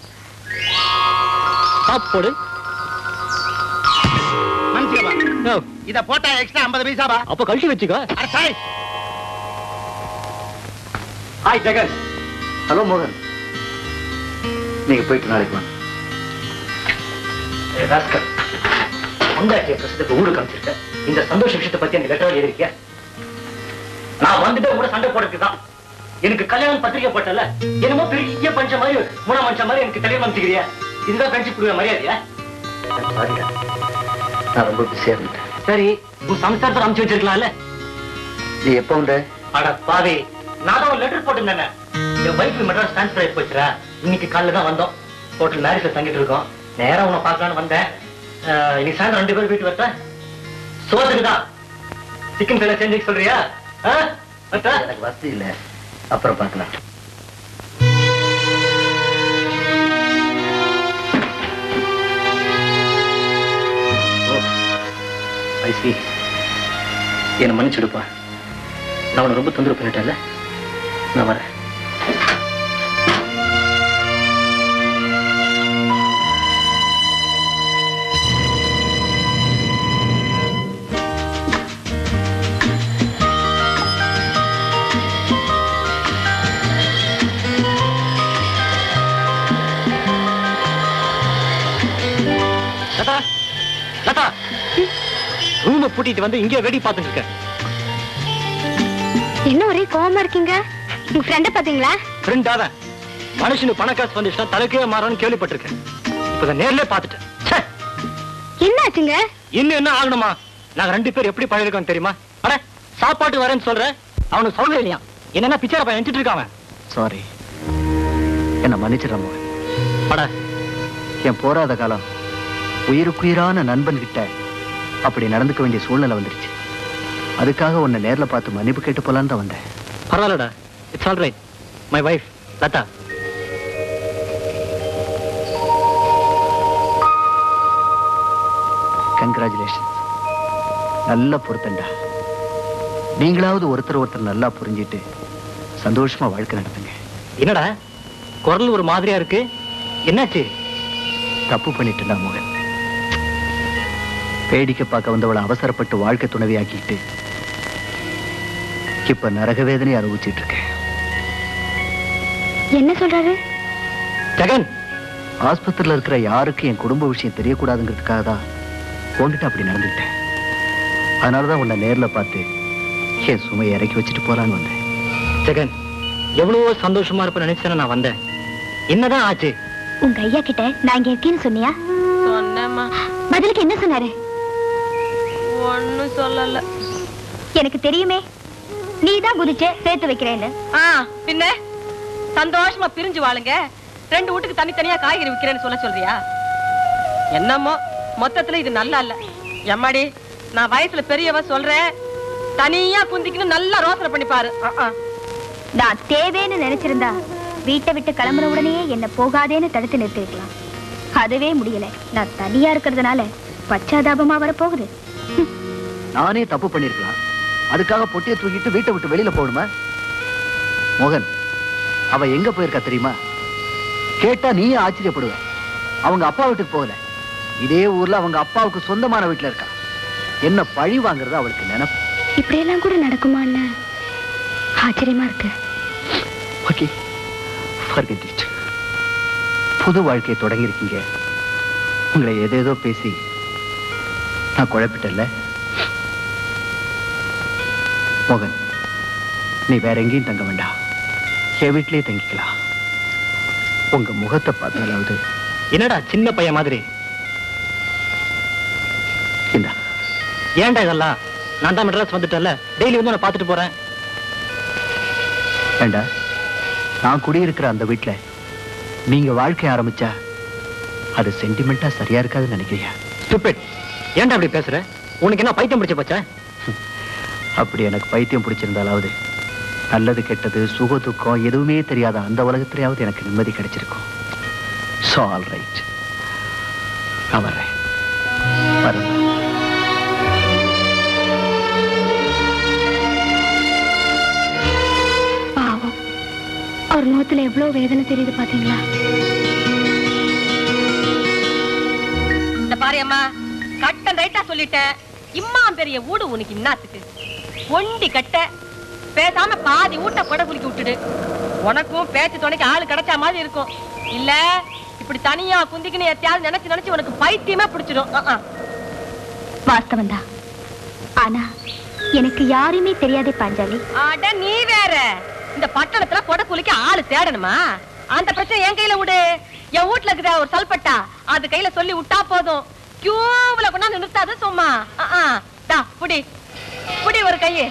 சாப்பிடு. மன்னிச்சுக்கப்பா, இத போட்டா எக்ஸ்ட்ரா ஐம்பது பைசாப்பா. அப்ப கழிச்சு வச்சுக்கோ. அட சாய். ஹாய் ஜெகன். ஹலோ மோகன், நீங்க போயிட்டு நாளைக்கு வாங்க. ஊருக்கு அனுப்பிச்சிருக்க இந்த சந்தோஷ விஷயத்தை பத்தி எனக்கு லெட்டர் எழுதிருக்கியா? நான் வந்துட்டு கூட சண்டை போடுறதுதான். எனக்கு கல்யாணம் பத்திரிக்கை போட்டல, என்னமோ பெரிய பஞ்ச மாதிரி மூணா மனுஷ மாதிரி எனக்கு கல்யாணம் அனுப்பிச்சிக்கிறியா? இதுதான் ஃப்ரெண்ட்ஷிப் கொடுக்குற மரியாதையா? நான் ரொம்ப பிஸியா இருந்தேன். சரி, உன் சம்சாரத்தை அனுப்பிச்சு வச்சிருக்கலாம்ல. நீ எப்ப வந்த? அட பாவி, நான் தான் ஒரு லெட்டர் போட்டிருந்தேன். என் வைஃப் மெட்ராஸ் டிரான்ஸ்பர் ஆகி போச்சுரா. இன்னைக்கு காலைல தான் வந்தோம். ஹோட்டல் மேரேஜ்ல தங்கிட்டு இருக்கோம். நேரம் உன்னை பார்க்கலான்னு வந்தேன். இன்னைக்கு சாயந்தரம் ரெண்டு பேரும் வீட்டு வரட்டா? சோத்துக்குதான் சிக்கன் ஃப்ரை செஞ்சு சொல்றியா? எனக்கு வசதி இல்ல, அப்புறம் பார்க்கலாம். ஐசி, என்னை மன்னிச்சுடுப்பா. நான் உன்னை ரொம்ப தொந்தரவு பண்ணிட்டேன்ல. நான் வரேன். லதா, லதா, ரூமை பூட்டிட்டு வந்து இங்கே வெடி பார்த்துட்டு இருக்க. என்ன ஒரே கோவமா இருக்கீங்க? உங்க ஃப்ரெண்ட பாத்தீங்களா? ஃப்ரெண்டா தான். மனுஷனுக்கு பணக்காசு வந்துச்சுன்னா தலைக்கே மாறணும்னு கேள்விப்பட்டிருக்கேன். இப்ப நேர்ல பாத்துட்டேன். என்ன ஆச்சுங்க? இன்னும் என்ன ஆகணுமா? நாங்க ரெண்டு பேரும் எப்படி பழகிருக்கோம் தெரியுமா? அட, சாப்பாட்டு வரேன்னு சொல்ற, அவனுக்கு சௌகரியம் இல்லையா? என்னன்னா பிச்சை பையன் நினைச்சிட்டு இருக்கான். சாரி, என்ன மன்னிச்சிடறேன் மோகன். அட, என் போராத காலம் உயிருக்குயிரான நண்பன் கிட்ட அப்படி நடந்துக்க வேண்டிய சூழ்நிலை வந்துருச்சு. அதுக்காக உன்னை நேர்ல பார்த்து மன்னிப்பு கேட்டு போலான்னு தான் வந்தேன். பரவாயில்லடா, it's all right. My wife Latha. Congratulations. நல்ல பொருத்தண்டா. நீங்களாவது ஒருத்தர் ஒருத்தர் நல்லா புரிஞ்சிட்டு சந்தோஷமா வாழ்க்கை நடத்துங்க. என்னடா குரல் ஒரு மாதிரியா இருக்கு? என்னாச்சு? தப்பு பண்ணிட்டேன்டா மோகன். வேடிக்கை பார்க்க வந்தவளை அவசரப்பட்டு வாழ்க்கை துணைவியாக்கிட்டு இப்ப நரக வேதனை அனுபவிச்சிட்டு இருக்கேன். என்ன சொல்றாரு ஜெகன்? ஆஸ்பத்திரியில இருக்கிற யாருக்கும் என் குடும்ப விஷயம் தெரியக்கூடாதுங்கிறதுக்காக தான் உன்கிட்ட அப்படி நடந்துட்டேன். அதனாலதான் உன்னை நேர்ல பார்த்து என் சுமையை இறக்கி வச்சுட்டு போலான்னு வந்தேன். ஜெகன், எவ்வளவோ சந்தோஷமா இருப்ப நினைச்சேன்னு நான் வந்தேன். என்னதான் ஆச்சு? உங்க ஐயா கிட்ட நான் இங்க இருக்கேன்னு சொன்னியா? சொன்னேம்மா. பதிலுக்கு என்ன சொன்னாரு? ஒண்ணும் சொல்லல. எனக்கு தெரியுமே, நீதான் குதிச்சே சேர்த்து வைக்கிறேன்னு. ஆ, பின்ன சந்தோஷமா பிரிஞ்சு வாழுங்க, ரெண்டு வீட்டுக்கு தனித்தனியா காய்கறி விக்கிறேன்னு சொல்ல சொல்றியா? என்னமோ மொத்தத்துல இது நல்லா இல்ல. எம்மாடி, நான் வயசுல பெரியவ சொல்றேன், தனியா குந்திக்கணும் நல்லா ரோசனை பண்ணி பாரு. நான் தேவேன்னு நினைச்சிருந்தா வீட்டை விட்டு கிளம்புற உடனே என்ன போகாதேன்னு தடுத்து நிறுத்திருக்கலாம். அதுவே முடியல. நான் தனியா இருக்கிறதுனால பச்சாதாபமா வரப்போகுது. நானே தப்பு பண்ணிருக்கலாம், அதுக்காக பொட்டியை தூக்கிட்டு வீட்டை விட்டு வெளியில போகணுமா? மோகன், அவ எங்க போயிருக்கா தெரியுமா? கேட்டா நீயே ஆச்சரியப்படுவ. அவங்க அப்பா வீட்டுக்கு போகல, இதே ஊர்ல அவங்க அப்பாவுக்கு சொந்தமான வீட்டுல இருக்கா. என்ன பழி வாங்குறது அவளுக்கு நினைப்பு. இப்படியெல்லாம் கூட நடக்குமான்னு ஆச்சரியமா இருக்கு. Okay, forget it. புது வாழ்க்கையை தொடங்கி இருக்கீங்க. உங்களை ஏதேதோ பேசி நான் குழப்பிட்டல. மோகன், நீ வேற எங்கேயும் தங்க வேண்டாம், என் வீட்டிலேயே தங்கிக்கலாம். உங்க முகத்தை பார்த்தாலாவது. என்னடா சின்ன பையன் மாதிரி? இந்தா. ஏன்டா இதெல்லாம்? நான் தான் மெட்ராஸ் வந்துட்டேன்ல, டெய்லி வந்து நான் பார்த்துட்டு போறேன். ஏண்டா, நான் குடியிருக்கிற அந்த வீட்டுல நீங்க வாழ்க்கை ஆரம்பிச்சா அது சென்டிமெண்டா சரியா இருக்காதுன்னு நினைக்கிறியா? ஸ்டூபிட், ஏன்டா அப்படி பேசுற? உனக்கு என்ன பைத்தியம் பிடிச்ச போச்சா? அப்படி எனக்கு பைத்தியம் பிடிச்சிருந்தாலாவது நல்லது கெட்டது சுக துக்கம் எதுவுமே தெரியாத அந்த உலகத்திலேயாவது எனக்கு நிம்மதி கிடைச்சிருக்கும். So all right, நான் வர்றேன். வரேன். பாவம், அவர் முகத்துல எவ்வளவு வேதனை தெரியுது பாத்தீங்களா? இந்த பாரு அம்மா, கட்டன் ரைட்டா சொல்லிட்டேன். இம்மா பெரிய ஊடு உனக்கு இன்னாத்துக்கு ஒண்டி கட்ட. பேசாம பாதி ஊட்ட கொடை குலுக்கி விட்டுடு. உனக்கும் பேச்சு துணைக்கு ஆளு கிடைச்ச மாதிரி இருக்கும். இல்ல இப்படி தனியா குந்திக்கின்னு எத்தையாவது நினைச்சு நினைச்சு உனக்கு பைத்தியமே பிடிச்சிடும். வாஸ்தவம் தான், ஆனா எனக்கு யாருமே தெரியாதே பாஞ்சாலி. அட நீ வேற, இந்த பட்டணத்துல கொடை குலுக்கி ஆளு தேடணுமா? அந்த பிரச்சனை என் கையில விடு. என் வீட்டுல இருக்குதா ஒரு சல்பட்டா, அது கையில சொல்லி விட்டா போதும். கியூவுல கொண்டாந்து நிறுத்தாது சும்மா. டா புடி புடி ஒரு கையே.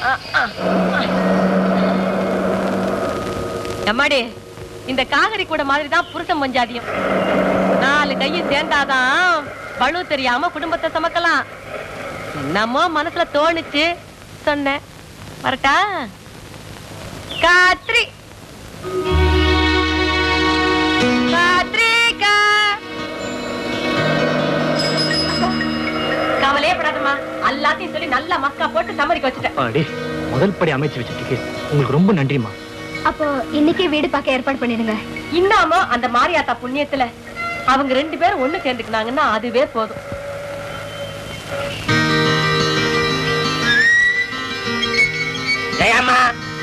எம்மாடி, இந்த காகரி கூட மாதிரிதான் புருஷன் பஞ்சாதியம். நாலு கையும் சேர்ந்தாதான் பழு தெரியாம குடும்பத்தை சமைக்கலாம். என்னமோ மனசுல தோணுச்சு சொன்னேன். வரட்டா? காத்ரி காத்ரிகா, கவலையே படாதம்மா, எல்லாத்தையும் சொல்லி நல்லா மக்கா போட்டு சம்மதிக்க வச்சுட்டேன். முதல் படி அமைச்சு வச்சதுக்கு உங்களுக்கு ரொம்ப நன்றிமா. அப்போ இன்னைக்கு வீடு பார்க்க ஏற்பாடு பண்ணிடுங்க. இன்னமும் அந்த மாரியாத்தா புண்ணியத்துல அவங்க ரெண்டு பேரும் ஒண்ணு சேர்ந்துக்கினாங்கன்னா அதுவே போதும். ஜெயம்மா,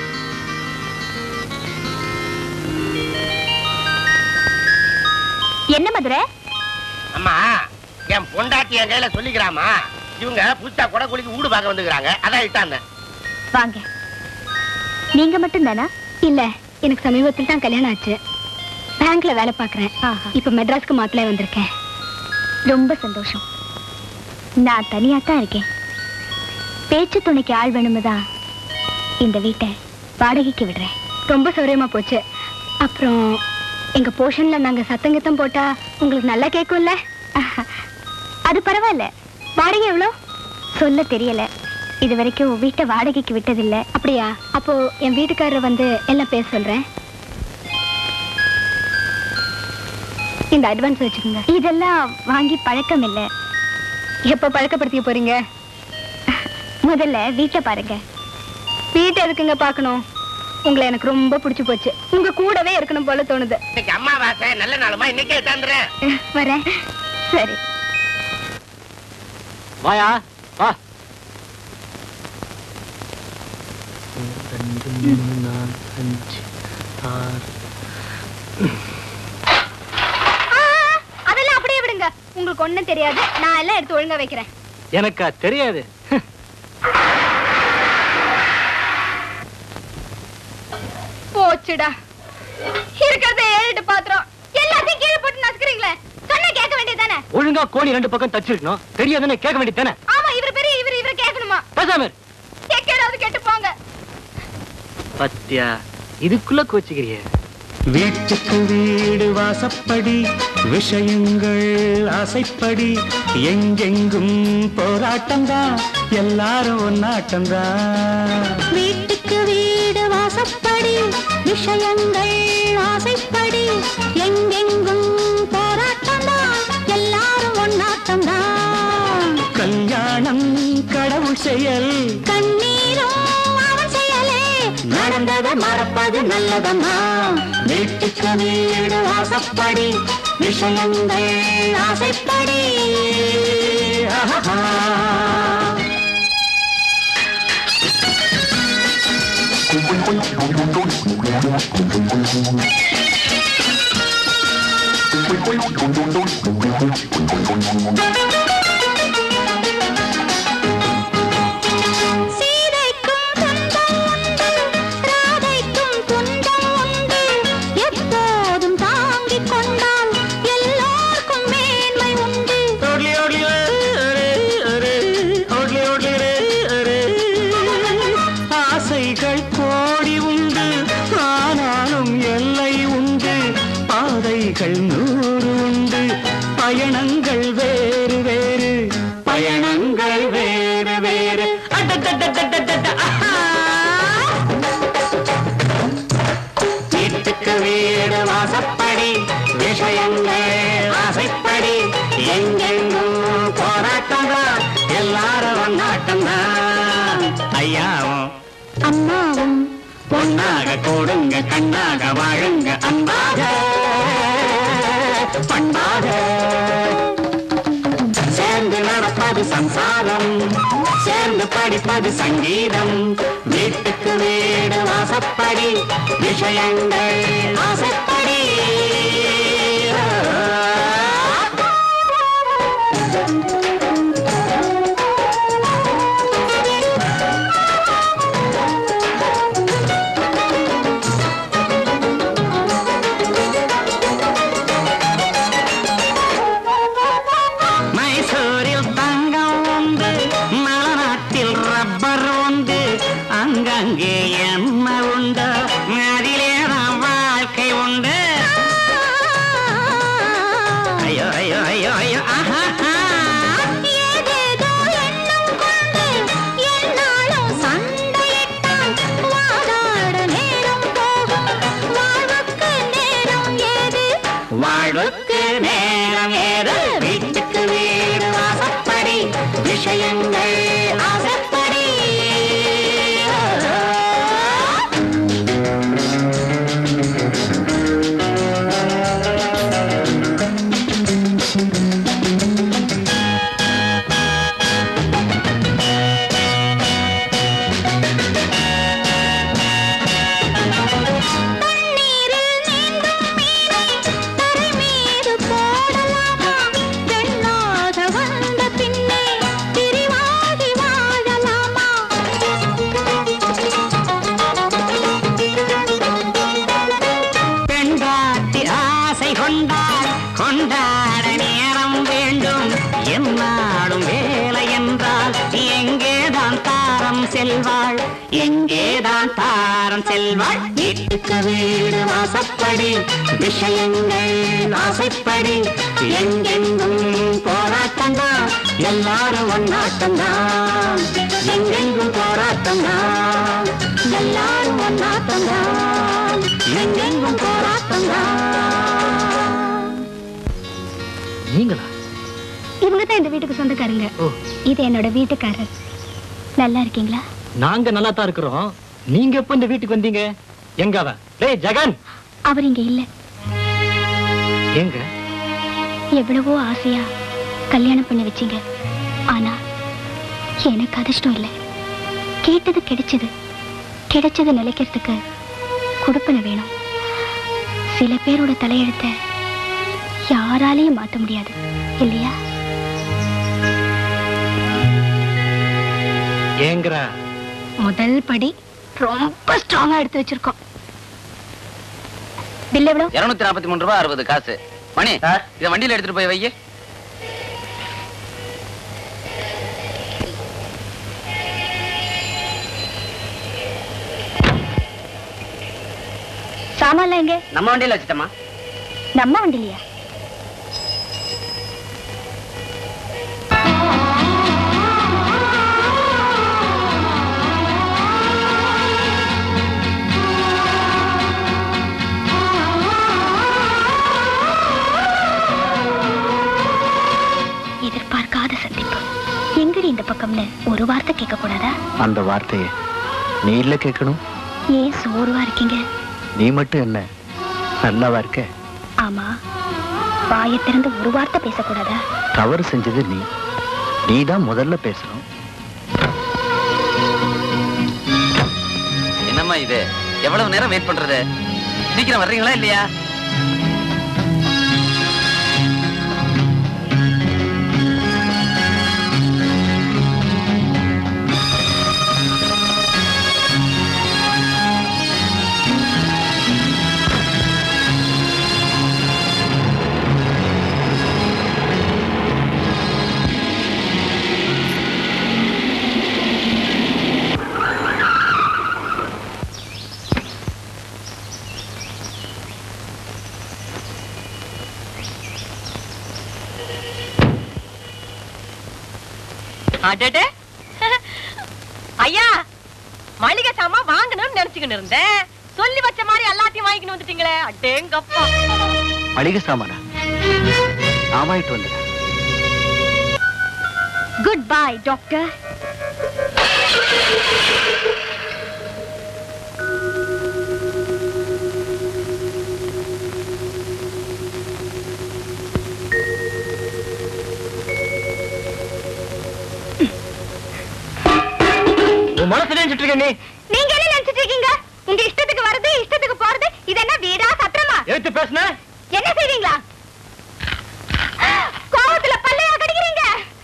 என்ன மதுரை? அம்மா, என் பொண்டாட்டி என் கையில சொல்லிக்கிறாமா, இவங்க புதுசா கொடை குளிக்கு வீடு பார்க்க வந்துக்கிறாங்க, அதான் இட்டாங்க. வாங்க. நீங்க மட்டும் தானா? இல்ல, எனக்கு சமீபத்தில் தான் கல்யாணம் ஆச்சு. பேங்க்ல வேலை பாக்குறேன். இப்ப மெட்ராஸ்க்கு மாப்பிள்ளை வந்திருக்கேன். ரொம்ப சந்தோஷம். நான் தனியா தான் இருக்கேன். பேச்சு துணைக்கு ஆள் வேணுமுதான் இந்த வீட்டை வாடகைக்கு விடுறேன். ரொம்ப சௌரியமா போச்சு. அப்புறம் எங்க போர்ஷன்ல நாங்க சத்தங்கத்தம் போட்டா உங்களுக்கு நல்லா கேட்கும்ல? அது பரவாயில்ல. வாடகை எவ்வளோ சொல்ல தெரியல. இது வரைக்கும் வீட்டை வாடகைக்கு விட்டதில்லை. அப்படியா? அப்போ என் வீட்டுக்காரர் வந்து எல்லாம் பேச சொல்றேன். இந்த அட்வான்ஸ் வச்சுக்கோங்க. இதெல்லாம் வாங்கி பழக்கம் இல்லை. எப்ப பழக்கப்படுத்திக்க போறீங்க? முதல்ல வீட்டை பாருங்க. வீட்டை எதுக்குங்க பார்க்கணும்? உங்களை எனக்கு ரொம்ப பிடிச்சு போச்சு. உங்க கூடவே இருக்கணும் போல தோணுது. இன்னைக்கு அம்மாவாசை நல்ல நாளுமா, இன்னைக்கே சாந்துறேன். வரேன். சரி வாயா வா. ரெண்டு மூணு நாலு அஞ்சு ஆறு. அதெல்லாம் அப்படியே விடுங்க. உங்களுக்கு ஒண்ணும் தெரியாது. நான் எல்லாம் எடுத்து ஒழுங்கா வைக்கிறேன். எனக்கா தெரியாது. போச்சுடா. இருக்கிறத ஏழு பாத்திரம் எல்லாத்தையும் கீழே போட்டு நசுக்குறீங்களே. சொன்ன கேட்க வேண்டியதானே? ஒழுங்கா கோணி ரெண்டு பக்கம் தச்சிருக்கணும். தெரியாதுன்னு கேட்க வேண்டியதானே? ஆமா, இவர் பெரிய இவர் இவரை கேட்கணுமா? பேசாம கேட்கறாவது கேட்டு போங்க. பத்தியா இதுக்குள்ள கோச்சுக்கிறிய? வீட்டுக்கு வீடு வாசப்படி விஷயங்கள் ஆசைப்படி எங்கெங்கும் போராட்டம்தான் எல்லாரும் ஒன்னாட்டம்தான். வீட்டுக்கு வீடு வாசப்படி விஷயங்கள் ஆசைப்படி எங்கெங்கும் போராட்டம்தான் எல்லாரும் ஒன்னாட்டம்தான். கல்யாணம் கடவுள் செயல், கண்ணீரும் அவன் செயலே, நடந்ததை மறப்பது நல்லதம்மா. வீட்டுக்கு வீடு வாசப்படி விஷயங்கள் ஆசைப்படி. ஆஹா. நூறு உண்டு, பயணங்கள் வேறு வேறு, பயணங்கள் வேறு வேறு. வீட்டுக்கு வீடு வாசப்படி விஷயங்கள் ஆசைப்படி எங்கெங்கும் போராட்டம்தான் எல்லாரும் ஒன்னாட்டம்தான். ஐயாவும் அம்மாவும் பொன்னாக கூடுங்க கண்ணாக வாழுங்க அன்பாக பண்பாக சேர்ந்து நடப்பது சம்சாரம், சேர்ந்து படிப்பது சங்கீதம். வீட்டுக்கு வீடு வாசப்படி விஷயங்கள் ஆசைப்படி. அங்கே என்ன உண்டு, அதிலேதான் வாழ்க்கை உண்டு. ஐயோ ஐயோ ஐயோ ஐயோ. ஆஹா. ஏதேதோ எண்ணம் கொண்டு என்னாலும் சண்டையிட்டால் வாதாட நேரம் போகும். வாழ்வுக்கு நேரம் ஏது, வாழ்வுக்கு நேரம் ஏது. வீட்டுக்கு வீடு வாசப்படி விஷயங்கள் ஆசைப்படி. கொண்டாட நேரம் வேண்டும், என்னாலும் வேலை என்றால் எங்கேதான் தாரம் செல்வாள், எங்கேதான் தாரம் செல்வாள். வீட்டுக்கு வீடு வாசப்படி விஷயங்கள் ஆசைப்படி எங்கெங்கும் போராட்டம்தான் எல்லாரும் ஒன்னாட்டம்தான். எங்கெங்கும் போராட்டம்தான் எல்லாரும் ஒன்னாட்டம்தான். எங்கெங்கும் போராட்டம்தான். நீங்களா? இவங்க தான் இந்த வீட்டுக்கு சொந்தக்காரங்க. இது என்னோட வீட்டுக்காரர். நல்லா இருக்கீங்களா? நாங்க நல்லா தான் இருக்கிறோம். நீங்க எப்ப இந்த வீட்டுக்கு வந்தீங்க? எங்க அவன்? டேய் ஜெகன், அவர் இங்க இல்ல. எங்க? எவ்வளவோ ஆசையா கல்யாணம் பண்ணி வச்சீங்க. ஆனா எனக்கு அதிர்ஷ்டம் இல்லை. கேட்டது கிடைச்சது. கிடைச்சது நிலைக்கிறதுக்கு கொடுப்பன வேணும். சில பேரோட தலையெழுத்த யாராலையும் மாத்த முடியாது இல்லையா? ஏங்கறா? முதல் படி ரொம்ப ஸ்ட்ராங்கா எடுத்து வச்சிருக்கோம். பில் எவ்வளவு? இருநூத்தி நாற்பத்தி மூணு ரூபாய் அறுபது காசு. மணி, இதை வண்டியில எடுத்துட்டு போய் வை. சாமான்ல எங்க? நம்ம வண்டியில வச்சுட்டமா? நம்ம வண்டிலையா? எதிர்பார்க்காத சந்திப்பு. எங்கடி இந்த பக்கம்னு ஒரு வார்த்தை கேட்க கூடாதா? அந்த வார்த்தையை நீ இல்ல கேட்கணும். ஏன் சோர்வா இருக்கீங்க? நீ மட்டும் என்ன நல்லாவா இருக்க? ஆமா, வாயை திறந்து ஒரு வார்த்தை பேசக்கூடாதா? தவறு செஞ்சது நீ. நீதான் முதல்ல பேசணும். என்னம்மா இது? எவ்வளவு நேரம் வெயிட் பண்றது? சீக்கிரம் வர்றீங்களா இல்லையா? அடடே, ஐயா மளிகை சாமான் வாங்கணும்னு நினைச்சுக்கிட்டு இருந்தேன். சொல்லி வச்ச மாதிரி எல்லாத்தையும் வாங்கிட்டு வந்துட்டீங்களே. அடேங்கப்பா. மளிகை சாமானா? நான் வாங்கிட்டு வந்தேன். Good bye doctor. மனசு நினைச்சிட்டு இருக்க நீ? நீங்க என்ன நினைச்சிட்டு இருக்கீங்க? உங்க இஷ்டத்துக்கு வருது, இஷ்டத்துக்கு போறது. இது என்ன வீடா சத்திரமா? எடுத்து பேசுன என்ன செய்வீங்களா? கோவத்துல பல்லையா கடிக்கிறீங்க?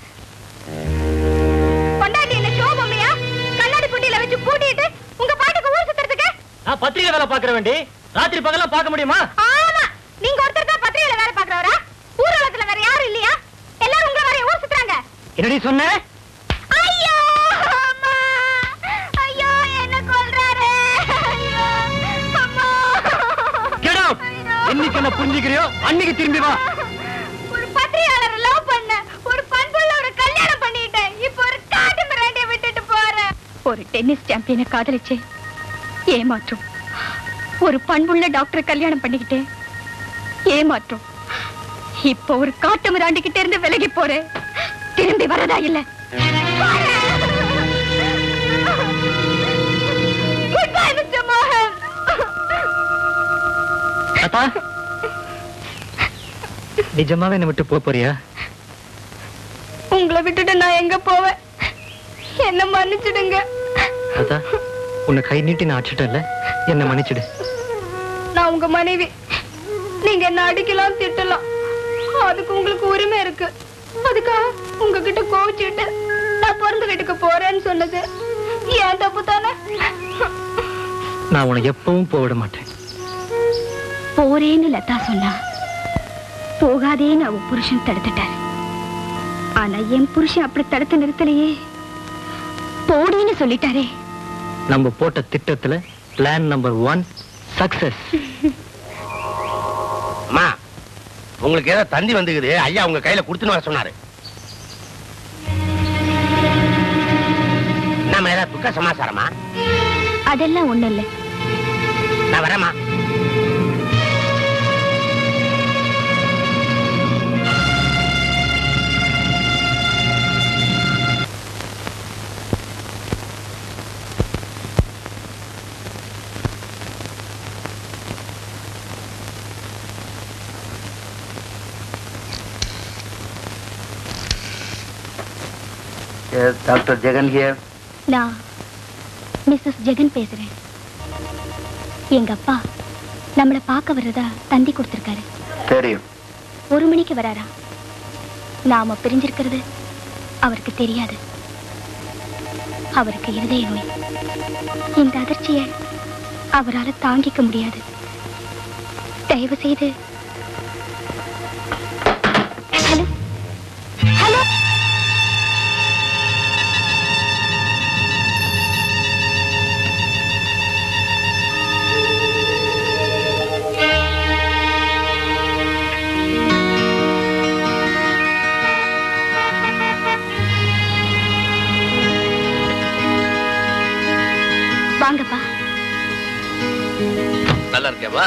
பொண்டாட்டி என்ன சோபமையா? கண்ணாடி புட்டியில வச்சு பூட்டிட்டு உங்க பாட்டுக்கு ஊர் சுத்துறதுக்கு? நான் பத்திரிகை வேலை பாக்குற வேண்டி ராத்திரி பகல பார்க்க முடியுமா? ஆமா, நீங்க ஒருத்தர் தான் பத்திரிகையில வேலை பாக்குறவரா? ஊர்வலத்துல வேற யாரும் இல்லையா? எல்லாரும் உங்களை வரைய ஊர் சுத்துறாங்க. என்னடி சொன்ன? ஐயோ அம்மா, ஐயோ என்ன கொல்றாரு. ஐயோ அம்மா. Get out. என்னைக்கு என்ன புரிஞ்சுக்கிறியோ அன்னைக்கு திரும்பி வா. ஒரு பத்திரிகையாளரை லவ் பண்ண, ஒரு பண்புள்ளவரை கல்யாணம் பண்ணிட்டேன். இப்போ ஒரு காட்டு மிராண்டியை விட்டுட்டு போறேன். ஒரு டென்னிஸ் சாம்பியனை காதலிச்சு ஏமாற்றும். ஒரு பண்புள்ள டாக்டரை கல்யாணம் பண்ணிக்கிட்டு ஏமாற்றும். இப்போ ஒரு காட்டு மிராண்டி கிட்ட இருந்து விலகி போறேன். திரும்பி வரதா இல்ல? குட் பை மிஸ்டர் மோகன். அப்பா, நிஜமாவே என்ன விட்டு போப் போறியா? உங்களை விட்டுட்டு நான் எங்க போவேன்? என்ன மன்னிச்சிடுங்க. அதா, உன்னை கை நீட்டி நான் அடிச்சிட்டேன்ல, என்ன மன்னிச்சிடு. நான் உங்க மனைவி. நீங்க என்ன அடிக்கலாம், திட்டலாம், அதுக்கு உங்களுக்கு உரிமை இருக்கு. அதுக்காக உங்ககிட்ட கோவிச்சுட்டு நான் பிறந்த வீட்டுக்கு போறேன்னு சொன்னது ஏன் தப்பு தானே? நான் உன்னை எப்பவும் போவிட மாட்டேன். போறேன்னு லதா சொன்னா போகாதேன்னு அவ புருஷன் தடுத்துட்டாரு. ஆனா என் புருஷன் அப்படி தடுத்து நிறுத்தலையே, போடின்னு சொல்லிட்டாரே. நம்ம போட்ட திட்டத்துல பிளான் நம்பர் ஒன் சக்சஸ். அம்மா, உங்களுக்கு ஏதோ தந்தி வந்துக்குது, ஐயா உங்க கையில கொடுத்துன்னு வர சொன்னாரு. நம்ம ஏதாவது துக்க சமாசாரமா? அதெல்லாம் ஒண்ணு இல்ல. நான் வரேம்மா. Doctor Jagan here. நான் மிஸ்ஸஸ் ஜெகன் பேசுறேன். எங்க அப்பா நம்மளை பார்க்க வர்றதா தந்தி கொடுத்திருக்காரு. தெரியும். ஒரு மணிக்கு வராரா. நாம பிரிஞ்சிருக்கிறது அவருக்கு தெரியாது. அவருக்கு இருதய நோய். இந்த அதிர்ச்சியை அவரால் தாங்கிக்க முடியாது. தயவு செய்து ஹலோ ஹலோ வாங்கப்பா. நல்லா இருக்கேவா?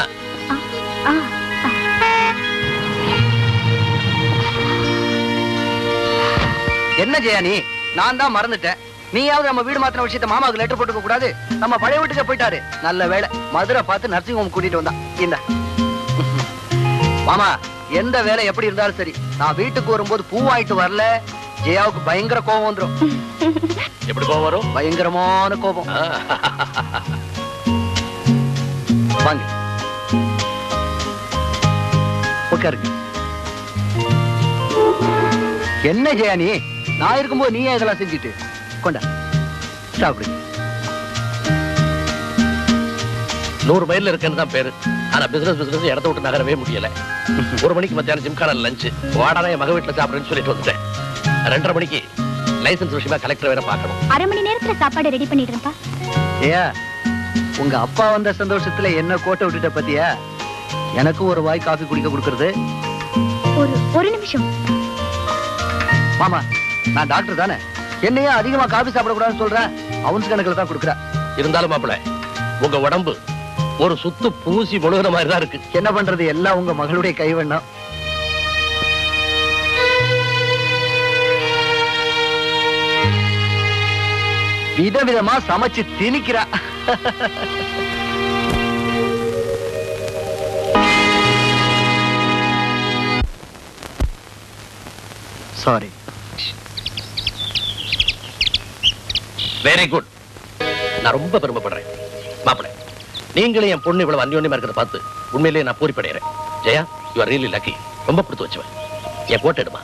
என்ன ஜெயா நீ? நான் தான் மறந்துட்டேன். நீயாவது நம்ம வீடு மாத்தின விஷயத்த மாமாவுக்கு லெட்டர் போட்டுக்க கூடாது. நம்ம பழைய வீட்டுக்கு போயிட்டாரு. நல்ல வேலை மதுரை பார்த்து நர்சிங் ஹோம் கூட்டிட்டு வந்தான். இந்த மாமா எந்த வேலை எப்படி இருந்தாலும் சரி, நான் வீட்டுக்கு வரும்போது பூ வாங்கிட்டு வரல, ஜெயாவுக்கு பயங்கர கோபம் வந்துடும். எப்படி கோபம் வரும்? பயங்கரமான கோபம். வாங்க உட்காருங்க. என்ன ஜெயா நீ? நான் இருக்கும்போது நீயே இதெல்லாம் செஞ்சுட்டு கொண்டா சாப்பிடு. நூறு மைல்ல இருக்குன்னு தான் பேரு. ஆனா பிசினஸ் பிசினஸ் இடத்த விட்டு நகரவே முடியல. ஒரு மணிக்கு மத்தியானம் ஜிம்கான லஞ்ச் வாடான என் மக வீட்டுல சாப்பிடுறேன்னு சொல்லிட்டு வந்துட்டேன். ரெண்டரை மணிக்கு லைசன்ஸ் விஷயமா கலெக்டர் வேற பார்க்கணும். அரை மணி நேரத்துல சாப்பாடு ரெடி பண்ணிடுறேன்ப்பா. ஏயா உங்க அப்பா வந்த சந்தோஷத்துல என்ன கோட்டை விட்டுட்ட பத்தியா? எனக்கு ஒரு வாய் காஃபி குடிக்க கொடுக்கறது. ஒரு ஒரு நிமிஷம் மாமா, நான் டாக்டர் தானே, என்னையே அதிகமா காபி சாப்பிடக்கூடாதுன்னு சொல்றேன். அவன்ஸ் கணக்குல தான் கொடுக்குறா. இருந்தாலும் மாப்பிள்ள உங்க உடம்பு ஒரு சுத்து பூசி முழுகிற மாதிரி தான் இருக்கு. என்ன பண்றது, எல்லாம் உங்க மகளுடைய கைவண்ணம். விதவிதமா சமைச்சு திணிக்கிறா. சாரி. Very good. நான் ரொம்ப பெருமைப்படுறேன் மாப்பிள்ள. நீங்களும் என் பொண்ணு இவ்வளவு அந்யோன்யமா இருக்கிறத பார்த்து உண்மையிலேயே நான் பூரிப்படைகிறேன். Jaya, you are really lucky. ரொம்ப கொடுத்து வச்சுவேன். என் கோட்டை எடுமா.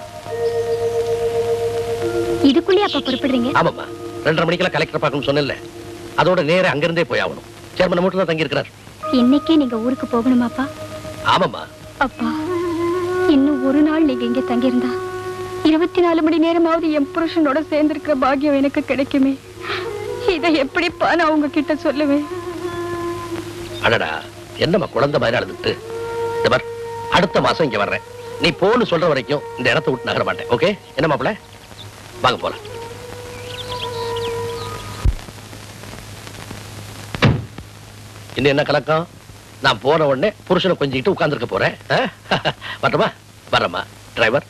இதுக்குள்ளே அப்ப புறப்படுறீங்க? ஆமாம்மா, ரெண்டரை மணிக்கெல்லாம் கலெக்டர் பார்க்கணும்னு சொன்னேன்ல, அதோட நேரே அங்கிருந்தே போய் ஆகணும். சேர்மன் மட்டும் தான் தங்கி இருக்கிறார். இன்னைக்கே நீங்க ஊருக்கு போகணுமாப்பா? ஆமாம்மா. அப்பா, இன்னும் ஒரு நாள் நீங்க இங்க தங்கியிருந்தா இருபத்தி நாலு மணி நேரமாவது என் புருஷனோட சேர்ந்திருக்கிற பாக்கியம் எனக்கு கிடைக்குமே. இதை எப்படிப்பா நான் உங்ககிட்ட சொல்லுவேன்? அடடா, என்னம்மா குழந்தை மாதிரி அழுதுட்டு. இந்த பார், அடுத்த மாசம் இங்க வர்றேன். நீ போன்னு சொல்ற வரைக்கும் இந்த இடத்தை விட்டு நகர மாட்டேன். ஓகே? என்ன மாப்பிள்ள, வாங்க போலாம். இன்னும் என்ன கலக்கம்? நான் போன உடனே புருஷனை கொஞ்சிக்கிட்டு உட்கார்ந்துருக்க போறேன். வரமா? வரமா டிரைவர்.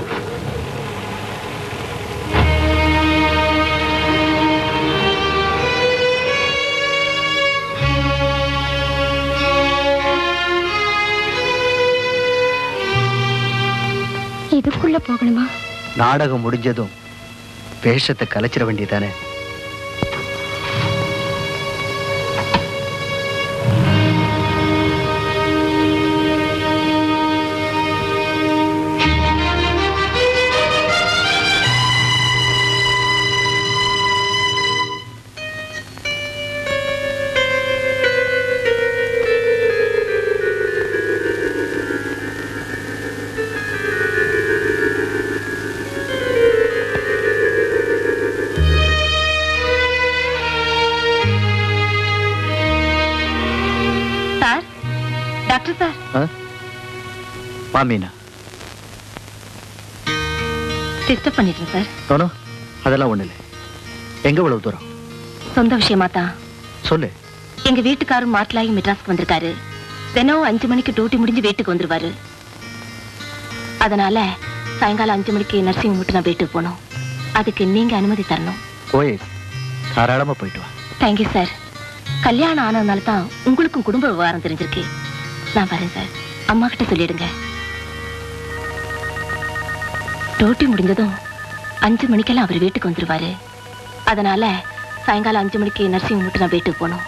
இதுக்குள்ள போகணுமா? நாடகம் முடிஞ்சதும் வேஷத்தை கலைச்சிட வேண்டியதானே. மீனா, டிஸ்டர்ப் பண்ணிட்டேன் சார். நோ, அதெல்லாம் ஒண்ணு இல்லை. எங்க இவ்வளவு தூரம்? சொந்த விஷயமா தான். சொல்லு. எங்க வீட்டுக்காரர் மார்ட்லாகி மெட்ராஸ்க்கு வந்திருக்காரு. தினம் அஞ்சு மணிக்கு டியூட்டி முடிஞ்சு வீட்டுக்கு வந்துருவாரு. அதனால சாயங்காலம் அஞ்சு மணிக்கு நர்சிங் மட்டும் நான் வீட்டுக்கு போகணும். அதுக்கு நீங்க அனுமதி தரணும். ஓயே, தாராளமா போயிட்டு வா. Thank you sir. கல்யாணம் ஆனதுனால தான் உங்களுக்கும் குடும்ப விவகாரம் தெரிஞ்சிருக்கு. நான் வரேன் சார். அம்மா கிட்ட சொல்லிடுங்க. டியூட்டி முடிஞ்சதும் அஞ்சு மணிக்கெல்லாம் அவர் வீட்டுக்கு வந்துருவாரு. அதனால சாயங்காலம் அஞ்சு மணிக்கு நர்சிங் மட்டும் நான் வீட்டுக்கு போகணும்.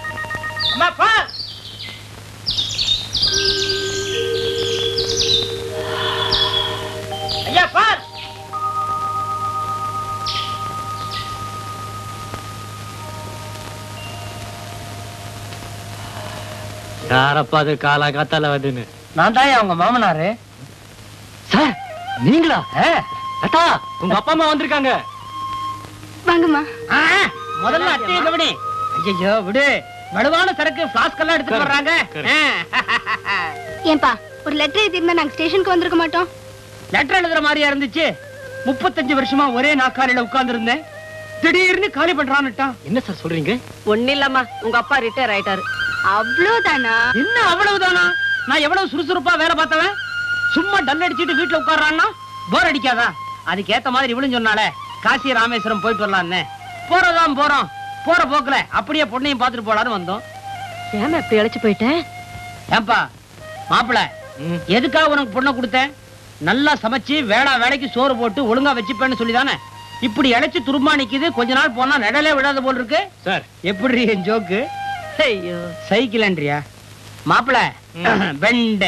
யாரப்பா அது காலா காத்தால வந்துன்னு? நான் தான் அவங்க மாமனாரு. சார் நீங்களா? அட்டா உங்க அப்பா அம்மா வந்திருக்காங்க. வாங்கம்மா. முதல்ல அத்தையை கவனி. ஐயோ விடு, வலுவான சரக்கு பிளாஸ்க் எல்லாம் எடுத்துட்டு வர்றாங்க. ஏன்பா ஒரு லெட்டர் எழுதிருந்தா நாங்க ஸ்டேஷனுக்கு வந்திருக்க மாட்டோம். லெட்டர் எழுதுற மாதிரியா இருந்துச்சு? முப்பத்தஞ்சு வருஷமா ஒரே நாக்காலில உட்கார்ந்து இருந்தேன், திடீர்னு காலி பண்றான்னுட்டா. என்ன சார் சொல்றீங்க? ஒண்ணு இல்லம்மா, உங்க அப்பா ரிட்டையர் ஆயிட்டாரு. அவ்வளவுதானா? என்ன அவ்வளவுதானா? நான் எவ்வளவு சுறுசுறுப்பா வேலை பார்த்தவன் சும்மா டல் அடிச்சுட்டு வீட்டுல உட்கார்றான்னா போர் அடிக்காதா? அதுக்கு ஏத்த மாதிரி இவளும் சொன்னாலே காசி ராமேஸ்வரம் போயிட்டு வரலான்னு. போறதான் போறோம், போற போக்குல அப்படியே பொண்ணையும் பாத்துட்டு போலான்னு வந்தோம். ஏமா இப்படி அழைச்சு போயிட்டேன்? ஏன்பா மாப்பிள, எதுக்காக உனக்கு பொண்ணை கொடுத்தேன்? நல்லா சமைச்சு வேளா வேலைக்கு சோறு போட்டு ஒழுங்கா வச்சுப்பேன்னு சொல்லிதானே இப்படி இழைச்சு துரும்பா நிக்குது. கொஞ்ச நாள் போனா நிழலே விடாத போல் இருக்கு. சார் எப்படி என் ஜோக்கு? ஐயோ சைக்கிள்ன்றியா மாப்பிள? பெண்டு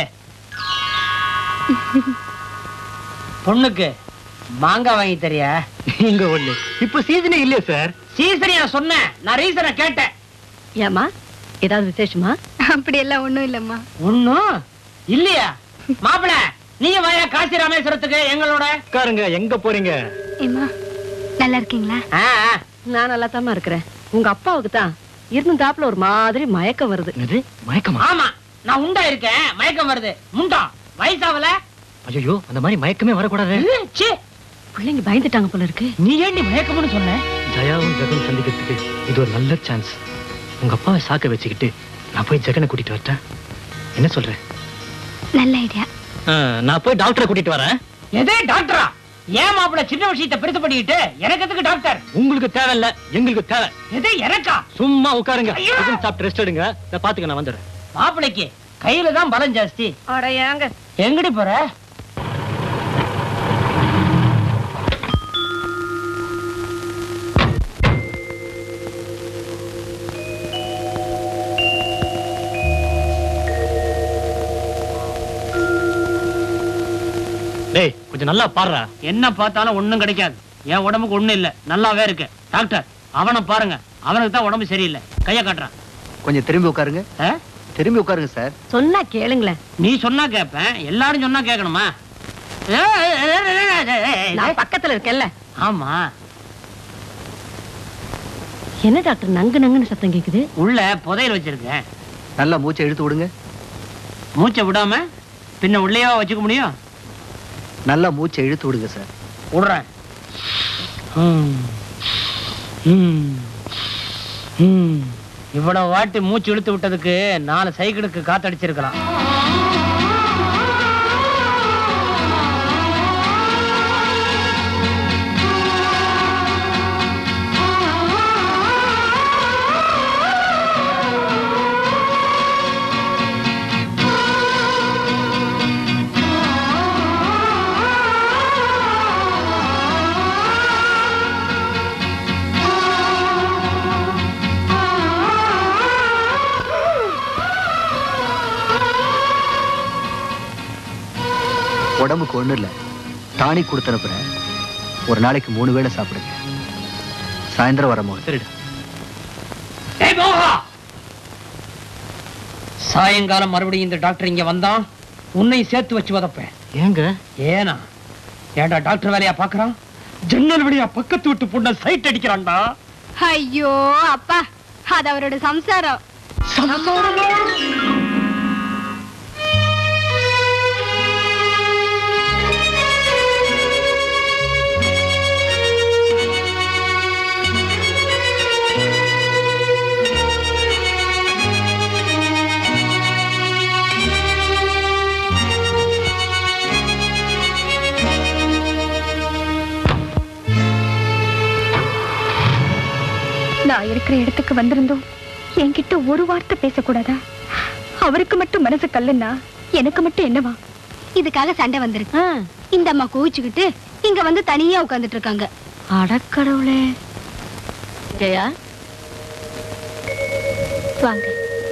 பொண்ணுக்கு மாங்காய் வாங்கி தரியா? இங்க ஒண்ணு இப்ப சீசனே இல்லையா சார்? சீசனையா சொன்னேன், நான் ரீசனை கேட்டேன். ஏமா ஏதாவது விசேஷமா? அப்படி எல்லாம் ஒண்ணும் இல்லம்மா. ஒண்ணும் இல்லையா? மாப்பிள நீங்க வாயா காசி ராமேஸ்வரத்துக்கு எங்களோட. உட்காருங்க. எங்க போறீங்க? ஏமா நல்லா இருக்கீங்களா? நான் நல்லா தாமா இருக்கிறேன். உங்க அப்பாவுக்கு தான் இருந்தாப்புல ஒரு மாதிரி மயக்கம் வருது. என்னது மயக்கமா? ஆமா, நான் உண்டா இருக்கேன், மயக்கம் வருது. முண்டா வயசாவல? ஐயோ அந்த மாதிரி மயக்கமே வரக்கூடாது. பிள்ளைங்க பயந்துட்டாங்க போல இருக்கு. நீ ஏண்டி மயக்கம்னு சொன்ன? ஜயாவும் ஜெகன் சந்திக்கிறதுக்கு இது ஒரு நல்ல சான்ஸ். உங்க அப்பாவை சாக்க வச்சுக்கிட்டு நான் போய் ஜெகனை கூட்டிட்டு வரட்டேன். என்ன சொல்றேன்? நல்ல ஐடியா. நான் போய் டாக்டரை கூட்டிட்டு வரேன். எதே டாக்டரா? ஏன் மாப்பிள சின்ன விஷயத்தை பெருசு பண்ணிட்டு எனக்கு எதுக்கு டாக்டர்? உங்களுக்கு தேவையில்ல, எங்களுக்கு தேவை. எது எனக்கா? சும்மா உட்காருங்க, சாப்பிட்டு ரெஸ்ட் எடுங்க. நான் பாத்துக்க, நான் வந்துடுறேன். மாப்பிளைக்கு கையில தான் பலம் ஜாஸ்தி. அட ஏங்க எங்கடி போற? டேய் கொஞ்சம் நல்லா பாடுறா. என்ன பார்த்தாலும் ஒண்ணும் கிடைக்காது. என் உடம்புக்கு ஒண்ணும் இல்ல, நல்லாவே இருக்கு. டாக்டர் அவனை பாருங்க, அவனுக்கு தான் உடம்பு சரியில்லை. கைய காட்டுறான். கொஞ்சம் திரும்பி உட்காருங்க. திரும்பி உட்காருங்க சார். சொன்னா கேளுங்களேன். நீ சொன்னா கேப்பேன், எல்லாரும் சொன்னா கேட்கணுமா? நான் பக்கத்துல இருக்கேன்ல. ஆமா. என்ன டாக்டர் நங்கு நங்குன்னு சத்தம் கேக்குது? உள்ள புதையல் வச்சிருக்கேன். நல்லா மூச்சை இழுத்து விடுங்க. மூச்சை விடாம பின்ன உள்ளேவா வச்சுக்க முடியும்? நல்லா மூச்சை இழுத்து விடுங்க சார். விடுறேன். இவ்வளவு வாட்டி மூச்சு இழுத்து விட்டதுக்கு நாலு சைக்கிளுக்கு காத்தடிச்சிருக்கலாம். உடம்புக்கு ஒண்ணு இல்ல, டானிக் கொடுத்து அனுப்புறேன். ஒரு நாளைக்கு மூணு வேளை சாப்பிடுங்க. சாயந்தரம் வரமோ? சரிடா. சாயங்காலம் மறுபடியும் இந்த டாக்டர் இங்க வந்தான், உன்னை சேர்த்து வச்சு வதப்பேன். ஏங்க? ஏனா ஏண்டா டாக்டர் வேலையா பாக்குறான்? ஜன்னல் வழியா பக்கத்து விட்டு பொண்ண சைட் அடிக்கிறான்டா. ஐயோ அப்பா, அது அவரோட சம்சாரம். நான் இருக்கிற இடத்துக்கு வந்திருந்தோம் என்கிட்ட ஒரு வார்த்தை பேசக்கூடாதா? அவருக்கு மட்டும் மனசு கல்லுன்னா எனக்கு மட்டும் என்னவா? இதுக்காக சண்டை வந்திருக்கு. இந்த அம்மா கோவிச்சுக்கிட்டு இங்க வந்து தனியா உட்கார்ந்துட்டு இருக்காங்க. அடக்கடவுளே. ஜெயா வாங்க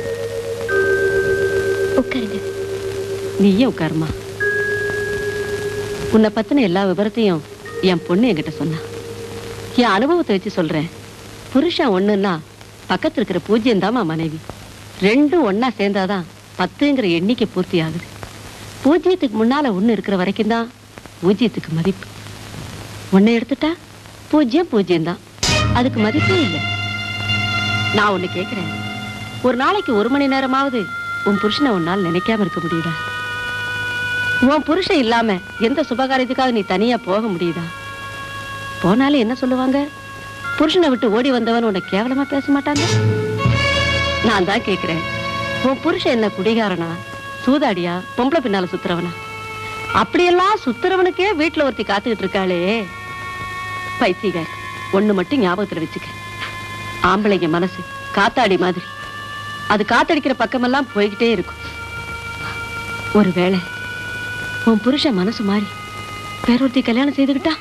உட்காருங்க. நீயே உட்காருமா. உன்னை பத்தின எல்லா விவரத்தையும் என் பொண்ணு என்கிட்ட சொன்னா. என் அனுபவத்தை வச்சு சொல்றேன். புருஷன் ஒண்ணுன்னா பக்கத்துல இருக்கிற பூஜ்யம் தாமா மனைவி. ரெண்டும் ஒன்னா சேர்ந்தாதான் பத்துங்கிற எண்ணிக்கை பூர்த்தி ஆகுது. பூஜ்யத்துக்கு முன்னால ஒண்ணு இருக்கிற வரைக்கும் தான் பூஜ்யத்துக்கு மதிப்பு. ஒன்னை எடுத்துட்டா பூஜ்யம் பூஜ்யம் தான், அதுக்கு மதிப்பே இல்லை. நான் ஒண்ணு கேட்கிறேன், ஒரு நாளைக்கு ஒரு மணி நேரமாவது உன் புருஷனை உன்னால் நினைக்காம இருக்க முடியுதா? உன் புருஷன் இல்லாம எந்த சுபகாரியத்துக்காக நீ தனியா போக முடியுதா? போனாலும் என்ன சொல்லுவாங்க? புருஷனை விட்டு ஓடி வந்தவன் உன்னை கேவலமா பேச மாட்டாங்க. நான் தான் கேட்கிறேன், உன் புருஷன் என்ன குடிகாரனா, சூதாடியா, பொம்பளை பின்னால சுத்துறவனா? அப்படியெல்லாம் சுத்துறவனுக்கே வீட்டுல ஒருத்தி காத்துக்கிட்டு இருக்காளே. பைத்தியக்காரி, ஒண்ணு மட்டும் ஞாபகத்துல வச்சுக்க. ஆம்பளைங்க மனசு காத்தாடி மாதிரி, அது காத்தடிக்கிற பக்கமெல்லாம் போய்கிட்டே இருக்கும். ஒருவேளை உன் புருஷன் மனசு மாறி வேறொருத்தி கல்யாணம் செய்துக்கிட்டா?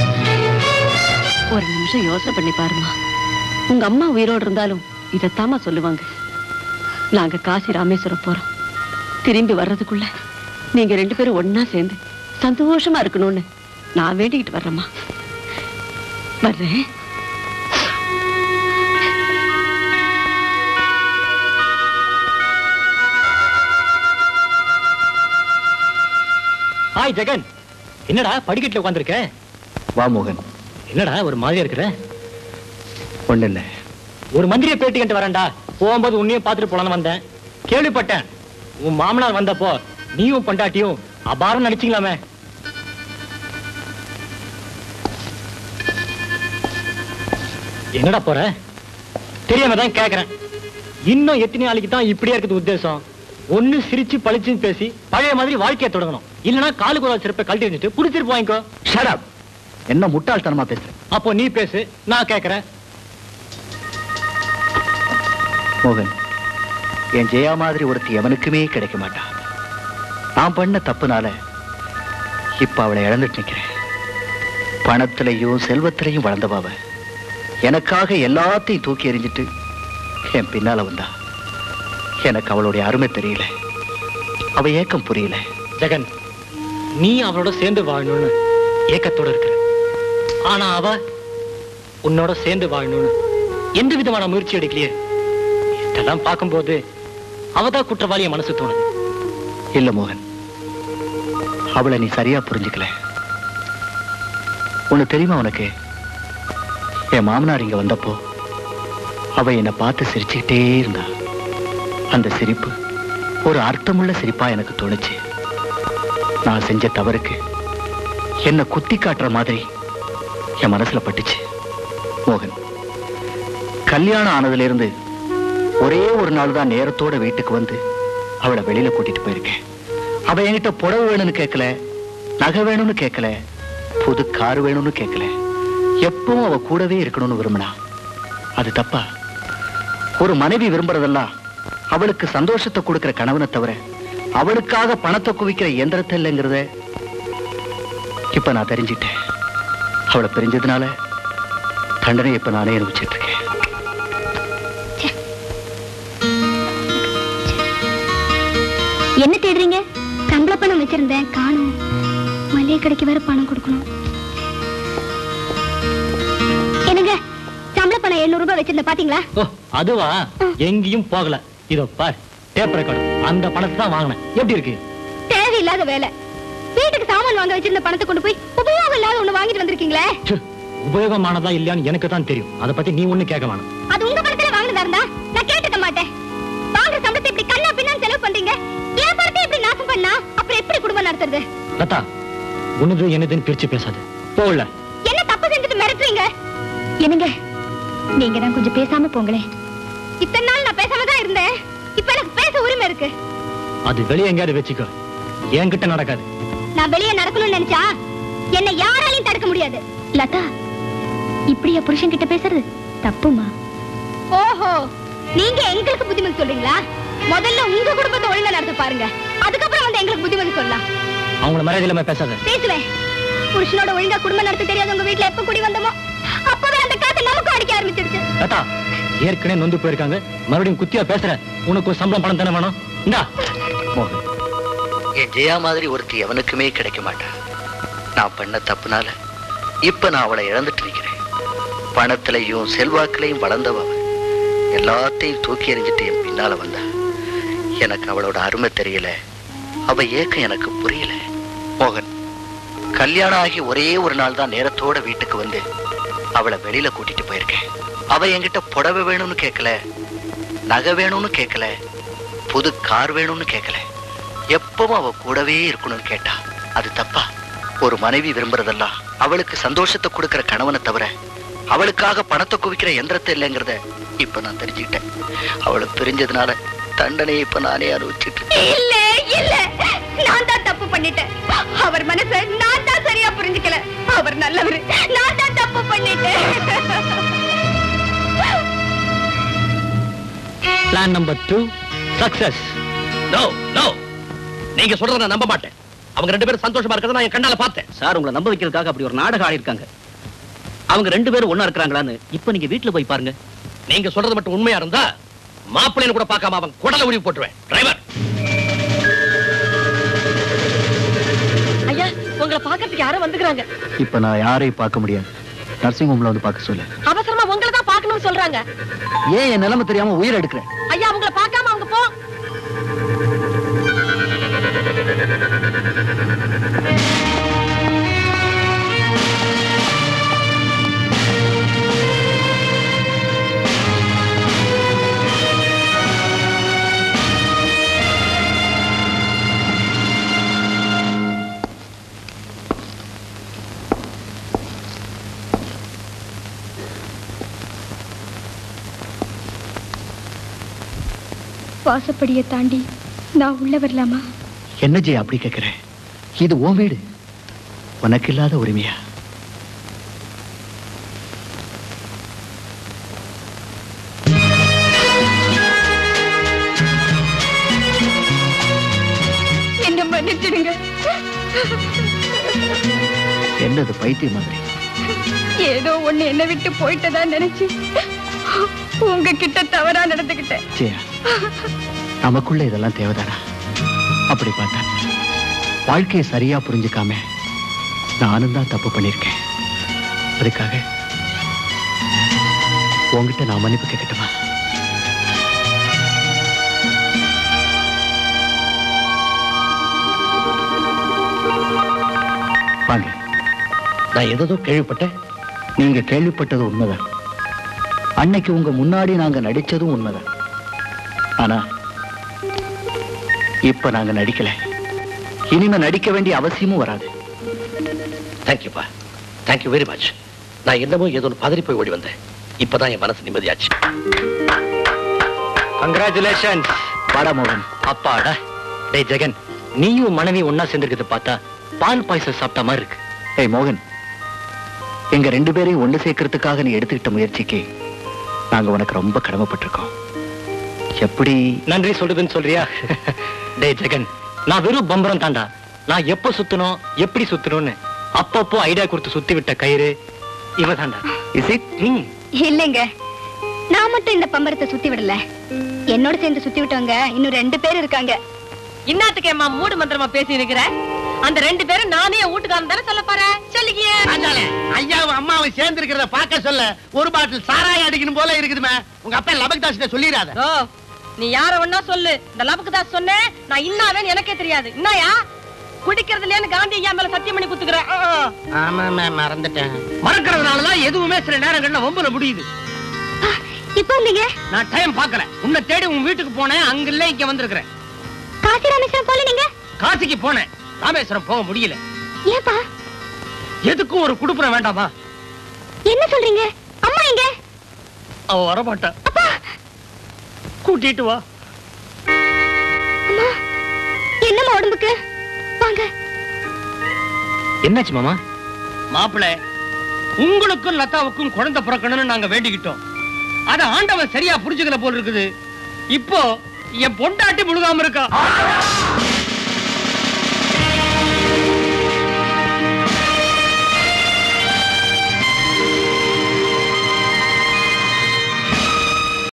ஒரு நிமிஷம் யோசனை பண்ணி பாருமா. உங்க அம்மா உயிரோடு இருந்தாலும் இதைத்தாமா சொல்லுவாங்க. நாங்க காசி ராமேஸ்வரம் போறோம், திரும்பி வர்றதுக்குள்ள நீங்க ரெண்டு பேரும் ஒன்னா சேர்ந்து சந்தோஷமா இருக்கணும்னு நான் வேண்டிக்கிட்டு வர்றேம்மா. வர்றேன். ஹாய் ஜெகன், என்னடா படிக்கட்டுல உட்கார்ந்திருக்க? வா மோகன். என்னடா ஒரு மாதிரியா இருக்கிற? ஒண்ணு இல்ல, ஒரு மந்திரியை பேட்டி கண்டு வரேன்டா. போகும்போது உன்னையும் பார்த்துட்டு போலான்னு வந்தேன். கேள்விப்பட்டேன் உன் மாமனார் வந்தப்போ நீயும் பொண்டாட்டியும் அபாரம் நடிச்சீங்களாமே. என்னடா போற? தெரியாம தான் கேக்குறேன். இன்னும் எத்தனை நாளைக்கு தான் இப்படியே இருக்குது உத்தேசம்? ஒண்ணு சிரிச்சு பழிச்சுன்னு பேசி பழைய மாதிரி வாழ்க்கையை தொடங்கணும், இல்லனா காலுக்கு ஒரு சிறப்பை கழட்டி வச்சுட்டு புடிச்சிட்டு வாங்கிக்கோ. Shut up. என்ன முட்டாள்தனமா பேசுற? அப்போ நீ பேசு, நான் கேக்குறேன். மோகன், என் ஜெயா மாதிரி ஒருத்தி எவனுக்குமே கிடைக்க மாட்டான். நான் பண்ண தப்புனால இப்ப அவளை இழந்துட்டு நிக்கிறேன். பணத்திலையும் செல்வத்திலையும் வளர்ந்தவாவ எனக்காக எல்லாத்தையும் தூக்கி எறிஞ்சிட்டு என் பின்னால வந்தா. எனக்கு அவளுடைய அருமை தெரியல, அவ ஏக்கம் புரியல. ஜெகன், நீ அவளோட சேர்ந்து வாழணும்னு ஏக்கத்தோட இருக்கிற, ஆனா அவ உன்னோட சேர்ந்து வாழணும்னு எந்த விதமான முயற்சி எடுக்கலையே. இதெல்லாம் பார்க்கும்போது அவதான் குற்றவாளிய மனசு தோணுது. இல்ல மோகன், அவளை நீ சரியா புரிஞ்சுக்கல. உனக்கு தெரியுமா, உனக்கு என் மாமனார் இங்க வந்தப்போ அவ என்னை பார்த்து சிரிச்சுக்கிட்டே இருந்தா. அந்த சிரிப்பு ஒரு அர்த்தமுள்ள சிரிப்பா எனக்கு தோணுச்சு. நான் செஞ்ச தவறுக்கு என்ன குத்தி காட்டுற மாதிரி என் மனசுல பட்டுச்சு. மோகன், கல்யாணம் ஆனதுல இருந்து ஒரே ஒரு நாள் தான் நேரத்தோட வீட்டுக்கு வந்து அவளை வெளியில கூட்டிட்டு போயிருக்கேன். அவ என்கிட்ட புடவை வேணும்னு கேட்கல, நகை வேணும்னு கேட்கல, புது கார் வேணும்னு கேட்கல. எப்பவும் அவ கூடவே இருக்கணும்னு விரும்பினா. அது தப்பா? ஒரு மனைவி விரும்புறதெல்லாம் அவளுக்கு சந்தோஷத்தை கொடுக்கிற கணவனை தவிர அவளுக்காக பணத்தை குவிக்கிற இயந்திரத்தை இல்லைங்கிறத இப்ப நான் தெரிஞ்சிட்டேன். அவளை பிரிஞ்சதுனால தண்டனை இப்ப நானே அனுபவிச்சிட்டு இருக்கேன். என்ன தேடுறீங்க? சம்பள பணம் வச்சிருந்தேன், காணும். மளிகை கடைக்கு வேற பணம் கொடுக்கணும். என்னங்க, சம்பள பணம் எழுநூறு ரூபாய் வச்சிருந்த பாத்தீங்களா? ஓ, அதுவா? எங்கேயும் போகல. இதோ பார், டேப் ரெக்கார்டு. அந்த பணத்தை தான் வாங்கினேன். எப்படி இருக்கு? தேவையில்லாத வேலை. வீட்டுக்கு சாமான் வாங்க வச்சிருந்த பணத்தை கொண்டு போய் உபயோகம் இல்லாத ஒண்ணு வாங்கிட்டு வந்திருக்கீங்களே. உபயோகமானதா இல்லையான்னு எனக்கு தான் தெரியும். அதை பத்தி நீ ஒண்ணு கேட்க வேணாம். அது உங்க பணத்துல வாங்கினதா இருந்தா நான் கேட்டுக்க மாட்டேன். வாங்குற சம்பளத்தை இப்படி கண்ணா பின்னான்னு செலவு பண்றீங்க. என் பணத்தை இப்படி நாசம் பண்ணா அப்புறம் எப்படி குடும்பம் நடத்துறது? லதா, உனது என்னதுன்னு பிரிச்சு பேசாது. போகல. என்ன தப்பு செஞ்சுட்டு மிரட்டுறீங்க? என்னங்க, நீங்க தான் கொஞ்சம் பேசாம போங்களேன். இத்தனை நாள் நான் பேசாம தான் இருந்தேன். இப்ப எனக்கு பேச உரிமை இருக்கு. அது வெளியே எங்கேயாவது வச்சுக்கோ, என்கிட்ட நடக்காது. நான் வெளியே நடக்கணும்னு நினைச்சா என்ன யாராலையும் தடுக்க முடியாது. லதா, இப்படியா புருஷன் கிட்ட பேசுறது? தப்புமா? ஓஹோ, நீங்க எங்களுக்கு புத்திமதி சொல்றீங்களா? முதல்ல உங்க குடும்பத்தை ஒழுங்கா நடத்த பாருங்க, அதுக்கப்புறம் வந்து எங்களுக்கு புத்திமதி சொல்லலாம். அவங்கள மரியாதை இல்லாம பேசாத. பேசுவேன். புருஷனோட ஒழுங்கா குடும்பம் நடத்த தெரியாத உங்க வீட்டுல எப்ப குடி வந்தோமோ அப்பவே அந்த காத்து நமக்கு அடிக்க ஆரம்பிச்சிருச்சு. லதா ஏற்கனவே நொந்து போயிருக்காங்க, மறுபடியும் குத்தியா பேசுற. உனக்கு ஒரு சம்பளம் பணம் தானே வேணும். இந்தா. மோகன், என் ஜெயா மாதிரி ஒருத்தி எவனுக்குமே கிடைக்க மாட்டான். நான் பண்ண தப்புனால இப்ப நான் அவளை இழந்துட்டு இருக்கிறேன். பணத்திலையும் செல்வாக்கிலையும் வளர்ந்தவ அவ. எல்லாத்தையும் தூக்கி எறிஞ்சிட்டு என் பின்னால வந்தா. எனக்கு அவளோட அருமை தெரியல, அவ ஏக்கம் எனக்கு புரியல. மோகன், கல்யாணம் ஆகி ஒரே ஒரு நாள் தான் நேரத்தோட வீட்டுக்கு வந்து அவளை வெளியில கூட்டிட்டு போயிருக்கேன். அவ என்கிட்ட புடவை வேணும்னு கேட்கல, நகை வேணும்னு கேட்கல, புது கார் வேணும்னு கேட்கல. எப்பவும் அவ கூடவே இருக்கணும்னு கேட்டா. அது தப்பா? ஒரு மனைவி விரும்புறதெல்லாம் அவளுக்கு சந்தோஷத்தை கொடுக்கிற கணவனை தவிர அவளுக்காக பணத்தை குவிக்கிற எந்திரத்தை இல்லைங்கிறத இப்ப நான் தெரிஞ்சுக்கிட்டேன். அவளை பிரிஞ்சதுனால தண்டனையை இப்ப நானே அனுபவிச்சுட்டு. இல்ல இல்ல, நான் தான் தப்பு பண்ணிட்டேன். அவர் மனசை நான் தான் சரியா புரிஞ்சுக்கல. அவர் நல்லவர், நான் தான் தப்பு பண்ணிட்டேன். Plan number two success. No no, நீங்க சொல்றத நான் நம்ப மாட்டேன். அவங்க ரெண்டு பேரும் சந்தோஷமா இருக்கிறத நான் என் கண்ணால பார்த்தேன். சார், உங்களை நம்ப வைக்கிறதுக்காக அப்படி ஒரு நாடகம் ஆடி இருக்காங்க. அவங்க ரெண்டு பேரும் ஒண்ணா இருக்கிறாங்களான்னு இப்ப நீங்க வீட்டுல போய் பாருங்க. நீங்க சொல்றது மட்டும் உண்மையா இருந்தா மாப்பிள்ளைன்னு கூட பார்க்காம அவன் குடலை உருவி போட்டுருவேன். டிரைவர், ஐயா உங்களை பாக்கிறதுக்கு யாரும் வந்துக்கிறாங்க. இப்ப நான் யாரையும் பார்க்க முடியாது. நர்சிங் ஹோம்ல வந்து பார்க்க சொல்லு. அவசரமா உங்களை தான் பார்க்கணும்னு சொல்றாங்க. ஏன் என் நிலைமை தெரியாம உயிர் எடுக்கிறேன்? ஐயா உங்களை பார்க்காம அவங்க போ. வாசப்படியை தாண்டி நான் உள்ள வரலாமா? என்ன ஜெய் அப்படி கேட்கிறேன்? இது உன் வீடு, உனக்கு இல்லாத உரிமையா? என்ன மன்னிச்சிடுங்க. என்னது பைத்தியம் மாதிரி? ஏதோ ஒண்ணு என்ன விட்டு போயிட்டதா நினைச்சு உங்ககிட்ட தவறா நடந்துகிட்டேன். ஜெயா, நமக்குள்ள இதெல்லாம் தேவைதானா? அப்படி பார்த்தா வாழ்க்கையை சரியா புரிஞ்சுக்காம நானும் தான் தப்பு பண்ணிருக்கேன். அதுக்காக உங்ககிட்ட நான் மன்னிப்பு கேட்கட்டுமா? வாங்க. நான் ஏதோ கேள்விப்பட்டேன். நீங்க கேள்விப்பட்டது உண்மைதான். அன்னைக்கு உங்க முன்னாடி நாங்க நடிச்சதும் உண்மைதான். ஆனா இப்ப நாங்க நடிக்கல. இனிமே நடிக்க வேண்டிய அவசியமும் வராது. தேங்க்யூப்பா, தேங்க்யூ வெரி மச். நான் என்னமோ ஏதோ பதறி போய் ஓடி வந்தேன். இப்பதான் என் மனசு நிம்மதியாச்சு. கங்க்ராச்சுலேஷன்ஸ். வாடா மோகன். அப்பாடா. டேய் ஜெகன், நீயும் மனைவி ஒன்னா சேர்ந்திருக்கிறது பார்த்தா பால் பாயசம் சாப்பிட்ட மாதிரி இருக்கு. ஏய் மோகன், எங்க ரெண்டு பேரையும் ஒண்ணு சேர்க்கறதுக்காக நீ எடுத்துக்கிட்ட முயற்சிக்கு நாங்க உனக்கு ரொம்ப கடமைப்பட்டிருக்கோம். எப்படி நன்றி சொல்றதுன்னு சொல்றியா? டேய் ஜெகன், நான் வெறும் பம்பரம் தாண்டா. நான் எப்ப சுத்தணும், எப்படி சுத்தணும்னு அப்பப்போ ஐடியா கொடுத்து சுத்தி விட்ட கயிறு இவ தாண்டா. Is it? இல்லைங்க, நான் மட்டும் இந்த பம்பரத்தை சுத்தி விடல. என்னோட சேர்ந்து சுத்தி விட்டவங்க இன்னும் ரெண்டு பேர் இருக்காங்க. இன்னாத்துக்கு அம்மா மூடு மந்திரமா பேசி இருக்கிற? அந்த ரெண்டு பேரும் நானே வீட்டுக்காரன் தானே சொல்ல போறேன். சொல்லிக்கியே. ஐயாவும் அம்மாவும் சேர்ந்து இருக்கிறத பார்க்க சொல்ல ஒரு பாட்டில் சாராயம் அடிக்கணும் போல இருக்குதுமே. உங்க அப்பா லபக் தாஸ் சொல்லிடாத. ஓ, நீ யார ஒன்னா சொல்லு. இந்த லபக்கு தாஸ் சொன்ன நான் இன்னாவேன்னு எனக்கே தெரியாது. இன்னாயா குடிக்கிறதுல காந்தி ஐயா மேல சத்தியம் பண்ணி குத்துக்கிறேன். ஆமா மறந்துட்டேன். மறக்கிறதுனாலதான் எதுவுமே சில நேரங்கள்ல ஒம்புல முடியுது. இப்போ நீங்க நான் டைம் பார்க்கல. உன்னை தேடி உன் வீட்டுக்கு போனேன். அங்க இல்ல இங்க வந்திருக்கிறேன். காசி ராமேஸ்வரம் போல நீங்க? காசிக்கு போனேன், ராமேஸ்வரம் போக முடியல. ஏப்பா? எதுக்கும் ஒரு குடுப்புறம் வேண்டாமா? என்ன சொல்றீங்க? அம்மா எங்க? அவ வரமாட்டா. கூட்டிட்டு வா. அம்மா, என்னம்மா உடம்புக்கு? வாங்க. என்னாச்சு மாமா? மாப்பிள்ளை, உங்களுக்கும் லதாவுக்கும் குழந்தை பிறக்கணும்னு நாங்க வேண்டிக்கிட்டோம். அத ஆண்டவன் சரியா புரிஞ்சுக்கல போல இருக்குது. இப்போ என் பொண்டாட்டி முழுகாம இருக்கா.